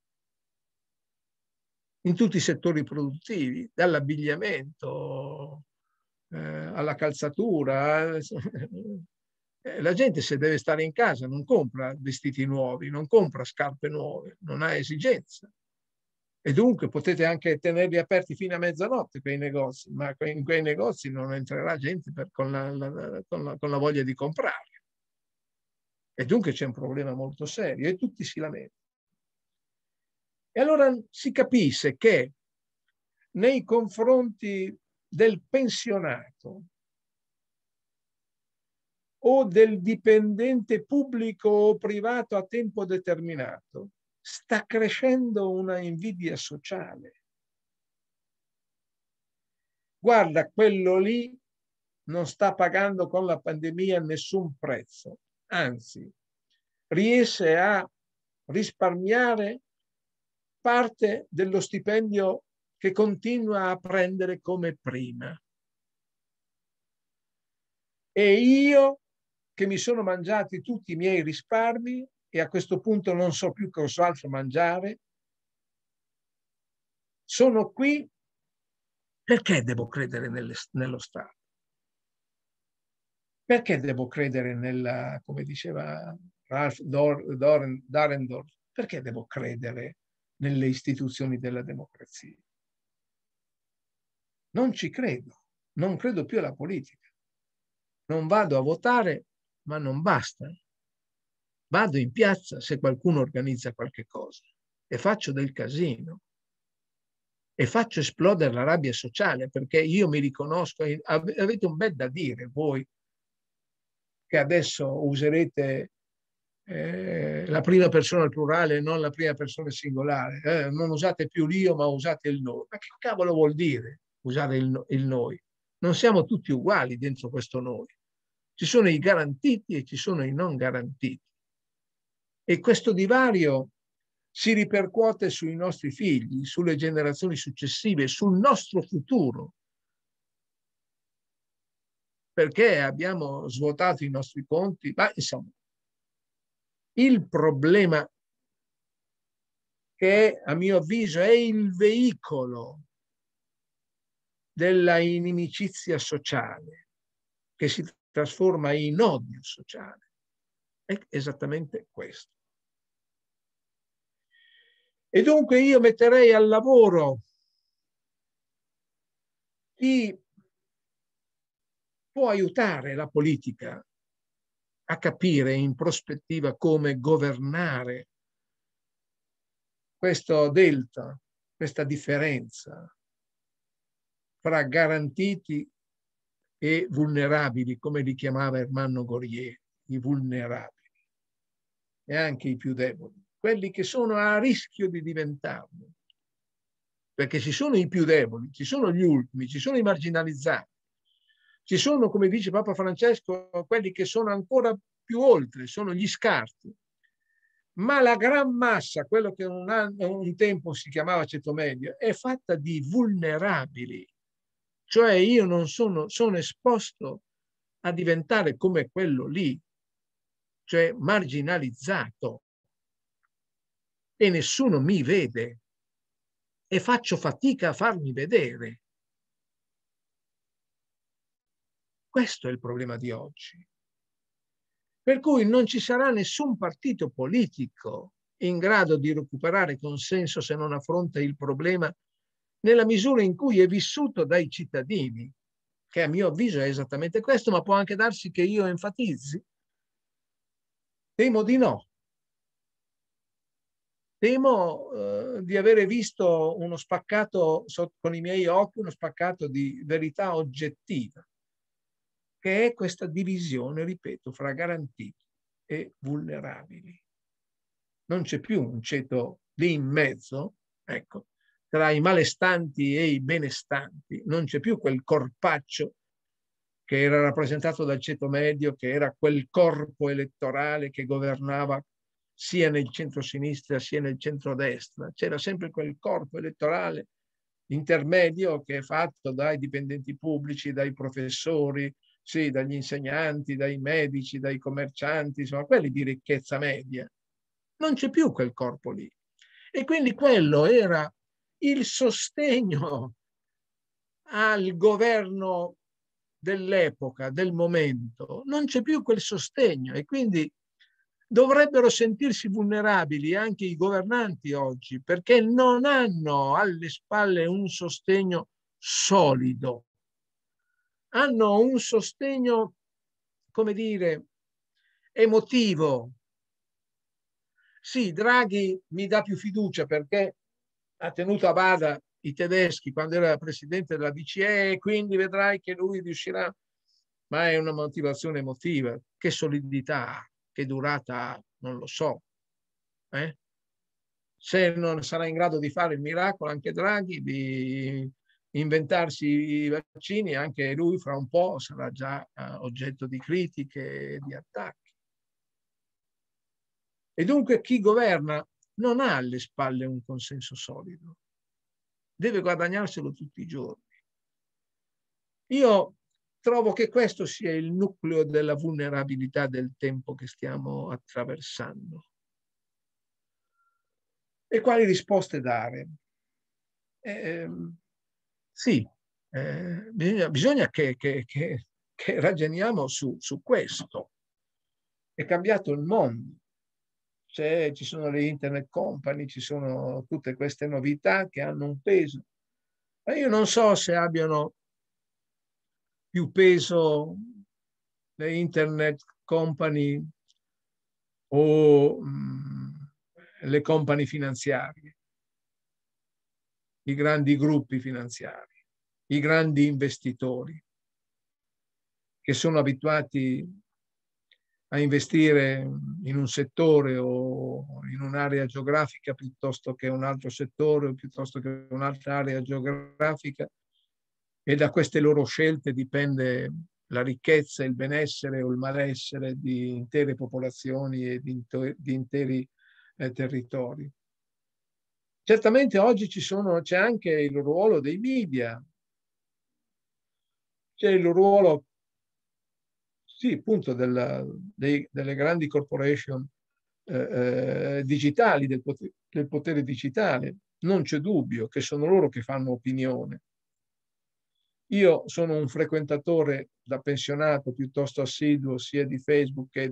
in tutti i settori produttivi, dall'abbigliamento alla calzatura. La gente se deve stare in casa non compra vestiti nuovi, non compra scarpe nuove, non ha esigenza. E dunque potete anche tenerli aperti fino a mezzanotte quei negozi, ma in quei negozi non entrerà gente con la voglia di comprare. E dunque c'è un problema molto serio e tutti si lamentano. E allora si capisce che nei confronti del pensionato o del dipendente pubblico o privato a tempo determinato sta crescendo una invidia sociale. Guarda, quello lì non sta pagando con la pandemia nessun prezzo, anzi, riesce a risparmiare parte dello stipendio che continua a prendere come prima. E io, che mi sono mangiati tutti i miei risparmi e a questo punto non so più cos'altro mangiare, sono qui. Perché devo credere nello Stato? Perché devo credere nella, come diceva Ralph Dahrendorf, perché devo credere nelle istituzioni della democrazia? Non ci credo, non credo più alla politica. Non vado a votare, ma non basta. Vado in piazza se qualcuno organizza qualche cosa e faccio del casino e faccio esplodere la rabbia sociale, perché io mi riconosco, avete un bel da dire voi, che adesso userete la prima persona al plurale e non la prima persona singolare. Non usate più l'io, ma usate il noi. Ma che cavolo vuol dire usare il noi? Non siamo tutti uguali dentro questo noi. Ci sono i garantiti e ci sono i non garantiti. E questo divario si ripercuote sui nostri figli, sulle generazioni successive, sul nostro futuro. Perché abbiamo svuotato i nostri conti? Ma insomma, il problema che a mio avviso è il veicolo della inimicizia sociale che si trasforma in odio sociale è esattamente questo. E dunque io metterei al lavoro chi può aiutare la politica a capire in prospettiva come governare questo delta, questa differenza fra garantiti e vulnerabili, come li chiamava Ermanno Gorieri, i vulnerabili, e anche i più deboli, quelli che sono a rischio di diventarlo. Perché ci sono i più deboli, ci sono gli ultimi, ci sono i marginalizzati, ci sono, come dice Papa Francesco, quelli che sono ancora più oltre, sono gli scarti. Ma la gran massa, quello che un tempo si chiamava ceto medio, è fatta di vulnerabili. Cioè io non sono esposto a diventare come quello lì, cioè marginalizzato. E nessuno mi vede. E faccio fatica a farmi vedere. Questo è il problema di oggi. Per cui non ci sarà nessun partito politico in grado di recuperare consenso se non affronta il problema nella misura in cui è vissuto dai cittadini, che a mio avviso è esattamente questo, ma può anche darsi che io enfatizzi. Temo di no. Temo di avere visto uno spaccato con i miei occhi, uno spaccato di verità oggettiva, che è questa divisione, ripeto, fra garantiti e vulnerabili. Non c'è più un ceto lì in mezzo, ecco, tra i malestanti e i benestanti. Non c'è più quel corpaccio che era rappresentato dal ceto medio, che era quel corpo elettorale che governava sia nel centro-sinistra sia nel centro-destra. C'era sempre quel corpo elettorale intermedio che è fatto dai dipendenti pubblici, dai professori, sì, dagli insegnanti, dai medici, dai commercianti, insomma, quelli di ricchezza media. Non c'è più quel corpo lì. E quindi quello era il sostegno al governo dell'epoca, del momento. Non c'è più quel sostegno e quindi Dovrebbero sentirsi vulnerabili anche i governanti oggi, perché non hanno alle spalle un sostegno solido. Hanno un sostegno, come dire, emotivo. Sì, Draghi mi dà più fiducia perché ha tenuto a bada i tedeschi quando era presidente della BCE e quindi vedrai che lui riuscirà. Ma è una motivazione emotiva. Che solidità ha? Che durata ha? Non lo so. Se non sarà in grado di fare il miracolo anche Draghi, di inventarsi i vaccini, anche lui fra un po' sarà già oggetto di critiche e di attacchi. E dunque chi governa non ha alle spalle un consenso solido, deve guadagnarselo tutti i giorni. Io trovo che questo sia il nucleo della vulnerabilità del tempo che stiamo attraversando. E quali risposte dare? Sì, bisogna che ragioniamo su questo. È cambiato il mondo. Ci sono le internet company, ci sono tutte queste novità che hanno un peso. Ma io non so se abbiano più peso le internet company o le company finanziarie, i grandi gruppi finanziari, i grandi investitori che sono abituati a investire in un settore o in un'area geografica piuttosto che un altro settore o piuttosto che un'altra area geografica, e da queste loro scelte dipende la ricchezza, il benessere o il malessere di intere popolazioni e di interi territori. Certamente oggi c'è anche il ruolo dei media, c'è il ruolo, sì, appunto, delle grandi corporation digitali, del potere digitale. Non c'è dubbio che sono loro che fanno opinione. Io sono un frequentatore da pensionato piuttosto assiduo sia di Facebook che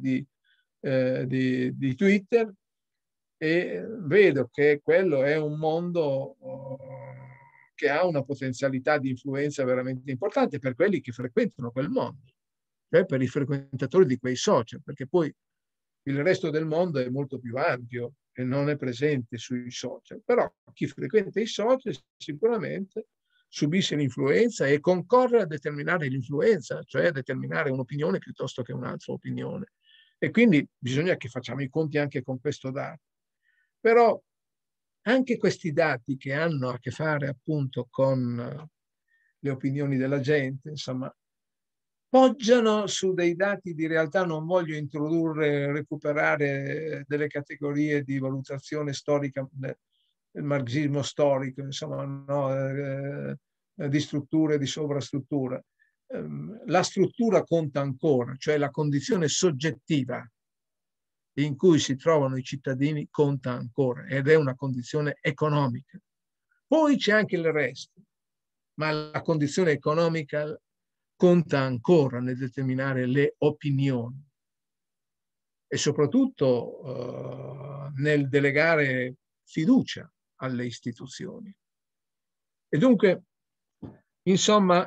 di Twitter, e vedo che quello è un mondo che ha una potenzialità di influenza veramente importante per quelli che frequentano quel mondo, cioè per i frequentatori di quei social, perché poi il resto del mondo è molto più ampio e non è presente sui social. Però chi frequenta i social sicuramente subisce l'influenza e concorre a determinare l'influenza, cioè a determinare un'opinione piuttosto che un'altra opinione. E quindi bisogna che facciamo i conti anche con questo dato. Però anche questi dati che hanno a che fare appunto con le opinioni della gente, insomma, poggiano su dei dati di realtà. Non voglio recuperare delle categorie di valutazione storica, il marxismo storico, insomma, no, di struttura e di sovrastruttura. La struttura conta ancora, cioè la condizione soggettiva in cui si trovano i cittadini conta ancora, ed è una condizione economica. Poi c'è anche il resto, ma la condizione economica conta ancora nel determinare le opinioni e soprattutto nel delegare fiducia alle istituzioni. E dunque, insomma,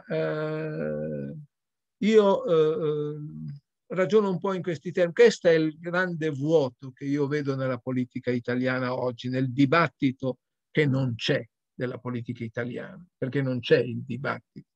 io ragiono un po' in questi termini. Questo è il grande vuoto che io vedo nella politica italiana oggi, nel dibattito che non c'è della politica italiana, perché non c'è il dibattito.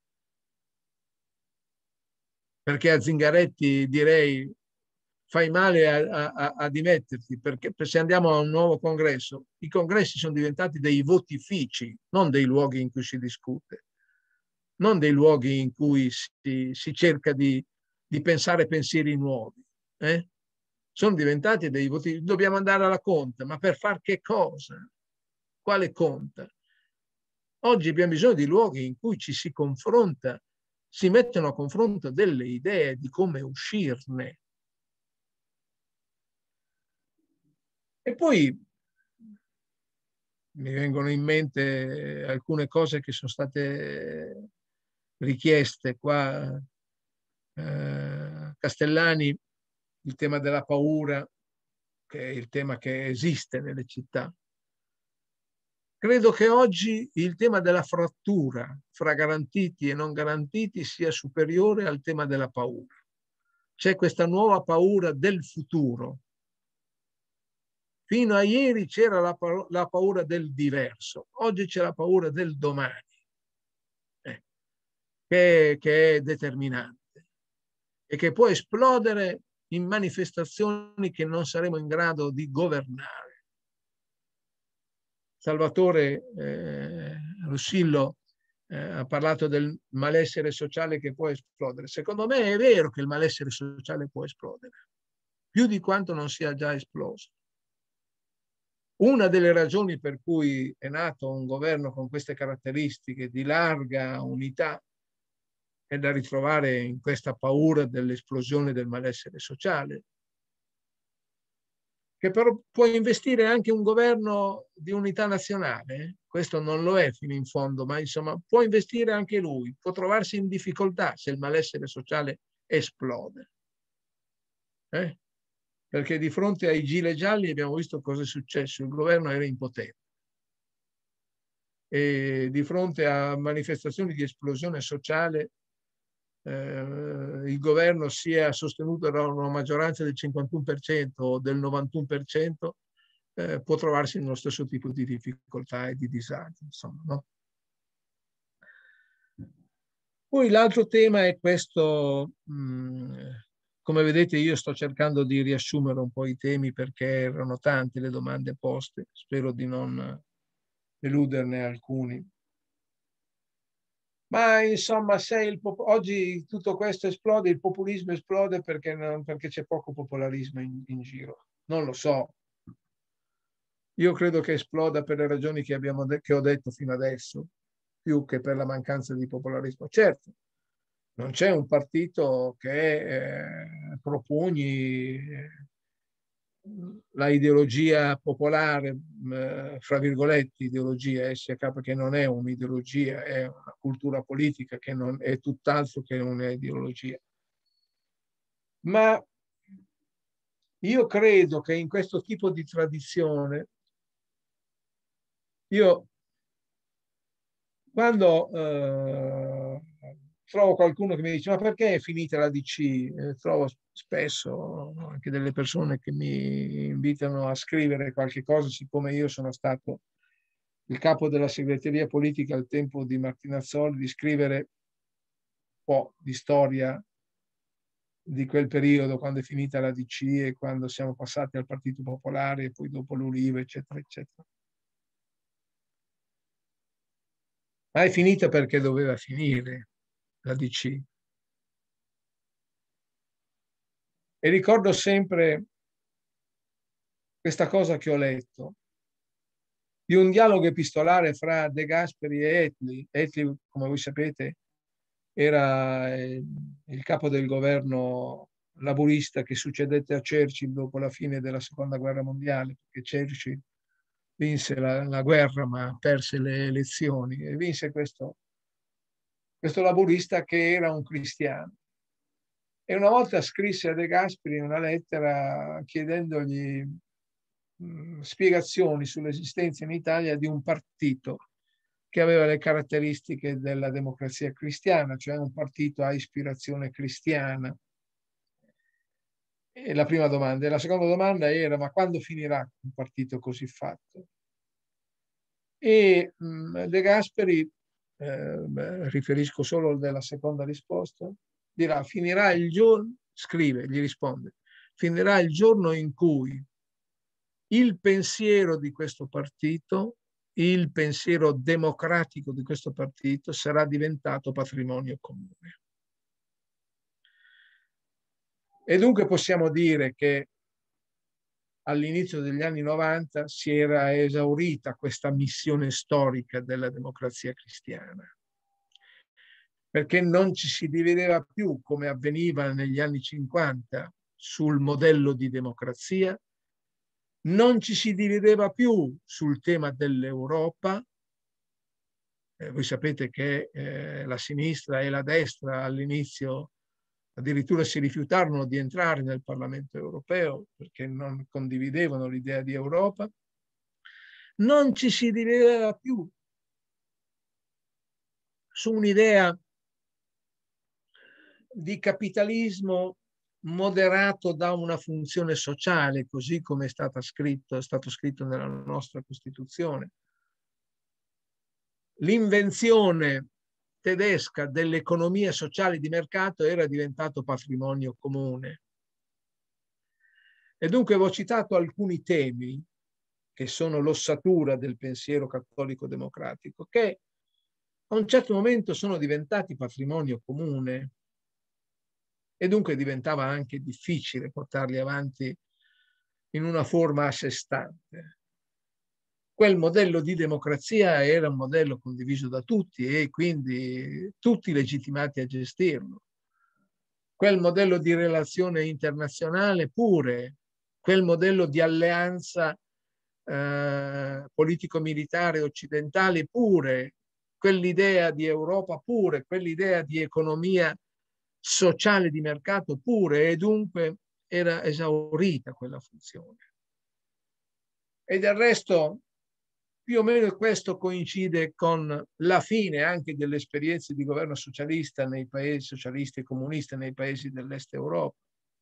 Perché a Zingaretti direi: fai male a dimetterti, perché se andiamo a un nuovo congresso, i congressi sono diventati dei votifici, non dei luoghi in cui si discute, non dei luoghi in cui si cerca di pensare pensieri nuovi. Sono diventati dei votifici. Dobbiamo andare alla conta, ma per far che cosa? Quale conta? Oggi abbiamo bisogno di luoghi in cui ci si confronta, si mettono a confronto delle idee di come uscirne. E poi mi vengono in mente alcune cose che sono state richieste qua. Castellani, il tema della paura, che è il tema che esiste nelle città. Credo che oggi il tema della frattura fra garantiti e non garantiti sia superiore al tema della paura. C'è questa nuova paura del futuro. Fino a ieri c'era la paura del diverso, oggi c'è la paura del domani, che è determinante e che può esplodere in manifestazioni che non saremo in grado di governare. Salvatore Russillo ha parlato del malessere sociale che può esplodere. Secondo me è vero che il malessere sociale può esplodere, più di quanto non sia già esploso. Una delle ragioni per cui è nato un governo con queste caratteristiche di larga unità è da ritrovare in questa paura dell'esplosione del malessere sociale, che però può investire anche un governo di unità nazionale. Questo non lo è fino in fondo, ma insomma può investire anche lui, può trovarsi in difficoltà se il malessere sociale esplode. Perché di fronte ai gilet gialli abbiamo visto cosa è successo, il governo era impotente. E di fronte a manifestazioni di esplosione sociale il governo sia sostenuto da una maggioranza del 51% o del 91%, può trovarsi nello stesso tipo di difficoltà e di disagio, insomma, no? Poi l'altro tema è questo, come vedete io sto cercando di riassumere un po' i temi perché erano tante le domande poste, spero di non eluderne alcuni. Ma insomma, se oggi tutto questo esplode, il populismo esplode perché c'è poco popolarismo in giro. Non lo so. Io credo che esploda per le ragioni che ho detto fino adesso, più che per la mancanza di popolarismo. Certo, non c'è un partito che propugni la ideologia popolare, fra virgolette ideologia, perché non è un'ideologia, è una cultura politica che non è tutt'altro che un'ideologia. Ma io credo che in questo tipo di tradizione, io quando trovo qualcuno che mi dice ma perché è finita la DC? Trovo spesso anche delle persone che mi invitano a scrivere qualche cosa, siccome io sono stato il capo della segreteria politica al tempo di Martinazzoli, di scrivere un po' di storia di quel periodo, quando è finita la DC e quando siamo passati al Partito Popolare e poi dopo l'Ulivo, eccetera, eccetera. Ma è finita perché doveva finire la DC. E ricordo sempre questa cosa che ho letto, di un dialogo epistolare fra De Gasperi e Attlee. Attlee, come voi sapete, era il capo del governo laburista che succedette a Churchill dopo la fine della Seconda Guerra Mondiale, perché Churchill vinse la guerra ma perse le elezioni, e vinse questo laburista che era un cristiano. E una volta scrisse a De Gasperi una lettera chiedendogli spiegazioni sull'esistenza in Italia di un partito che aveva le caratteristiche della Democrazia Cristiana, cioè un partito a ispirazione cristiana. E la prima domanda. E la seconda domanda era: ma quando finirà un partito così fatto? E De Gasperi, riferisco solo della seconda risposta, dirà: finirà il giorno, scrive, gli risponde, finirà il giorno in cui il pensiero di questo partito, il pensiero democratico di questo partito sarà diventato patrimonio comune. E dunque possiamo dire che all'inizio degli anni 90 si era esaurita questa missione storica della Democrazia Cristiana, perché non ci si divideva più, come avveniva negli anni 50, sul modello di democrazia, non ci si divideva più sul tema dell'Europa. Voi sapete che la sinistra e la destra all'inizio addirittura si rifiutarono di entrare nel Parlamento europeo perché non condividevano l'idea di Europa, non ci si divideva più su un'idea di capitalismo moderato da una funzione sociale, così come è stato scritto nella nostra Costituzione. L'invenzione tedesca dell'economia sociale di mercato era diventato patrimonio comune. E dunque ho citato alcuni temi che sono l'ossatura del pensiero cattolico democratico, che a un certo momento sono diventati patrimonio comune e dunque diventava anche difficile portarli avanti in una forma a sé stante. Quel modello di democrazia era un modello condiviso da tutti e quindi tutti legittimati a gestirlo. Quel modello di relazione internazionale pure, quel modello di alleanza politico-militare occidentale pure, quell'idea di Europa pure, quell'idea di economia sociale di mercato pure, e dunque era esaurita quella funzione. E del resto più o meno questo coincide con la fine anche delle esperienze di governo socialista nei paesi socialisti e comunisti nei paesi dell'Est Europa.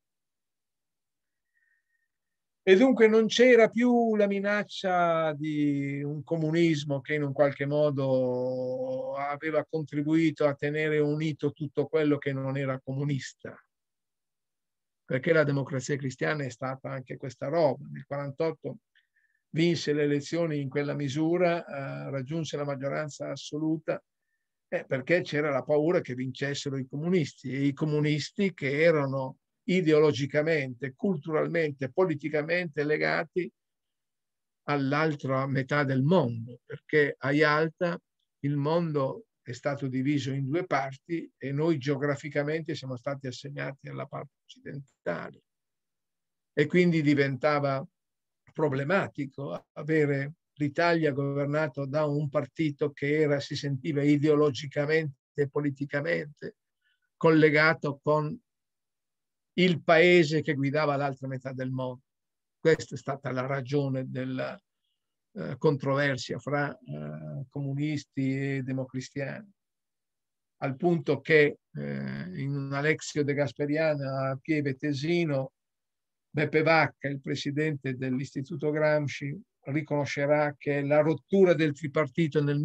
E dunque non c'era più la minaccia di un comunismo che in un qualche modo aveva contribuito a tenere unito tutto quello che non era comunista. Perché la Democrazia Cristiana è stata anche questa roba. Nel 1948 vinse le elezioni in quella misura, raggiunse la maggioranza assoluta, perché c'era la paura che vincessero i comunisti, e i comunisti che erano ideologicamente, culturalmente, politicamente legati all'altra metà del mondo, perché a Yalta il mondo è stato diviso in due parti e noi geograficamente siamo stati assegnati alla parte occidentale. E quindi diventava problematico avere l'Italia governata da un partito che si sentiva ideologicamente e politicamente collegato con il paese che guidava l'altra metà del mondo. Questa è stata la ragione della controversia fra comunisti e democristiani, al punto che in una Lexio De Gasperiana a Pieve Tesino, Beppe Vacca, il presidente dell'Istituto Gramsci, riconoscerà che la rottura del tripartito nel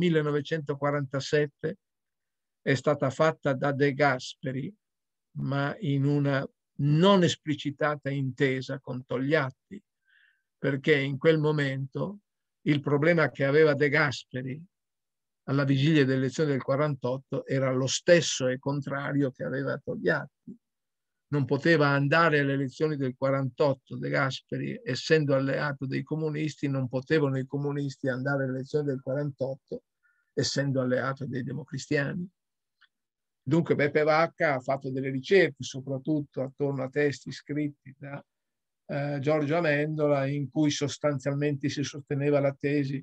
1947 è stata fatta da De Gasperi, ma in una non esplicitata intesa con Togliatti, perché in quel momento il problema che aveva De Gasperi alla vigilia delle elezioni del 48 era lo stesso e contrario che aveva Togliatti. Non poteva andare alle elezioni del 48 De Gasperi, essendo alleato dei comunisti, non potevano i comunisti andare alle elezioni del 48, essendo alleato dei democristiani. Dunque Beppe Vacca ha fatto delle ricerche, soprattutto attorno a testi scritti da Giorgio Amendola, in cui sostanzialmente si sosteneva la tesi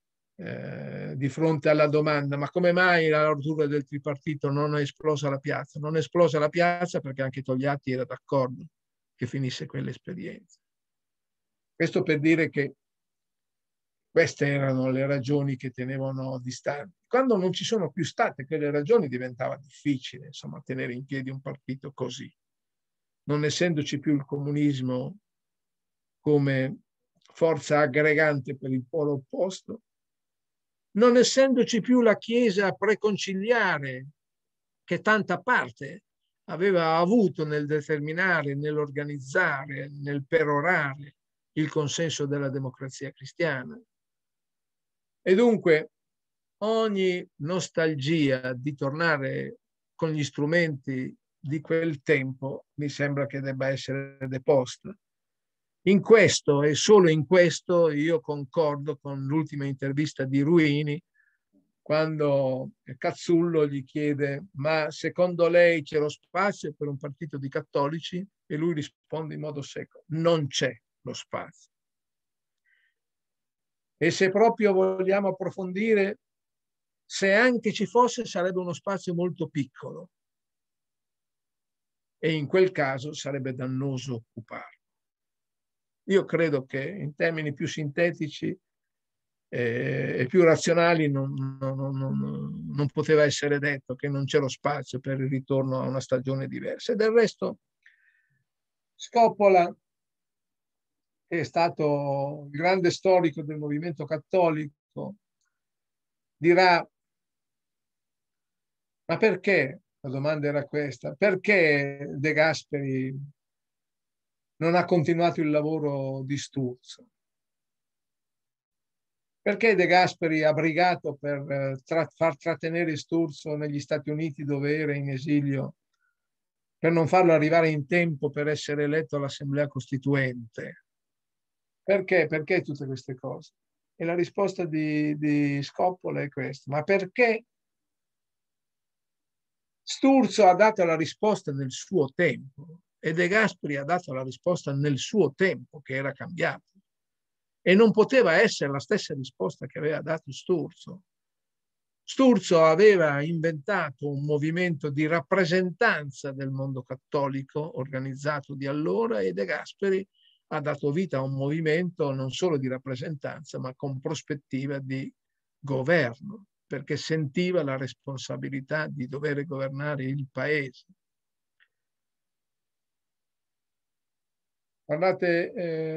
di fronte alla domanda: ma come mai la rottura del tripartito non è esplosa la piazza? Non è esplosa la piazza perché anche Togliatti era d'accordo che finisse quell'esperienza. Questo per dire che queste erano le ragioni che tenevano distanti. Quando non ci sono più state quelle ragioni diventava difficile, insomma, tenere in piedi un partito così. Non essendoci più il comunismo come forza aggregante per il polo opposto, non essendoci più la Chiesa preconciliare che tanta parte aveva avuto nel determinare, nell'organizzare, nel perorare il consenso della Democrazia Cristiana. E dunque ogni nostalgia di tornare con gli strumenti di quel tempo mi sembra che debba essere deposta. In questo e solo in questo io concordo con l'ultima intervista di Ruini, quando Cazzullo gli chiede: ma secondo lei c'è lo spazio per un partito di cattolici? E lui risponde in modo secco: non c'è lo spazio. E se proprio vogliamo approfondire, se anche ci fosse, sarebbe uno spazio molto piccolo. e in quel caso sarebbe dannoso occuparlo. Io credo che in termini più sintetici e più razionali non poteva essere detto che non c'era spazio per il ritorno a una stagione diversa. E del resto Scoppola, che è stato il grande storico del movimento cattolico, dirà: ma perché? La domanda era questa: perché De Gasperi non ha continuato il lavoro di Sturzo? Perché De Gasperi ha brigato per far trattenere Sturzo negli Stati Uniti, dove era in esilio, per non farlo arrivare in tempo per essere eletto all'Assemblea Costituente? Perché? Perché tutte queste cose? E la risposta di Scoppola è questa: ma perché Sturzo ha dato la risposta nel suo tempo e De Gasperi ha dato la risposta nel suo tempo, che era cambiato. E non poteva essere la stessa risposta che aveva dato Sturzo. Sturzo aveva inventato un movimento di rappresentanza del mondo cattolico organizzato di allora, e De Gasperi ha dato vita a un movimento non solo di rappresentanza, ma con prospettiva di governo, perché sentiva la responsabilità di dover governare il paese. Guardate,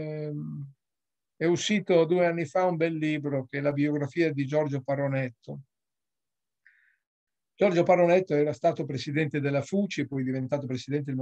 è uscito 2 anni fa un bel libro che è la biografia di Giorgio Paronetto. Giorgio Paronetto era stato presidente della FUCI, poi diventato presidente del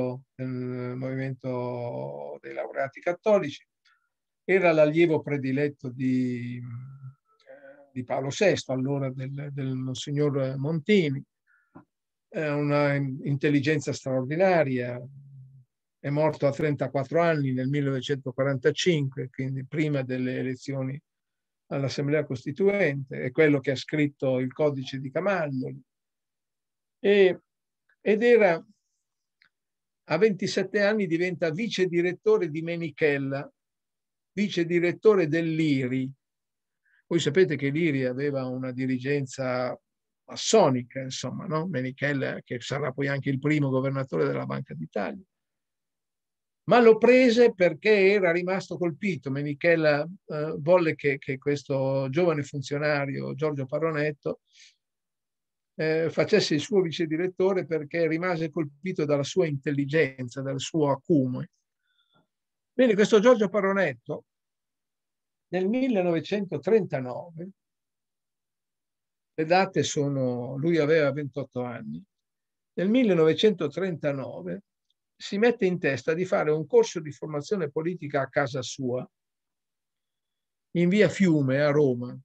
movimento dei laureati cattolici. Era l'allievo prediletto di Paolo VI, allora del Monsignor Montini. Una intelligenza straordinaria. È morto a 34 anni nel 1945, quindi prima delle elezioni all'Assemblea Costituente. È quello che ha scritto il Codice di Camaldoli. Ed era, a 27 anni diventa vice direttore di Menichella, vice direttore dell'IRI. Voi sapete che l'IRI aveva una dirigenza massonica, insomma, no? Menichella, che sarà poi anche il primo governatore della Banca d'Italia. Ma lo prese perché era rimasto colpito. Menichella volle che questo giovane funzionario, Giorgio Paronetto, facesse il suo vice direttore, perché rimase colpito dalla sua intelligenza, dal suo acume. Bene, questo Giorgio Paronetto nel 1939, le date sono, lui aveva 28 anni, nel 1939 si mette in testa di fare un corso di formazione politica a casa sua, in via Fiume a Roma.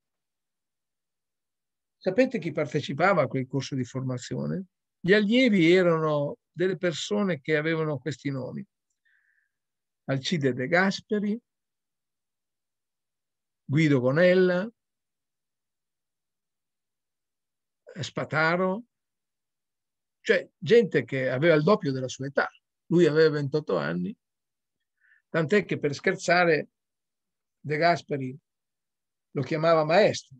Sapete chi partecipava a quel corso di formazione? Gli allievi erano delle persone che avevano questi nomi: Alcide De Gasperi, Guido Gonella, Spataro, cioè gente che aveva il doppio della sua età. Lui aveva 28 anni, tant'è che per scherzare De Gasperi lo chiamava maestro.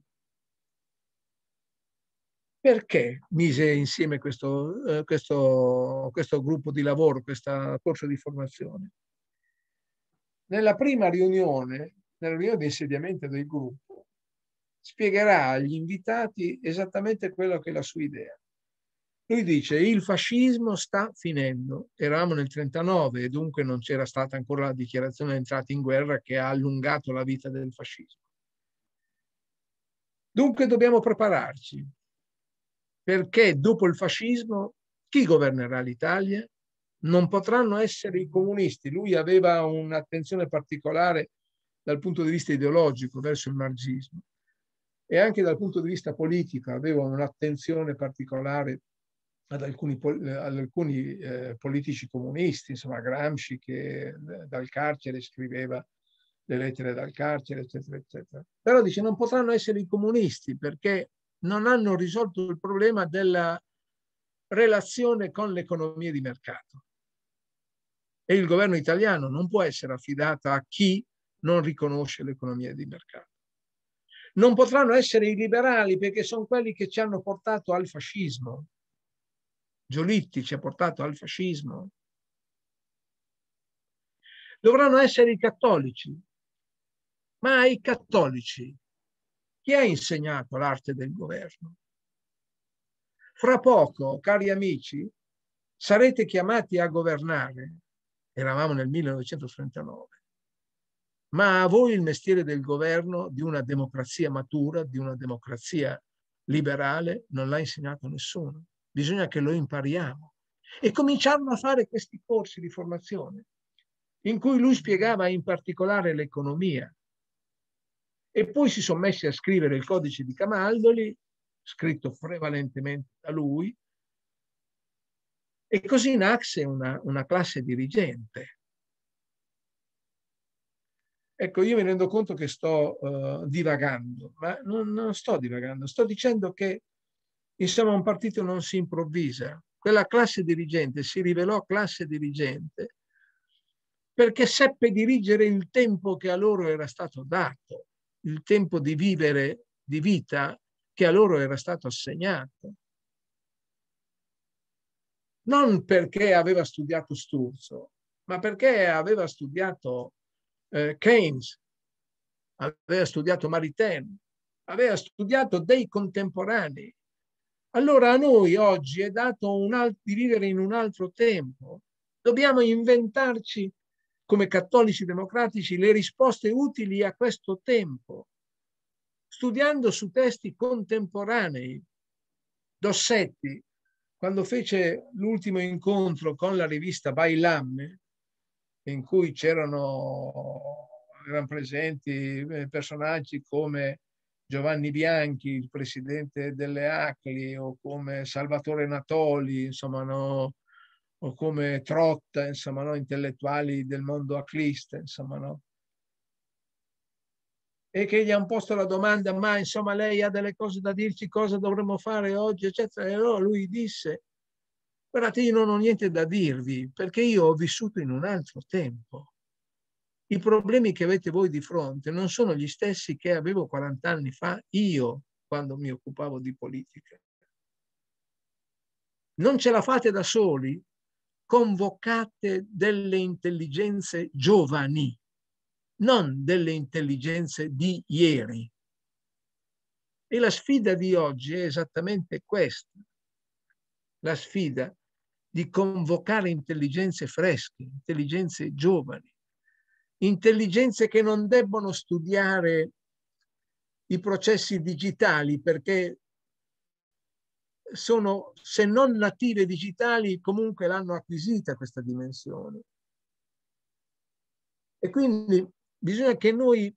Perché mise insieme questo gruppo di lavoro, questo corso di formazione? Nella prima riunione, nella riunione di insediamento del gruppo, spiegherà agli invitati esattamente quello che è la sua idea. Lui dice: il fascismo sta finendo. Eravamo nel 1939 e dunque non c'era stata ancora la dichiarazione di entrata in guerra, che ha allungato la vita del fascismo. Dunque dobbiamo prepararci, perché dopo il fascismo chi governerà l'Italia? Non potranno essere i comunisti. Lui aveva un'attenzione particolare dal punto di vista ideologico verso il marxismo, e anche dal punto di vista politico aveva un'attenzione particolare ad alcuni politici comunisti, insomma Gramsci, che dal carcere scriveva le lettere dal carcere, eccetera, eccetera. Però dice: non potranno essere i comunisti, perché non hanno risolto il problema della relazione con l'economia di mercato. E il governo italiano non può essere affidato a chi non riconosce l'economia di mercato. Non potranno essere i liberali, perché sono quelli che ci hanno portato al fascismo. Giolitti ci ha portato al fascismo, dovranno essere i cattolici. Ma ai cattolici chi ha insegnato l'arte del governo? Fra poco, cari amici, sarete chiamati a governare. Eravamo nel 1939. Ma a voi il mestiere del governo di una democrazia matura, di una democrazia liberale, non l'ha insegnato nessuno. Bisogna che lo impariamo. E cominciarono a fare questi corsi di formazione, in cui lui spiegava in particolare l'economia. E poi si sono messi a scrivere il codice di Camaldoli, scritto prevalentemente da lui, e così nasce una classe dirigente. Ecco, io mi rendo conto che sto divagando, ma non sto divagando, sto dicendo che insomma un partito non si improvvisa. Quella classe dirigente si rivelò classe dirigente perché seppe dirigere il tempo che a loro era stato dato, il tempo di vivere, di vita che a loro era stato assegnato. Non perché aveva studiato Sturzo, ma perché aveva studiato Keynes, aveva studiato Maritain, aveva studiato dei contemporanei. Allora a noi oggi è dato di vivere in un altro tempo. Dobbiamo inventarci, come cattolici democratici, le risposte utili a questo tempo, studiando su testi contemporanei. Dossetti, quando fece l'ultimo incontro con la rivista Bailamme, in cui erano presenti personaggi come Giovanni Bianchi, il presidente delle ACLI, o come Salvatore Natoli, insomma, no? O come Trotta, insomma, no? Intellettuali del mondo aclista, insomma, no? E che gli hanno posto la domanda: ma insomma lei ha delle cose da dirci, cosa dovremmo fare oggi, eccetera. E allora lui disse: guardate, io non ho niente da dirvi, perché io ho vissuto in un altro tempo. I problemi che avete voi di fronte non sono gli stessi che avevo 40 anni fa io, quando mi occupavo di politica. Non ce la fate da soli? Convocate delle intelligenze giovani, non delle intelligenze di ieri. E la sfida di oggi è esattamente questa. La sfida di convocare intelligenze fresche, intelligenze giovani, intelligenze che non debbono studiare i processi digitali perché sono, se non native digitali, comunque l'hanno acquisita questa dimensione. E quindi bisogna che noi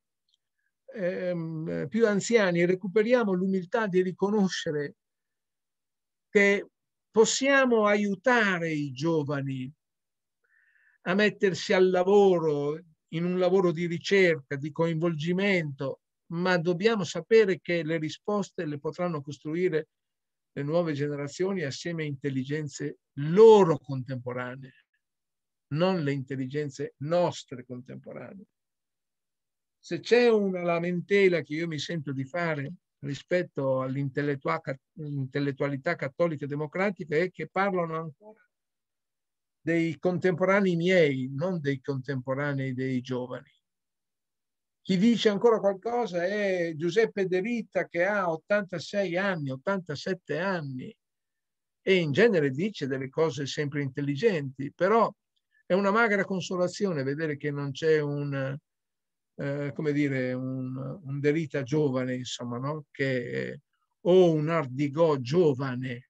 più anziani recuperiamo l'umiltà di riconoscere che possiamo aiutare i giovani a mettersi al lavoro, in un lavoro di ricerca, di coinvolgimento, ma dobbiamo sapere che le risposte le potranno costruire le nuove generazioni assieme a intelligenze loro contemporanee, non le intelligenze nostre contemporanee. Se c'è una lamentela che io mi sento di fare rispetto all'intellettualità cattolica e democratica è che parlano ancora dei contemporanei miei, non dei contemporanei dei giovani. Chi dice ancora qualcosa è Giuseppe De Rita, che ha 86 anni, 87 anni, e in genere dice delle cose sempre intelligenti, però è una magra consolazione vedere che non c'è un De Rita giovane, insomma, no? O un Ardigò giovane,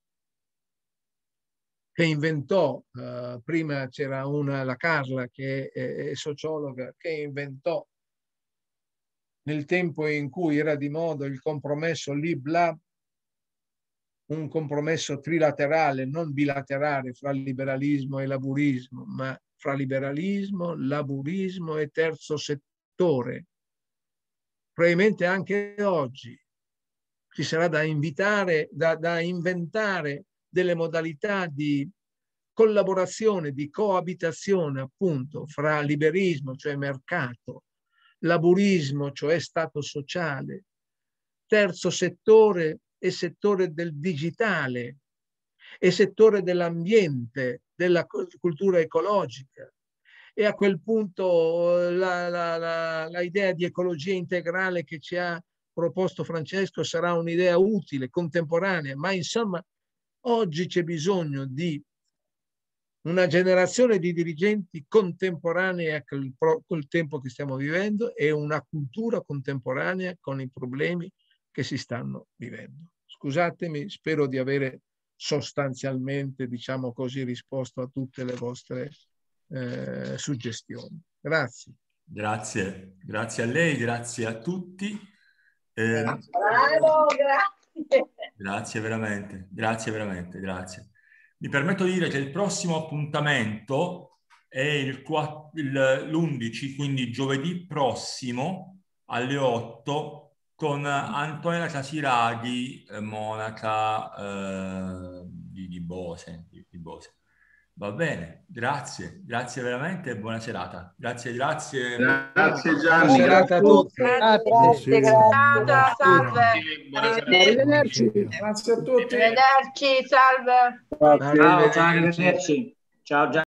che inventò, prima c'era la Carla che è sociologa, che inventò nel tempo in cui era di moda il compromesso Lib-Lab, un compromesso trilaterale, non bilaterale, fra liberalismo e laburismo, ma fra liberalismo, laburismo e terzo settore. Probabilmente anche oggi ci sarà da inventare delle modalità di collaborazione, di coabitazione appunto fra liberismo, cioè mercato, laburismo, cioè stato sociale, terzo settore e settore del digitale, e settore dell'ambiente, della cultura ecologica. E a quel punto la idea di ecologia integrale che ci ha proposto Francesco sarà un'idea utile, contemporanea, ma insomma oggi c'è bisogno di una generazione di dirigenti contemporanea col tempo che stiamo vivendo e una cultura contemporanea con i problemi che si stanno vivendo. Scusatemi, spero di avere sostanzialmente, diciamo così, risposto a tutte le vostre suggestioni. Grazie. Grazie a lei, grazie a tutti. Bravo, grazie. Grazie veramente, grazie. Mi permetto di dire che il prossimo appuntamento è l'11, quindi giovedì prossimo alle 8 con Antonella Casiraghi, monaca di Bose. Va bene, grazie veramente e buona serata. Grazie. Grazie Buona Gianni. serata a tutti. Grazie. Salve. Arrivederci. Grazie a tutti. Arrivederci, salve. Arrivederci. Ciao Gianni.